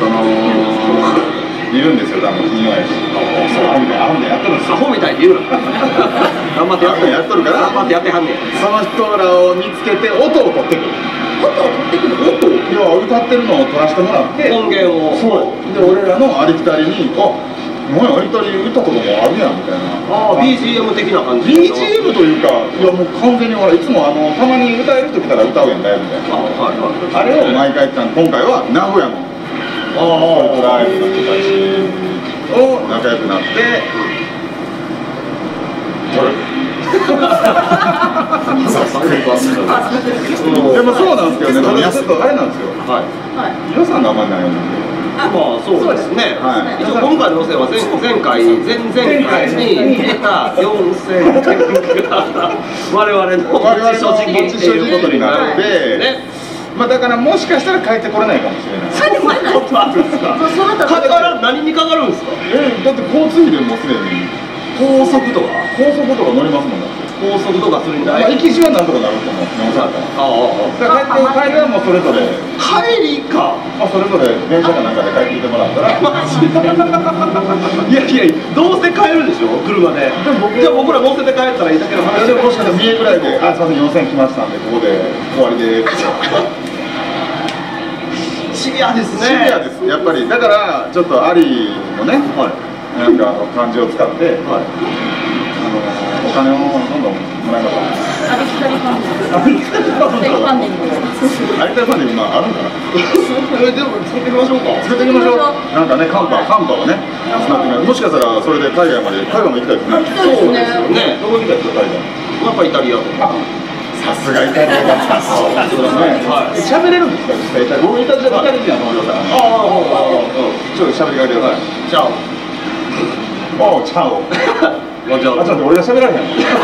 S3: いるんですよ、多分金曜やし。そう、アホみたいにやってるんですよ。
S1: アホみたいって言うな。頑張ってやっとるから。頑張ってやってはんねん。
S3: その人らを見つけて音を取ってくる。
S2: 音を取ってくる。
S3: 音、要は歌ってるのを取らせてもらって。
S1: 音源を。
S3: そう。で、俺らのありきたりに、あ、もうありきたり歌とかもあるやんみたいな。
S1: ああ、BGM 的な感じ。
S3: BGM というか、いやもう完全にほらいつもたまに歌えるときたら歌うやんだよみたいな。あれを毎回今回は名古屋のストリートライブの人たちを仲良くなって撮る。でもそうなんですけどね、ちょっとあれなんですよ。はい。予算があんまりないようなんで。
S1: まあそうですね。一応今回の予選は前々回に出た4000件が我々の所持金っていうことになるので、まあだからもしかしたら帰ってこれないかもしれない。
S2: 帰ってこれない。
S1: ことあるんですか。何にかかるんですか。
S3: だって交通費でもうすでに
S1: 高速とか
S3: 乗りますもんだって。
S1: 高速とかするんじゃない。
S3: 行きしはなんとかなると思う。帰りはもうそれぞれ。
S1: 帰りか。
S3: それぞれ電車かなんかで帰ってきてもらったら。
S1: いやいや、どうせ帰るでしょ、車で。じゃあ僕ら乗せて帰ったらいいだけの話。
S3: でももしかしたら三重ぐらいで、すいません4000来ましたんでここで終わりで。
S1: シビアですね。
S3: シビアです。やっぱりだからちょっとアリのね、なんか漢字を使って。お金をどんどんもらいましょう。
S2: ありきたりファンディング。ファンディング。
S3: ありきたりファンディングあるんかな。
S1: でも作っていきましょうか。
S3: 作っていきましょう。なんかね、カンパをね、もしかしたらそれで海外も行きたいですね。
S2: そうですね。
S3: どこ行きたいですか、海外。
S1: やっぱイタリアとか。
S3: さすがイタリアだ。喋れるんですか、実際。僕イタリア人の皆さん。ちょっと喋りかけてください。
S1: チャオ。
S3: おう、チャオ。ちょっと俺が喋られへん。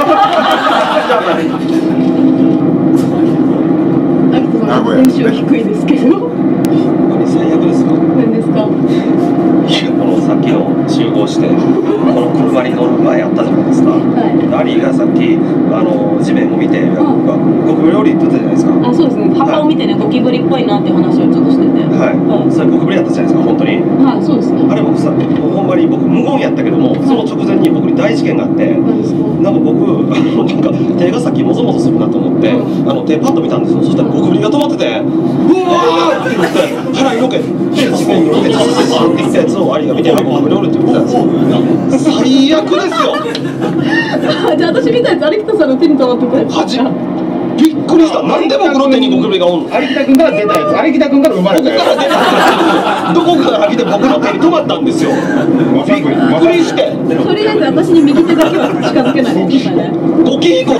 S2: 名古屋。テンション低いですけど。
S1: 最悪ですか。
S2: 何ですか。
S1: さっきの集合してこの車に乗る前あったじゃないですか。アリーがさっき地面を見てゴキブリ料理って言ったじゃないですか。
S2: あ、そうですね。葉っぱを見てね、ゴキブリっぽいなって話をちょっとしてて。はい。それゴキブリやったじゃないですか、本当に。はい、そうですね。あれ僕さ、ほんまに僕無言やったけども、その直前に僕に大事件があって、なんか僕なんか手がさっきもぞもぞするなと思って手パッと見たんですよ。そしたらゴキブリが止まってて、うわーって言って腹色気で地面に置いてバーっていったやつをアリが見て、ゴキブリおるって言ってたんですよ。最悪ですよ。じゃあ私みたいなやつ、有北さんの手に止まってたやつ。
S1: びっくりした。なんで僕の手にゴキブリがおんの。
S3: 有北君から出たやつ。有北君から生まれたやつ。
S1: どこから来て僕の手に止まったんですよ。びっくりして。
S2: とりあえず私に右手だけは近づけないでくださいね。
S1: ゴキヒコって。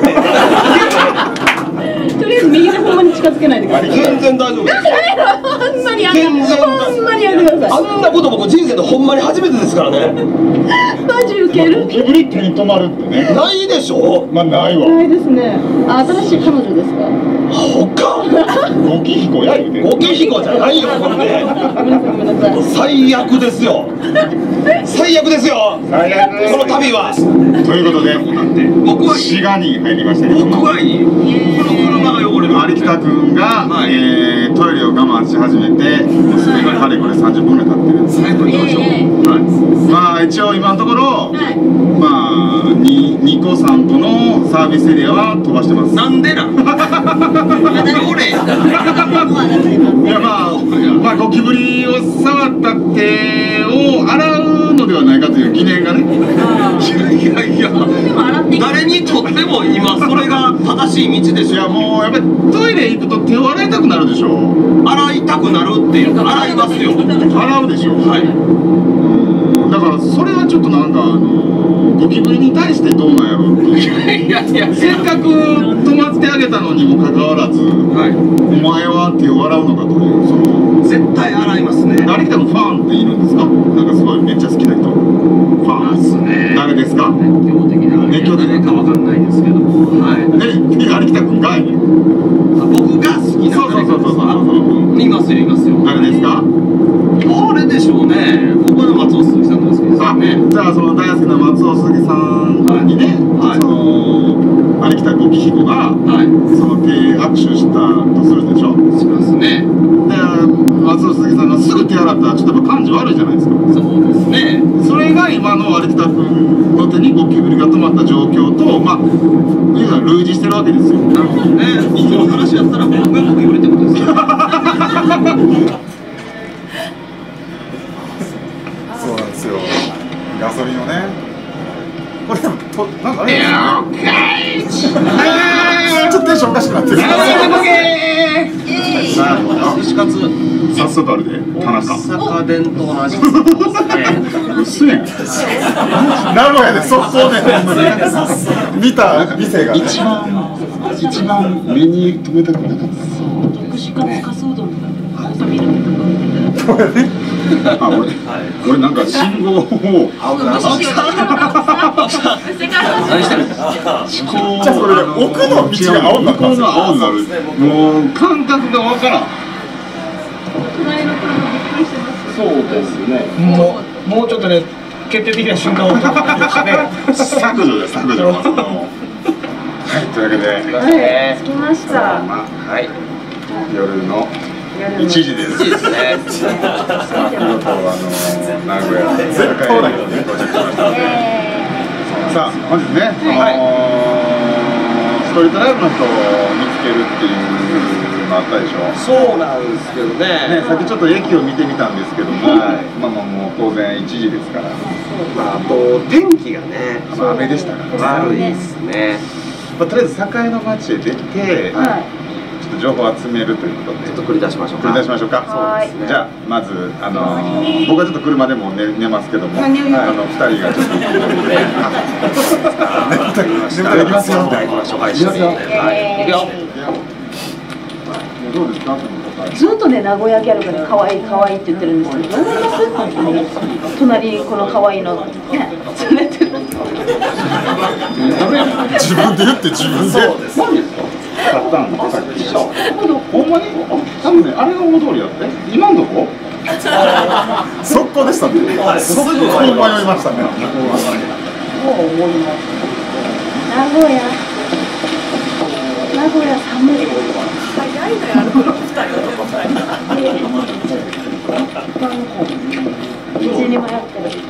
S2: とりあえず右手ほんまに近づけないでください。
S1: 全然大丈夫です。
S2: ほんまにやめてください。ほんまにやめてください。
S1: あんなこと僕人生でほんまに初めてですからね。
S2: マジウケる。
S3: ゴキブリ手に止まるってね。
S1: ないでしょ。
S3: まあないわ。
S2: ないですね。新しい彼女ですか。
S1: ほか。
S3: ゴキヒコや言うて。
S1: ゴキヒコじゃないよこれね。
S2: ごめんなさい。
S1: 最悪ですよ。最悪ですよ。
S3: 最悪。
S1: この旅は。
S3: ということで、
S1: 僕は
S3: 滋賀に入りましたけども。
S1: 僕はいい。この車が汚れる。
S3: 有北君がトイレを我慢し始めて、かれこれ30分ぐらい経ってるんですね。
S1: 行きましょう。
S3: まあ一応今のところ、まあ2個3個のサービスエリアは飛ばしてます。
S1: なんでな。汚れ。
S3: いやまあゴキブリを触った手を洗うのではないかという疑念がね。
S1: いや誰にとっても今それが正難しい道です
S3: いや
S1: よ。
S3: もうやっぱりトイレ行くと手を洗いたくなるでしょ。
S1: 洗いたくなるっていうか、洗いますよ。
S3: 洗うでしょ。
S1: はい。
S3: だからそれはちょっとなんかゴキブリに対してどうなんやろうっていう。
S1: いやいや、
S3: せっかく止まってあげたのにもかかわらず、
S1: はい。
S3: お前は手を洗うのかというその
S1: 絶対洗いますね。
S3: 誰来てもファンっているんですか？なんかすごいめっちゃ好きな人。ファン
S1: ですね。
S3: 誰ですか？
S1: 熱狂的な。
S3: 熱狂的な
S1: 誰かわかんないですけど。はい。
S3: 有田君が
S1: 僕が好きな誰かですか？いますよ、いますよ。
S3: 誰ですか？
S1: あれでしょうね。僕は松尾鈴木さんが好きですよね。
S3: じゃあその大好きな松尾鈴木さんにね、
S1: はい
S3: その有北ゴキヒコが
S1: はい。
S3: その手握手したとするでしょ。
S1: しますね。
S3: で松尾鈴木さんがすぐ手洗ったらちょっとやっぱ感じ悪いじゃないですか。
S1: そうですね。
S3: それが今の有田君の手にゴキブリが止まった状況とまあ言うたら類似してるわけですよ。
S1: なるほどね。その話やったら僕がゴキブリってことですよ。
S3: そうなんですよ。ガソリンをね。これでもなんかあれちょっとテンションおかしくなってる。
S1: 串カツ。
S3: 早速あるで田
S1: 大
S3: 中。
S1: 阪伝統の味ですね。
S3: 嘘やん。名古屋で速攻で見た店が一番目に留めたくなかった。
S5: 串カツかすうどんとかわさびのとか
S3: これね。あ俺なんか信号を
S1: 何してるんですか？
S3: じゃあそれで奥の道が青になったんですよ。青になる。もう感覚がわからん。
S5: 隣の車びっくりしてます。
S1: そうですね。もうちょっとね、決定的な瞬間を
S3: 削除です削除。はいというわけで
S5: 着きました。
S1: はい。
S3: 夜の1時です。
S1: いいですね。
S3: さあ見事名古屋で絶好だけどね到着しました。さあ本日ねストリートライブの人を見つけるっていうのあったでしょ。
S1: そうなんですけどね。
S3: さっきちょっと駅を見てみたんですけども、まあもう当然1時ですから。
S1: まあ、あと天気がね、
S3: 雨でしたから
S1: 悪いですね。
S3: とりあえず栄の町へ出て、ちょっと情報を集めるということで
S1: ちょっと繰り出しましょうか。
S3: 繰り出しましょうか。
S5: はい
S1: そうですね。
S3: じゃあまず僕はちょっと車でも寝ますけども、2人がちょっと行くので、眠たい行きますよ。
S1: はい、行きましょう。はい、一緒に。はい、行くよ。
S3: どうですか？
S5: ずっとね名古屋ギャルがね可愛い可愛いって言ってるんですけど、どう思います？隣にこの可愛いのね連れてる。
S3: 自分で言って自分で。そうです。買ったんですさっき。ほんまに？多分ねあれが大通りだって。今のとこ？速攻でしたね。すぐ迷いましたね。
S5: 名古屋寒い。早いのよ、歩くの2人男2人。道に迷ってる。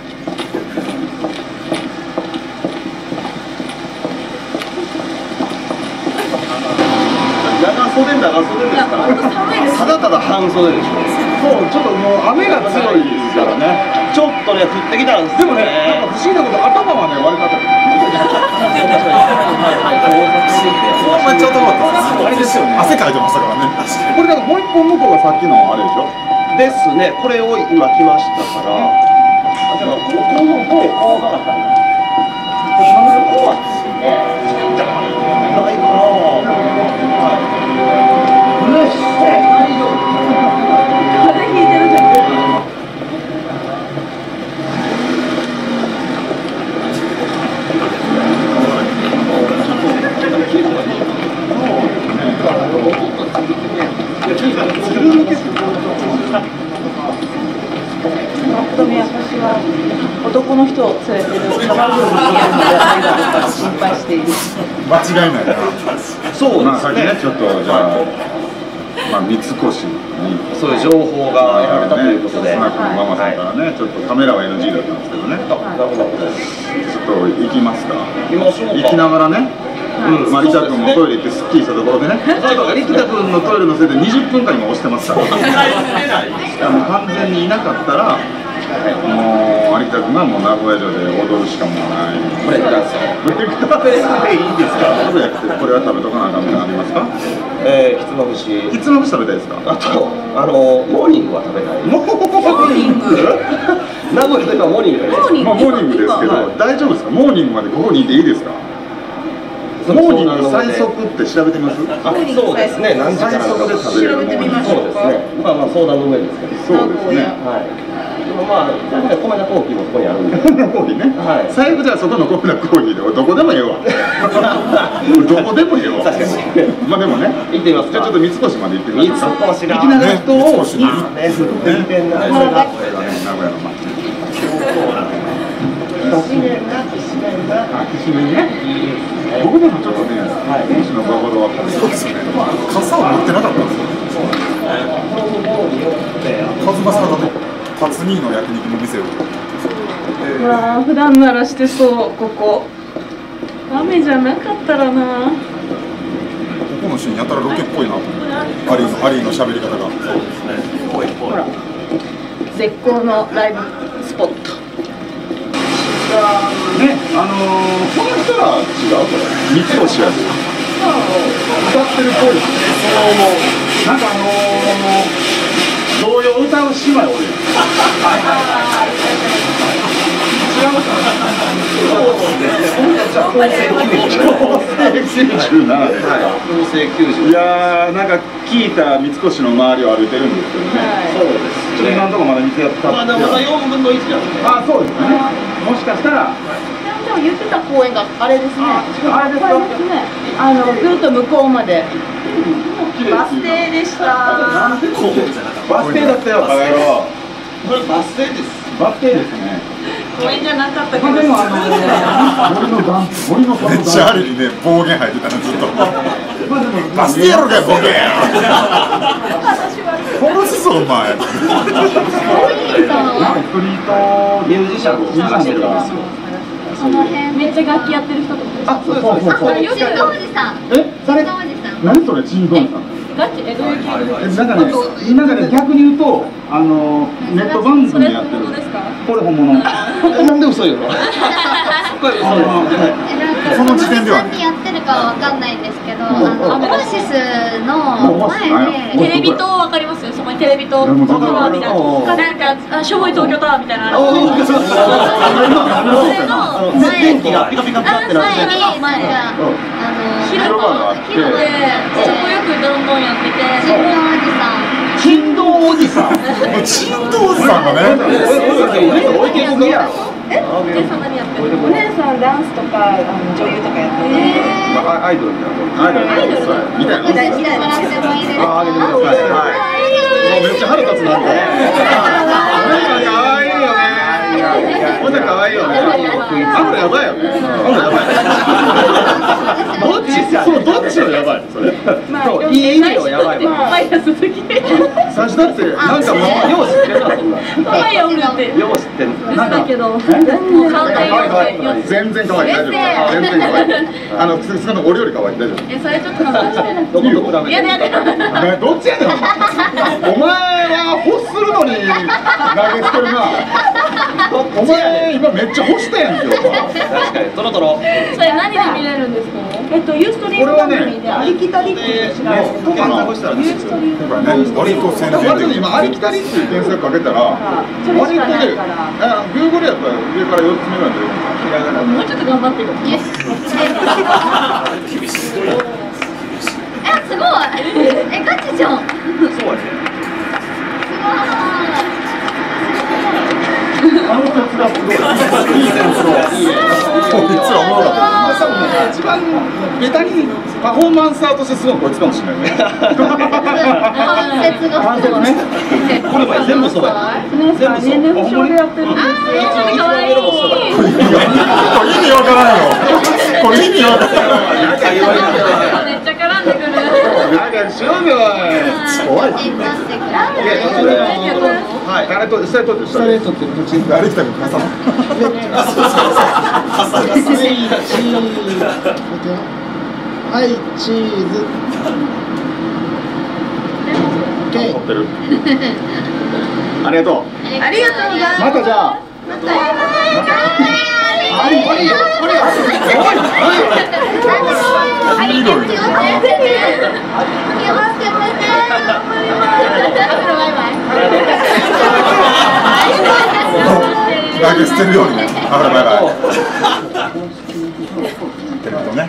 S1: 長袖ですから。ただただ半袖でしょ。
S3: そうちょっともう雨が強いからね。
S1: ちょっとね、降ってきたんです
S3: でもねなんか不思議なこと頭はね割れた。ほんまにちょっと待ってあれですよね。汗かいてましたからね。これだからもう一本向こうがさっきのあれでしょ。
S1: ですね。これを今来ましたから。あ、じゃあこうなかったね。こうはですね。ないかな。
S5: 風邪ひいてるじゃん。本当に私は男の人を連れてるカバールームにいるのではないかとか心配している。
S3: 間違いないな。
S1: そう
S3: まあ
S1: ですね。
S3: さっきねちょっとじゃあまあ三越に
S1: そういう情報が得られたということで。
S3: スナックのママさんからねちょっとカメラは NG だったんですけどね。
S1: なるほど。
S3: ちょっと行きますか。
S1: 行きましょうか。
S3: 行きながらね。まあ、リタ君もトイレ行ってスッキリしたところでね、リタ君のトイレのせいで20分間今押してますから、完全にいなかったら、 もう有田君がもう名古屋城で踊るしかもない。
S1: ブレイクダンス。
S3: ブレイクダンスでいいですか？これは食べとかなあかんものありますか？
S1: ひつまぶし。
S3: ひつまぶし食べたいですか？
S1: あとモーニングは食べたい。
S3: モーニング。
S1: 名古屋といえばモーニングです。
S3: まあモーニングですけど、大丈夫ですか？モーニングまでここにいていいですか？モーニング最速って調べてみます？
S1: あ、そうですね。何時から
S3: 最速で食べれるもの。
S1: そうですね。まあ相談の上ですけど。
S3: そうですね。
S1: はい。でもまあ米田コーヒーもそこにあるんで。
S3: 米田コーヒーね。はい。最悪じゃあそこの米田コーヒーでどこでもええわ。どこでもええわ。確かに。まあでもね。行ってみます。じゃあちょっと三越まで行ってみますか。
S1: 三越な。
S3: 行きながら人を。
S1: 三越な。
S3: 名古屋の街。僕でもちょっとね、天使のババロはそうですね。傘を持ってなかったんですよ。カズマさんがね、タツニーの焼肉の店を。
S4: うわあ、普段ならしてそう、ここ。雨じゃなかったらな。
S3: ここのシーンやたらロケっぽいなと思って。ハリーの喋り方が。
S2: ほら、絶好のライブスポット。
S3: ね、この人ら違うこれ。三越やし。歌ってるっぽいですね。なんか童謡歌う姉妹おるやん。違うか。いやー、なんか聞いた三越の周りを歩いてるんですけどね。そうです。今のところまだ店やった。まだ4分の1なんで。あ、そうですね。もしかしたら。
S2: でも言ってた公園があれですね。
S3: あれですか。
S2: ずっと向こうまで。バス停でした。
S3: バス停だったよ、バカ野郎。これバス停です。バス停ですね。
S2: 公園じゃなかったけど。
S3: でも森のめっちゃあるにね、暴言入ってたのずっと。バス停やろかよ、暴言。殺すぞお前。ストリート
S1: ミュージシャンを探してるんですよ。
S5: その辺めっちゃ楽器やってる人とか。
S3: あ、そうですそうです。
S5: よくおじさん。
S3: 誰？何それチンドンさん。
S5: ガチどういう系？
S3: なんかね逆に言うとネット番組やってる。これ本物。なんで嘘言うの？その時点では
S5: やってるかはわかんないんですけど、オアシスの前で
S6: テレビ塔わかります？そこにテレビ塔みたいな、なんかしょぼい東京タワーみたいな。
S1: 電気がピカピカピカってなって。
S6: 広場があって、そこよくどんどんやってて。
S5: 珍道おじさん。
S3: 珍道おじさんがね。
S1: 置いていくやろ。
S6: お姉さん何やってる？
S2: お姉さんダンスとか女優とかやってて。
S3: アイドルみたいな。みたいな。
S5: 見てもいいですか？
S3: あげてください。めっちゃ腹立つなんで。可愛いよね。ほんと可愛いよね。あんたやばいよね。どっちのやばいそれ。
S1: いい意味のやばいわ。
S6: 毎朝時計。
S3: 最初だってなんかもう
S1: よう知ってるなそんな。
S6: 可愛いおるって。
S1: よう知ってる。
S6: なんだけど、顔で
S3: 全然可愛い大丈夫。全然可愛い。少なく俺より可愛い大丈夫。
S6: それちょっと話して。
S1: どこと比べて。
S6: やだ。
S3: どっちやねんお前は欲するのに投げ捨てるな。お前今めっちゃ欲したやんけ。
S1: 確かにトロトロ。
S6: それ何で見れるんですか？
S2: ユーストリーム番組でありきたりっていう調べ
S1: 検索したら出てくる。
S3: 今回ね割と宣伝で今ありきたりっていう検索かけたら割とねGoogle やったら上から4つ目ぐらい出てくる。
S6: もうちょっと頑張ってよ。
S5: すごい。ガチじゃん。
S1: そうやね。
S3: あの説がすごい。いいね。こいつはおもろかった。多分ね一番ベタにパフォーマンサーとしてすごいこいつかもしれないね。
S5: 関節がすごい。
S1: これも全部そうや。全部そう。
S2: 年齢表でやってるんです
S6: 可愛い。
S3: 意味わからんよ。これ意味わからん。
S6: めっちゃ絡んでくる。
S3: なんかしろよ。怖い。はい。あれと下で取って下で取って途中で歩きたくなさ。
S7: はい、チーズ。
S3: 持ってる。 ありがとう。
S2: ありがとうございます。
S3: またじゃあ。投げ捨てるようにね。あ、バイバイ。テレビとね。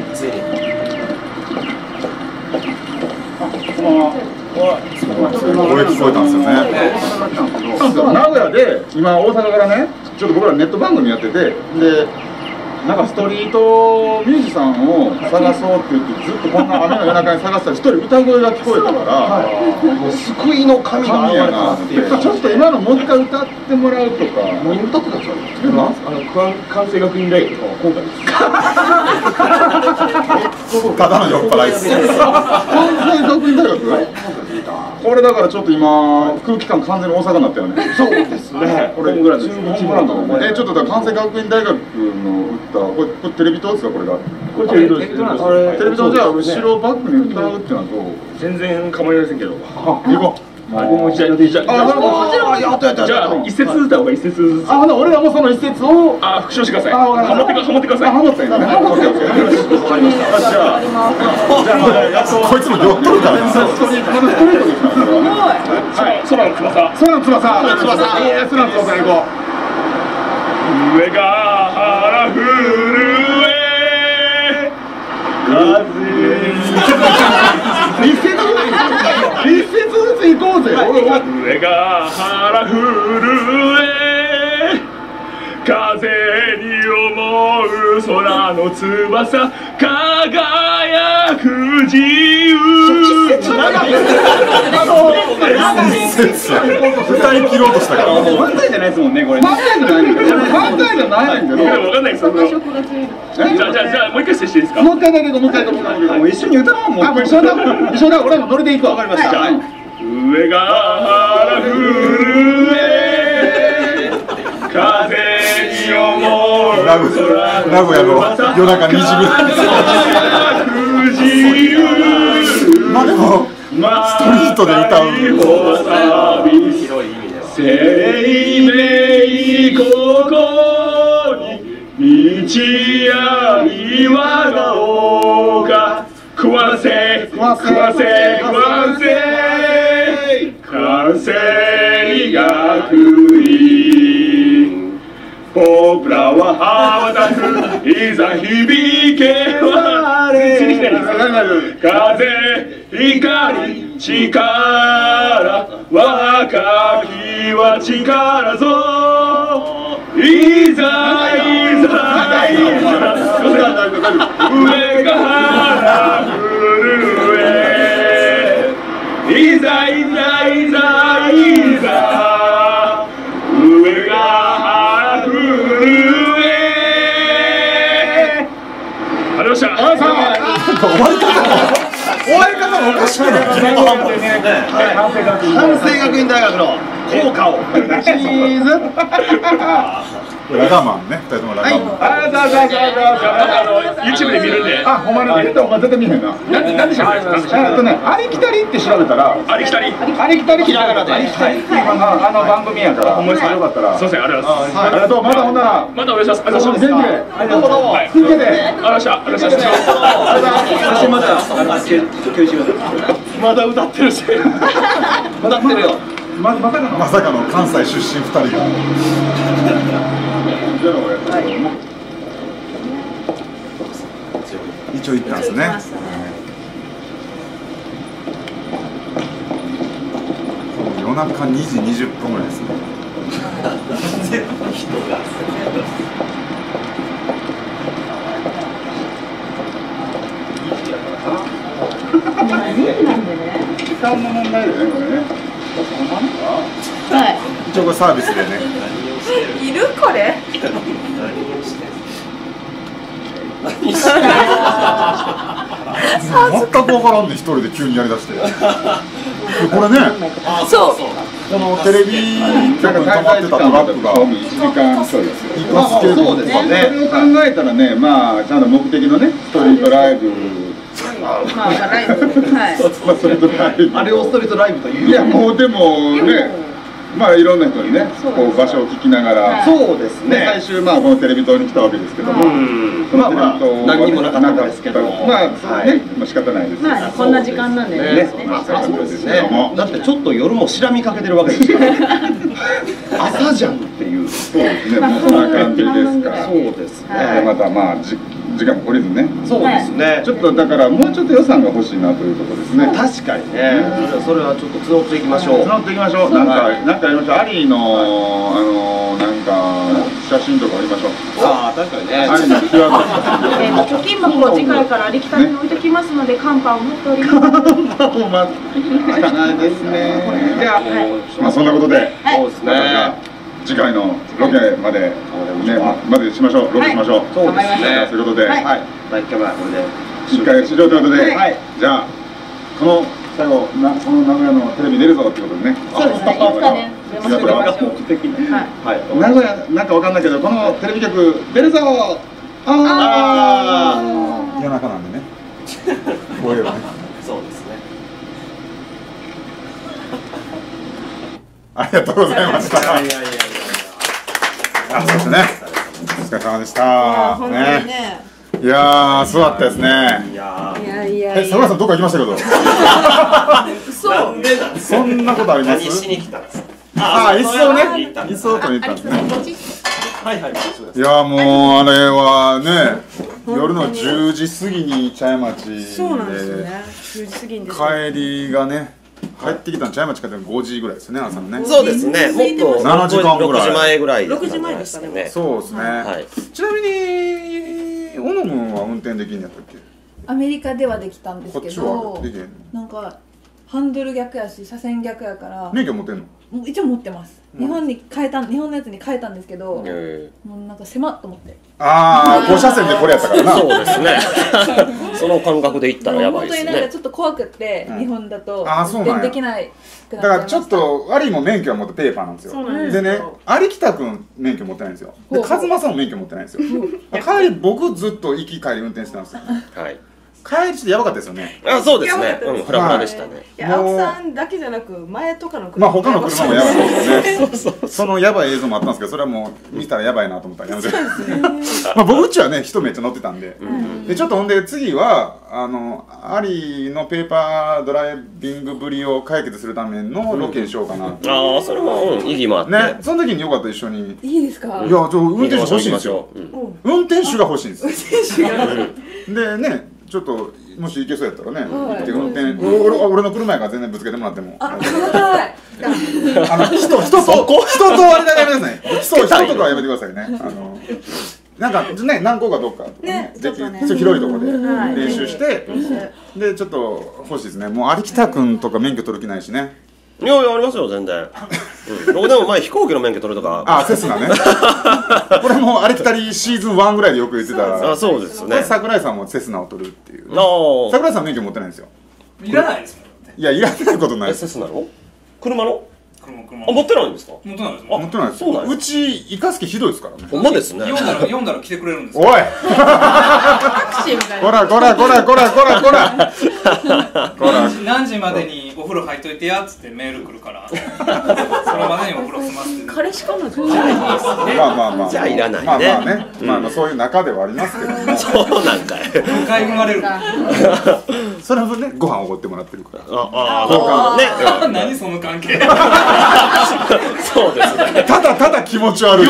S3: 声聞こえたんですよね。名古屋で今大阪からね、ちょっと僕らネット番組やってて、でなんかストリートミュージシャンを探そうって言ってずっとこんな雨の夜中に探したら一人歌声が聞こえたから、もう救いの神が現れたっていう。ちょっと今のもう一回歌ってもらうとか。何歌ってたんですか？関西学院大学の今回です。ただの酔っ払いです。関西学院大学？これだからちょっと今空気感完全に大阪になったよね。そうですね。これぐらいです。ちょっと関西学院大学の歌、これテレビ塔ですかこれが？これテレビ塔です。テレビ塔じゃあ後ろバックに歌うってのはどう？全然構いませんけど。行こう。もうじゃあやじゃあ一節歌おうか一節ずつ。俺らもその一節を復唱してください。ハモってください。ハモってね。わかりました。じゃあこいつも酔っとるからな。ストレートですから。はい。空の翼。空の翼。空の翼行こう。上が原震え一節ずつ行こうぜ。上が原震え風に思う空の翼輝く自由。歌い切ろうとしたから。漫才じゃないですもんねこれ。漫才じゃないんだけど。漫才じゃないんだけど。わかんないです。じゃあもう一回していいですか。もう一回だけどもう一回もう一緒に歌おうもう。一緒だ。俺もノリでいこう。わかりました。上が原震え風に思う名古屋の夜中2時ぐらい。まあでもストリートで歌う生命ここに道や岩が丘食わせ完成学院僕らは羽ばたくいざ響け我風光力若きは力ぞいざ上が原震えいざ上が原震えありました。終わり方もおかしくない？関西学院大学の校歌をチーズラガーマンね、2人ともラガーマン。YouTube で見るんで。ほんまに絶対見へんな。なんでしょうありきたりって調べたらありきたりひらがなで番組やからもしよかったらすいませんありがとうございます。ありがとう。またほんならまたお願いします。元気でどうも元気でありがとうございました。まだ歌ってるし歌ってるよ。まさかの関西出身2人が一応行ったんですね。夜中2時20分ぐらいですね。時間の問題だよねこれね。一応これサービスでね。いるこれ？全く分からんね、一人で急にやりだして。これね、そうこのテレビ局に溜まってたトラックが1時間そうですよ。そうですよね。それを考えたらね、まあちゃんと目的のね、ストリートライブあれをストリートライブという。いやもうでもね、 まあいろんな人にねこう場所を聞きながら、
S1: そうですね。
S3: 最終まあこのテレビ塔に来たわけですけども、
S1: まあまあ何にもなかったんですけど、
S3: まあね、まあ仕方ないです。
S5: まあこんな時間なんでね。
S1: そうですね。だってちょっと夜もしらみかけてるわけですから。朝じゃんっていう。
S3: そうですね。もうそんな感じですから。
S1: そうですね。
S3: またまあ時間も懲りずね。
S1: そうですね。
S3: ちょっとだからもうちょっと予算が欲しいなというところですね。
S1: 確かにね。それはちょっと募っていきましょう。
S3: 募っていきましょう。なんかやりましょう。アリーのなんか写真とか撮りましょう。
S1: ああ確かにね。
S3: アリーのキーワード。
S5: 貯金箱を次回からありきたりに置いてきますので、カンパを持っております。
S3: カンパを待つしかないですね。じゃあまあそんなことで、
S1: そうですね。
S3: 次回のロケまでねまでしましょう。ロケしましょう。
S1: そうですね。
S3: ということで、
S1: はい。第1回目はこれで
S3: 一回終了ということで、じゃあこの最後この名古屋のテレビ出るぞってことでね。
S5: そうですね。いつかね。
S1: 目的に。はい。
S3: 名古屋なんかわかんないけどこのテレビ局出るぞ。ああ。夜中なんでね。こういうのね。
S1: そうですね。
S3: ありがとうございました。そうですね。お疲れ様でした。
S2: 本当にね。
S3: いやー、そうだったですね。
S2: いや
S3: 桜井さんどっか行きましたけど。
S2: そう
S3: そんなことあります？
S1: 何しに来たんですか。
S3: ああ、椅子をね、椅子を取りに行ったんですね。
S1: はいはい。
S3: いやもうあれはね、夜の10時過ぎに茶屋町で、
S2: そうなんですよね。10時過ぎにです。
S3: 帰りがね、帰ってきたの茶屋町帰って5時ぐらいですね、朝のね。
S1: そうですね。もっと
S3: 7時間ぐらい。
S1: 6時前ぐらい。
S2: 6時前でしたね。
S3: そうですね。ちなみに小野君は運転できんやったっけ？
S4: アメリカではできたんですけ
S3: こっちは
S4: ど
S3: できへんの？
S4: なんかハンドル逆やし車線逆やから
S3: 免許持ってんの？
S4: 一応持ってます。日本のやつに変えたんですけど、もうなんか狭っと思って。
S3: ああ、5車線でこれやったからな。
S1: そうですね。その感覚で行ったらやばいですね。
S4: 本当になんかちょっと怖くって日本だと運転できないくなっちゃいました。
S3: だからちょっとアリーも免許は持ってペーパーなんですよ。でね、有北くん免許持ってないんですよ。で、和正も免許持ってないんですよ。帰り僕ずっと行き帰り運転してたんですよ。はい。帰りしてやばかったですよね。
S1: あ、そうですね。フラフラでしたね。
S2: いや、青木さんだけじゃなく前とかの
S3: 車、まあ他の車もやばいですよね。そのやばい映像もあったんですけど、それはもう見たらやばいなと思ったらやめて。まあ僕うちはね、人めっちゃ乗ってたんで、でちょっとほんで次はアリのペーパードライビングぶりを解決するためのロケしようかな。あ
S1: あ、それは意義もあって。
S3: ね、その時によかったら一緒に。
S4: いいですか？
S3: いや、運転手欲しいんですよ。運転手が欲しいんです。でね。ちょっともし行けそうやったらね、運転俺の車やから全然ぶつけてもらっても。
S4: あ、
S3: 人とあれだけやめてください。人とかはやめてくださいね。なんかね、何個かどっか広いところで練習してでちょっと欲しいですね。もう有北くんとか免許取る気ないしね。
S1: いやいやありますよ全然。僕でも前飛行機の免許取るとか。
S3: あ、セスナね。これもありきたりシーズン1ぐらいでよく言ってた。
S1: あ、そうですね。
S3: 桜井さんもセスナを取るっていう。桜井さん免許持ってないんですよ。
S8: いらないですもん。
S3: いや、いらないことない。
S1: セスナの？車の？あ、持ってないんですか？
S8: 持ってないです。
S3: 持ってないです。そうなんです。うちイカスキひどいですからね。
S1: ほんまですね。
S8: 読んだら来てくれるんです。
S3: おい。こら。
S8: 何時までにお風呂入っといてやっつってメール来るから。それまでにお風呂済ませて。
S2: 彼氏彼女じ
S3: まあ
S1: じゃあいらないね。
S3: まあそういう中ではありますけども。
S1: そうなんかい。
S8: 迎え生まれる。
S3: それはね、ご飯おごってもらってるから。
S1: ああ、
S8: ね。何その関係。
S1: そうですね。
S3: ただ気持ち悪い。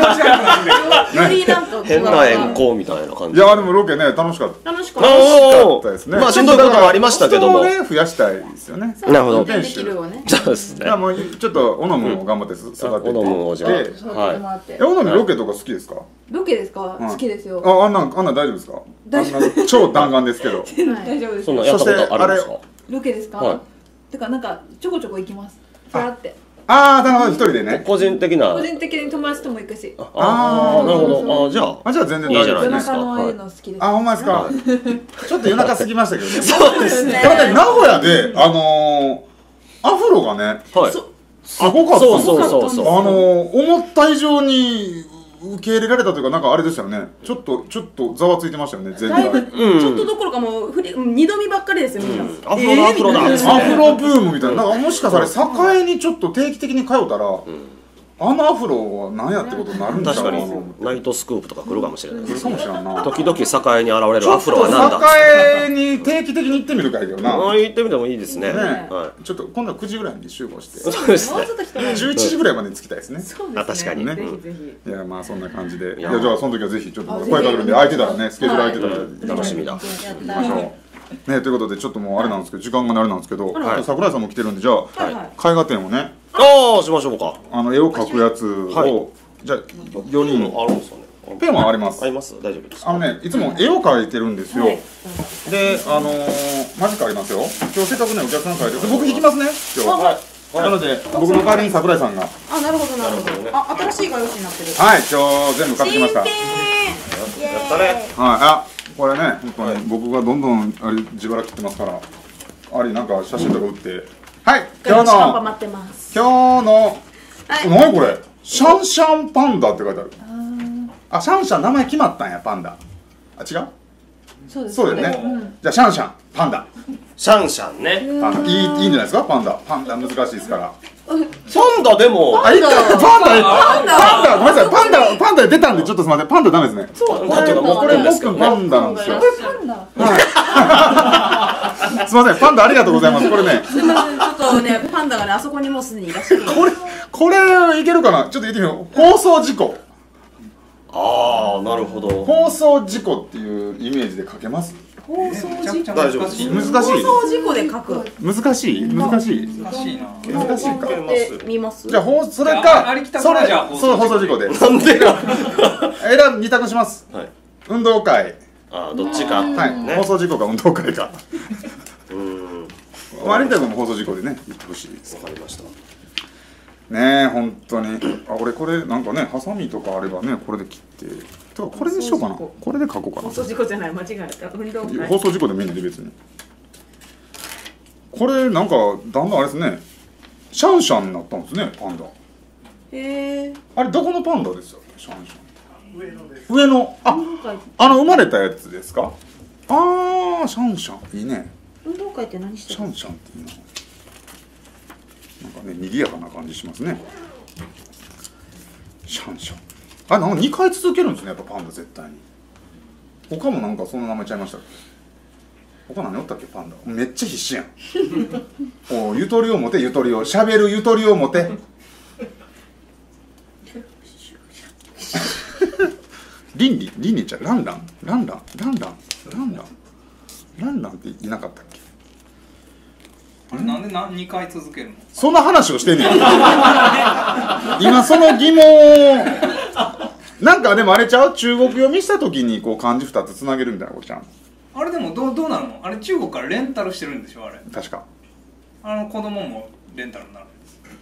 S1: 変な遠行みたいな感じ。
S3: いやでもロケね楽しかった。楽しかったですね。
S1: まあしんどいこともありましたけども。
S3: 人をね増やしたいですよね。
S1: なるほど。
S3: できるを
S1: ね。そうですね。
S3: もうちょっと小野も頑張って育てて。
S1: 小野もじゃあ。はい。
S3: 小野ロケとか好きですか？
S4: ロケですか？好きですよ。
S3: あんな大丈夫ですか？超弾丸ですけど。
S4: 大丈夫です。
S1: そんなやったことあるんですか？
S4: ロケですか？てかなんかちょこちょこ行きます。ふらって。
S3: ああ、なるほど、一人でね。
S1: 個人的に
S4: 友達とも行くし。
S1: ああ、なるほど。じゃあ
S3: 全然大丈夫
S4: 夜中のああいうの好きです。
S3: あ、ほんまですか。ちょっと夜中過ぎましたけどね。
S1: そうですね。
S3: ただね、名古屋で、アフロがね、すごかった。
S1: そう。
S3: 思った以上に受け入れられたというか、なんかあれでしたよね。ちょっとざわついてましたよね、全体。
S2: だいぶちょっとどころかもう二度見ばっかりですよみんな。
S1: アフロだアフロだ。
S3: アフロブームみたいな。なんかもしかしたら栄にちょっと定期的に通ったら、あのアフロは何やってことになるんだろうな。
S1: 確かにナイトスクープとか来るかもしれない。
S3: 来るかもしれんな。
S1: 時々栄に現れるアフロはなんだ。
S3: 栄に定期的に行ってみるかいけどな。
S1: 行ってみてもいいですね。
S3: ちょっと今度は9時ぐらいに集合して。
S1: そうですね。
S3: 11時ぐらいまでに着きたいですね。
S1: 確かにね。
S3: いやまあそんな感じで。いやじゃあその時はぜひちょっと声かけるんで、空いてたらね、スケジュール空いてたら
S1: 楽しみだ。
S3: 行きましょう。ね、ということでちょっともうあれなんですけど、時間があれなんですけど、桜井さんも来てるんで、じゃあ絵画展をね、
S1: しましょうか。
S3: 絵を描くやつを、じゃあ4人
S1: あるんですよね。
S3: ペンはあります。
S1: あります。大丈夫です。
S3: いつも絵を描いてるんですよ。で、マジックありますよ。今日せっかくねお客さん描いてる。僕行きますね。今日。なので僕の代わりに桜井さんが。
S2: あ、なるほどなるほど。あ、新しい画用紙になってる。
S3: はい、今日全部買ってきました。
S2: や
S1: ったね。
S3: はい、これね、本当に僕がどんどん自腹切ってますから、なんか写真とか打って、はい、今日の何これ、シャンシャンパンダって書いてある。あ、シャンシャン名前決まったんや、パンダ。あ、違う？そうだよね。じゃあシャンシャンパンダ。
S1: シャンシャンね。
S3: いいんじゃないですか、パンダ。パンダ難しいですから。
S1: パンダでも。
S3: パンダ、ごめんなさい、パンダで出たんで、ちょっとすみません、パンダダメですね。これ僕パンダなんですよ。すみません、パンダありがとうございます。これね。
S2: ちょっとね、パンダがね、あそこにもうすでにいらっしゃる。
S3: これいけるかな、ちょっと言ってみよう。放送事故。
S1: ああ、なるほど。
S3: 放送事故っていうイメージで書けます？
S2: 放送事故。
S1: 大丈夫です。
S3: 難しい。
S2: 放送事故で書く。
S3: 難しいな。
S2: 難しいか。見ます。
S3: じゃあそれか、そう放送事故で。
S1: なんでか。
S3: 2択します。運動会。
S1: どっちか。
S3: 放送事故か運動会か。有田君も放送事故でね言ってほしいです。
S1: わかりました。
S3: ねえ、本当に。俺これなんかね、ハサミとかあればね、これで切って。これでしようかな。これで書こうかな。
S2: 放送事故じゃない、間違えた。運動会。
S3: 放送事故でもいいんで別に。これなんかだんだんあれですね。シャンシャンになったんですね、パンダ。
S2: へえ。
S3: あれどこのパンダですよ、シャンシャン。上のです。上の。生まれたやつですか。シャンシャンいいね。
S2: 運動会って何してる？
S3: シャンシャンっていいな。なんかね、賑やかな感じしますね。シャンシャン。なんか2回続けるんですね、やっぱパンダ絶対に。他もなんかそんな名前ちゃいましたっけ？他何おったっけ、パンダ。めっちゃ必死やん。ゆとりを持て、ゆとりを。しゃべるゆとりを持て。倫理ちゃん、ランランっていなかったっけ？
S8: あれなんで2回続けるの？
S3: そんな話をしてんねん。今その疑問をなんかでもあれちゃう？中国読みした時にこう漢字2つつなげるみたいなことちゃう？
S8: あれでもどうなの？あれ中国からレンタルしてるんでしょあれ？
S3: 確か。
S8: 子供もレンタルになる。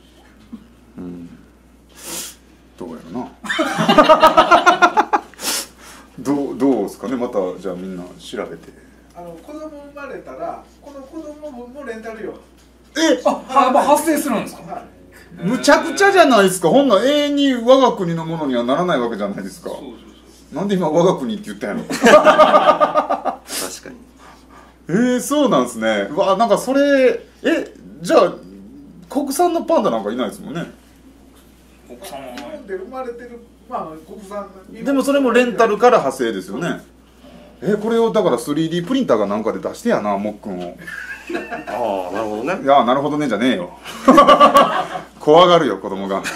S3: どうやろな。どうですかね。またじゃあみんな調べて。
S7: 子供生まれたらこの子供分もレンタルよ。
S8: 発生するんですか？
S3: むちゃくちゃじゃないですか。ほんなら永遠に我が国のものにはならないわけじゃないですか。なんで今我が国って言ったんやろ。
S1: 確か
S3: に。そうなんですね。なんかそれじゃあ国産のパンダなんかいないですもんね。
S8: 国産は
S7: 日本で生まれてる国産
S3: でもそれもレンタルから派生ですよね。これをだから 3D プリンターがなんかで出してやな、もっくんを。
S1: なるほどね。
S3: いや、なるほどねじゃねえよ。怖がるよ子供が。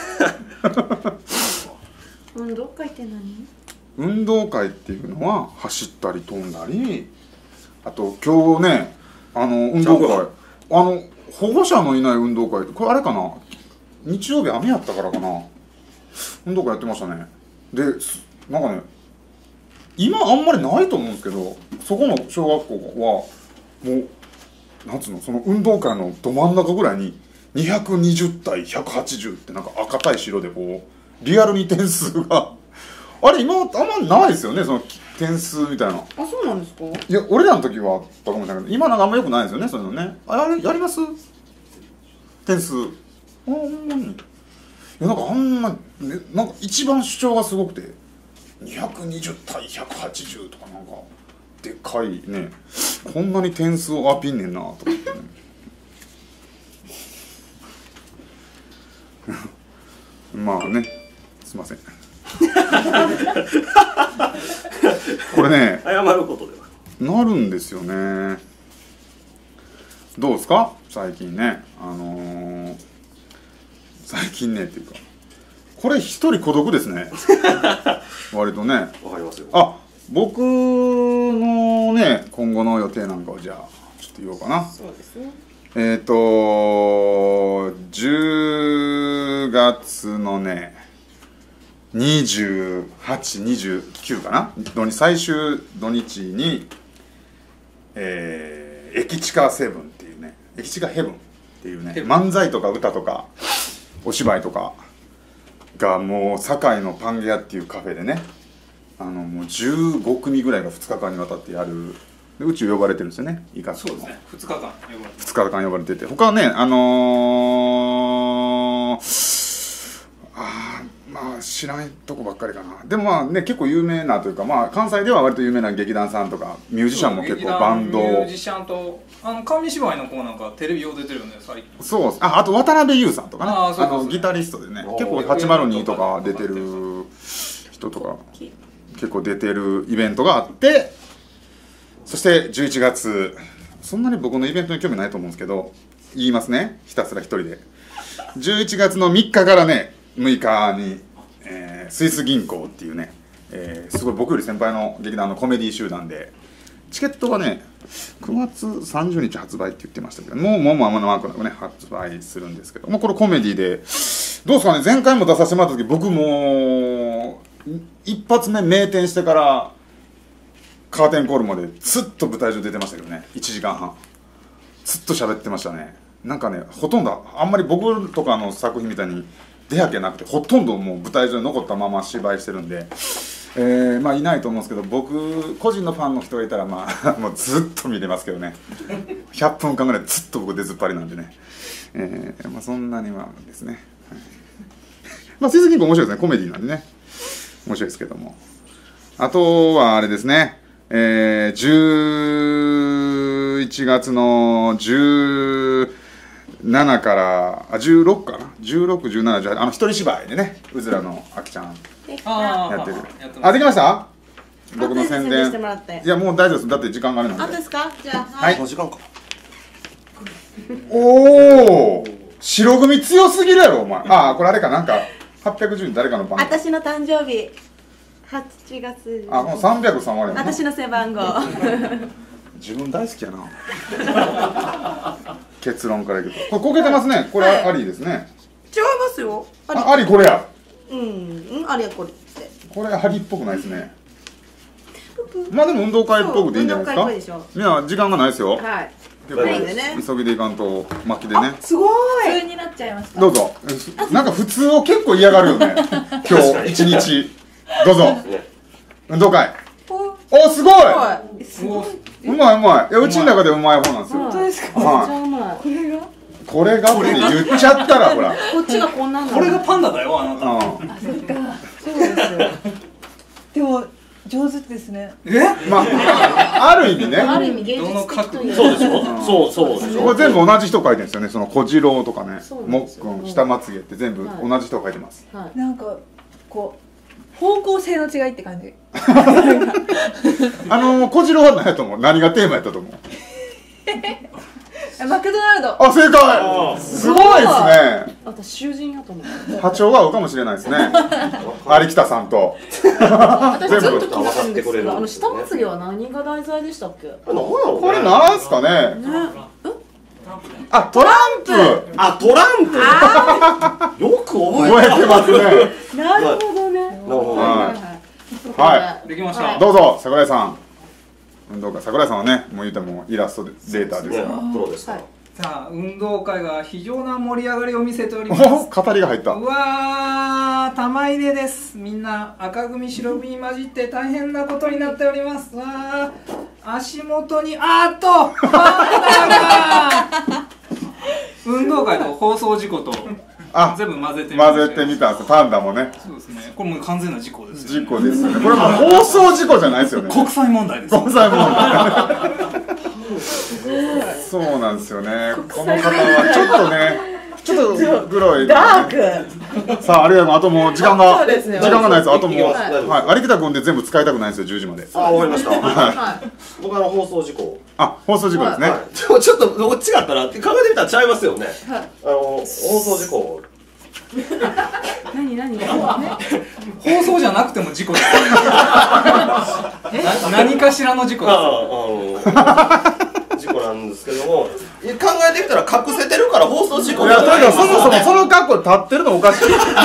S2: 運動会って何？
S3: 運動会っていうのは走ったり飛んだり、あと今日ね、運動会、保護者のいない運動会ってこれあれかな、日曜日雨やったからかな、運動会やってましたね。でなんかね、今あんまりないと思うんですけど、そこの小学校はもうなんつうの、その運動会のど真ん中ぐらいに220対180ってなんか赤対白でこうリアルに点数があれ今あんまないですよね、その点数みたいな。
S2: そうなんですか？
S3: いや俺らの時はあったかもしれないけど、今なんかあんまよくないですよね、そういうのね。あれやります？点数。ほんまに。いなんかあんな、ね、なんか一番主張がすごくて220対180とかなんかでっかいね、こんなに点数をアピんねんなと思ってねまあね、すいませんこれね、
S1: 謝ることでは
S3: なるんですよね。どうですか最近ね、最近ねっていうか、これ一人孤独ですね割とね。
S1: わかりますよ。
S3: あ、僕のね今後の予定なんかをじゃあちょっと言おうかな。
S2: そうですね。
S3: 10月のね28、29かな最終土日に、駅チカセブンっていうね、駅チカヘブンっていうね、漫才とか歌とかお芝居とかがもう堺のパンゲアっていうカフェでね、もう15組ぐらいが2日間にわたってやる。で宇宙呼ばれてるんですよね。いかつ
S8: そうですね。2日間呼ばれて
S3: 2日間呼ばれてて、他はねまあ知らないとこばっかりかな。でもまあね結構有名なというか、まあ関西では割と有名な劇団さんとかミュージシャンも結構バンド、
S8: ミュージシャンと紙芝居の子なんかテレビ用出てるよね最近。
S3: そう、あと渡辺優さんとかね、
S8: そう
S3: ギタリストでね、結構802とか出てる人とか結構出てるイベントがあって、そして11月、そんなに僕のイベントに興味ないと思うんですけど言いますね、ひたすら一人で。11月の3日からね6日に、スイス銀行っていうね、すごい僕より先輩の劇団のコメディ集団で、チケットはね9月30日発売って言ってましたけど、もう間もなくね発売するんですけども、これコメディでどうですかね。前回も出させてもらった時、僕も一発目名店してからカーテンコールまでずっと舞台上出てましたけどね、1時間半ずっと喋ってましたね。なんかね、ほとんどあんまり僕とかの作品みたいに出はけなくて、ほとんどもう舞台上に残ったまま芝居してるんで、まあいないと思うんですけど、僕個人のファンの人がいたらまあもうずっと見れますけどね100分間ぐらいずっと僕出ずっぱりなんでね、まあそんなにはですねまあスイス銀行面白いですね、コメディなんでね面白いですけども。あとはあれですね、11月の17から16かな、16、17、一人芝居でね、うずらのあきちゃんやってる。あ、できました？僕の宣伝。いやもう大丈夫です。だって時間があるので。
S2: あとですか？じゃあ
S3: はい。
S1: 時間か。
S3: おお、白組強すぎるやろお前。あ、これあれか、なんか810誰かの番号。
S2: 私の誕生日8月。
S3: あ、もう303割。
S2: 私の背番号。
S3: 自分大好きやな結論から言うとこれこけてますね。これありですね。
S2: 違いますよ。
S3: あり、これや。
S2: ありやこれって。
S3: これありっぽくないですね。まあでも運動会っぽくていいんじゃないですか。みんな時間がないですよ。
S2: はい。
S3: 結構急ぎでいかんと巻きでね。
S2: すごい。
S4: 普通になっちゃいました。
S3: どうぞ。なんか普通を結構嫌がるよね今日一日。どうぞ。運動会。お、すごい。うまいうまい。いや、うちの中でうまい方なんですよ。
S4: 本当ですか？
S3: はい。これがって言っちゃったらほら。
S2: こっちがこんなんだ。
S8: これがパンダだよ、あなた。
S4: あ、そっか。そうですよ。でも上手ですね。
S3: まあある意味ね。
S2: ある意味芸術的という。
S1: そうでしょ。そうでしょ。
S3: これ全部同じ人書いてるんですよね。その小次郎とかね、もっくん、下まつげって全部同じ人書いてます。
S4: なんかこう方向性の違いって感じ。
S3: 小次郎は何やと思う？何がテーマやったと思う？
S4: マクドナルド。
S3: あ、正解。すごいですね。
S2: 私囚人やと思う。
S3: 波長が合うかもしれないですね。有北さんと。
S2: 私ずっと
S1: 合わさってくれる。
S2: 下まつげは何が題材でしたっけ？
S3: これなんすかね。あ、トランプ。
S1: あ、トランプ。よく覚
S3: 覚えてますね。
S2: なるほどね。
S3: はい。
S8: できました。
S3: どうぞ、桜井さん。運動会、桜井さんはね、もう言ってもイラストデータですから。
S1: プロですから。
S8: さあ、運動会が非常な盛り上がりを見せております。
S3: 語りが入った。
S8: うわー、玉入れです。みんな赤組白組に混じって大変なことになっております。わー、足元にパンダが運動会と放送事故と全部混ぜてみ
S3: たんです。パンダもね。
S8: そうですね。これもう完全な事故ですよね。
S3: 事故ですよね。これも放送事故じゃないですよね。
S8: 国際問題です。
S3: 国際問題。そうなんですよね。この方はちょっとね。ちょっとグロい、ね。
S2: ダーク。
S3: さあ、ありがとう。あともう時間がないです。あともう、
S1: はい、
S3: 有北君で全部使いたくないんですよ。10時まで。
S1: あ、わかりました。僕放送事故。
S3: 放送事故ですね。
S1: ちょっとどっちかったらって考えてみたらちゃいますよね。放送事故。
S4: 何
S8: 放送じゃなくても事故です。何かしらの事故です。
S1: 事故なんですけども、考えてみたら隠せてるから放送事故。
S3: いや、とにかくそもそもその格好立ってるのおかしい。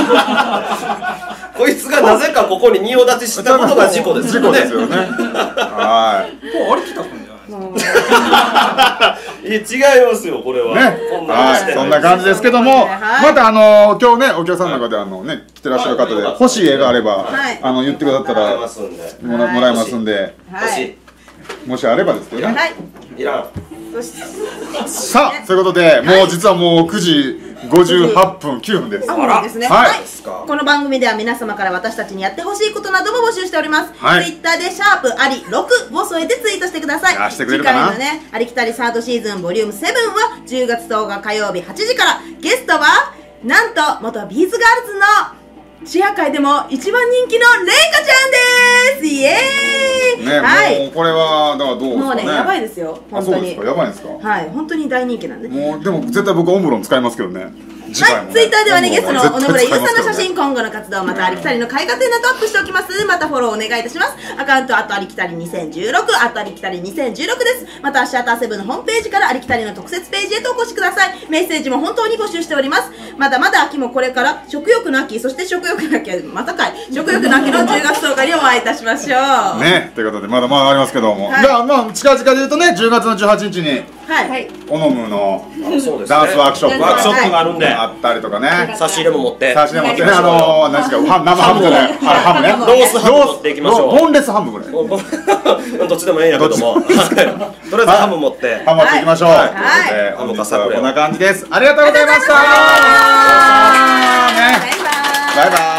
S1: こいつがなぜかここに仁王立ちしたことが事故ですよね。
S3: 事故ですよね。はい。
S8: あれ来たんじゃないですか。
S1: 違いますよ、これは。
S3: ね。はい、そんな感じですけども、また今日ね、お客さんの中でね、来てらっしゃる方で欲しい絵があれば、言ってくださったらもらえますんで、もしあればですけどね。
S1: いらん。
S3: さあ、そういうことで、もう実はもう9時58分9分です。
S2: そうですね。はい。この番組では皆様から私たちにやってほしいことなども募集しております。Twitter で#あり6を添えてツイートしてください。次回のね、ありきたりサードシーズンボリューム7は10月10日火曜日8時から。ゲストはなんと元ビーズガールズのシェア会でも一番人気のレイカちゃんです。イエーイ。
S3: ね、もうこれはだからどうですかね。
S2: もうね、やばいですよ。本当に。
S3: やばいんですか。
S2: はい、本当に大人気なんで。
S3: もうでも絶対僕オムロン使いますけどね。
S2: はい、ツイッターではね、ゲストの小野村優さんの写真、今後の活動、またありきたりの開花展などアップしておきます。またフォローお願いいたします。アカウント、ありきたり2016、ありきたり2016です。また、シアターセブンのホームページからありきたりの特設ページへとお越しください。メッセージも本当に募集しております。まだまだ秋もこれから食欲の秋、そして食欲の秋はまたかい、食欲の秋の10月10日にお会いいたしましょう。
S3: ね、ということでまだまだありますけども、じゃあまあ近々で言うとね、10月の18日にオノムのダンスワークショップ
S1: があるんで
S3: あったりとかね。
S1: 差し入れも持って
S3: 差し入れ持ってね、何ですか、生ハムじゃない、ハムね、
S1: ロースハム持っていきましょう。
S3: ボンレスハムぐらい
S1: どっちでもいいんやけども、とりあえずハム持って
S3: ハム持っていきましょう。
S1: ハムかサプレ
S3: こんな感じです。ありがとうございました。バイバイ。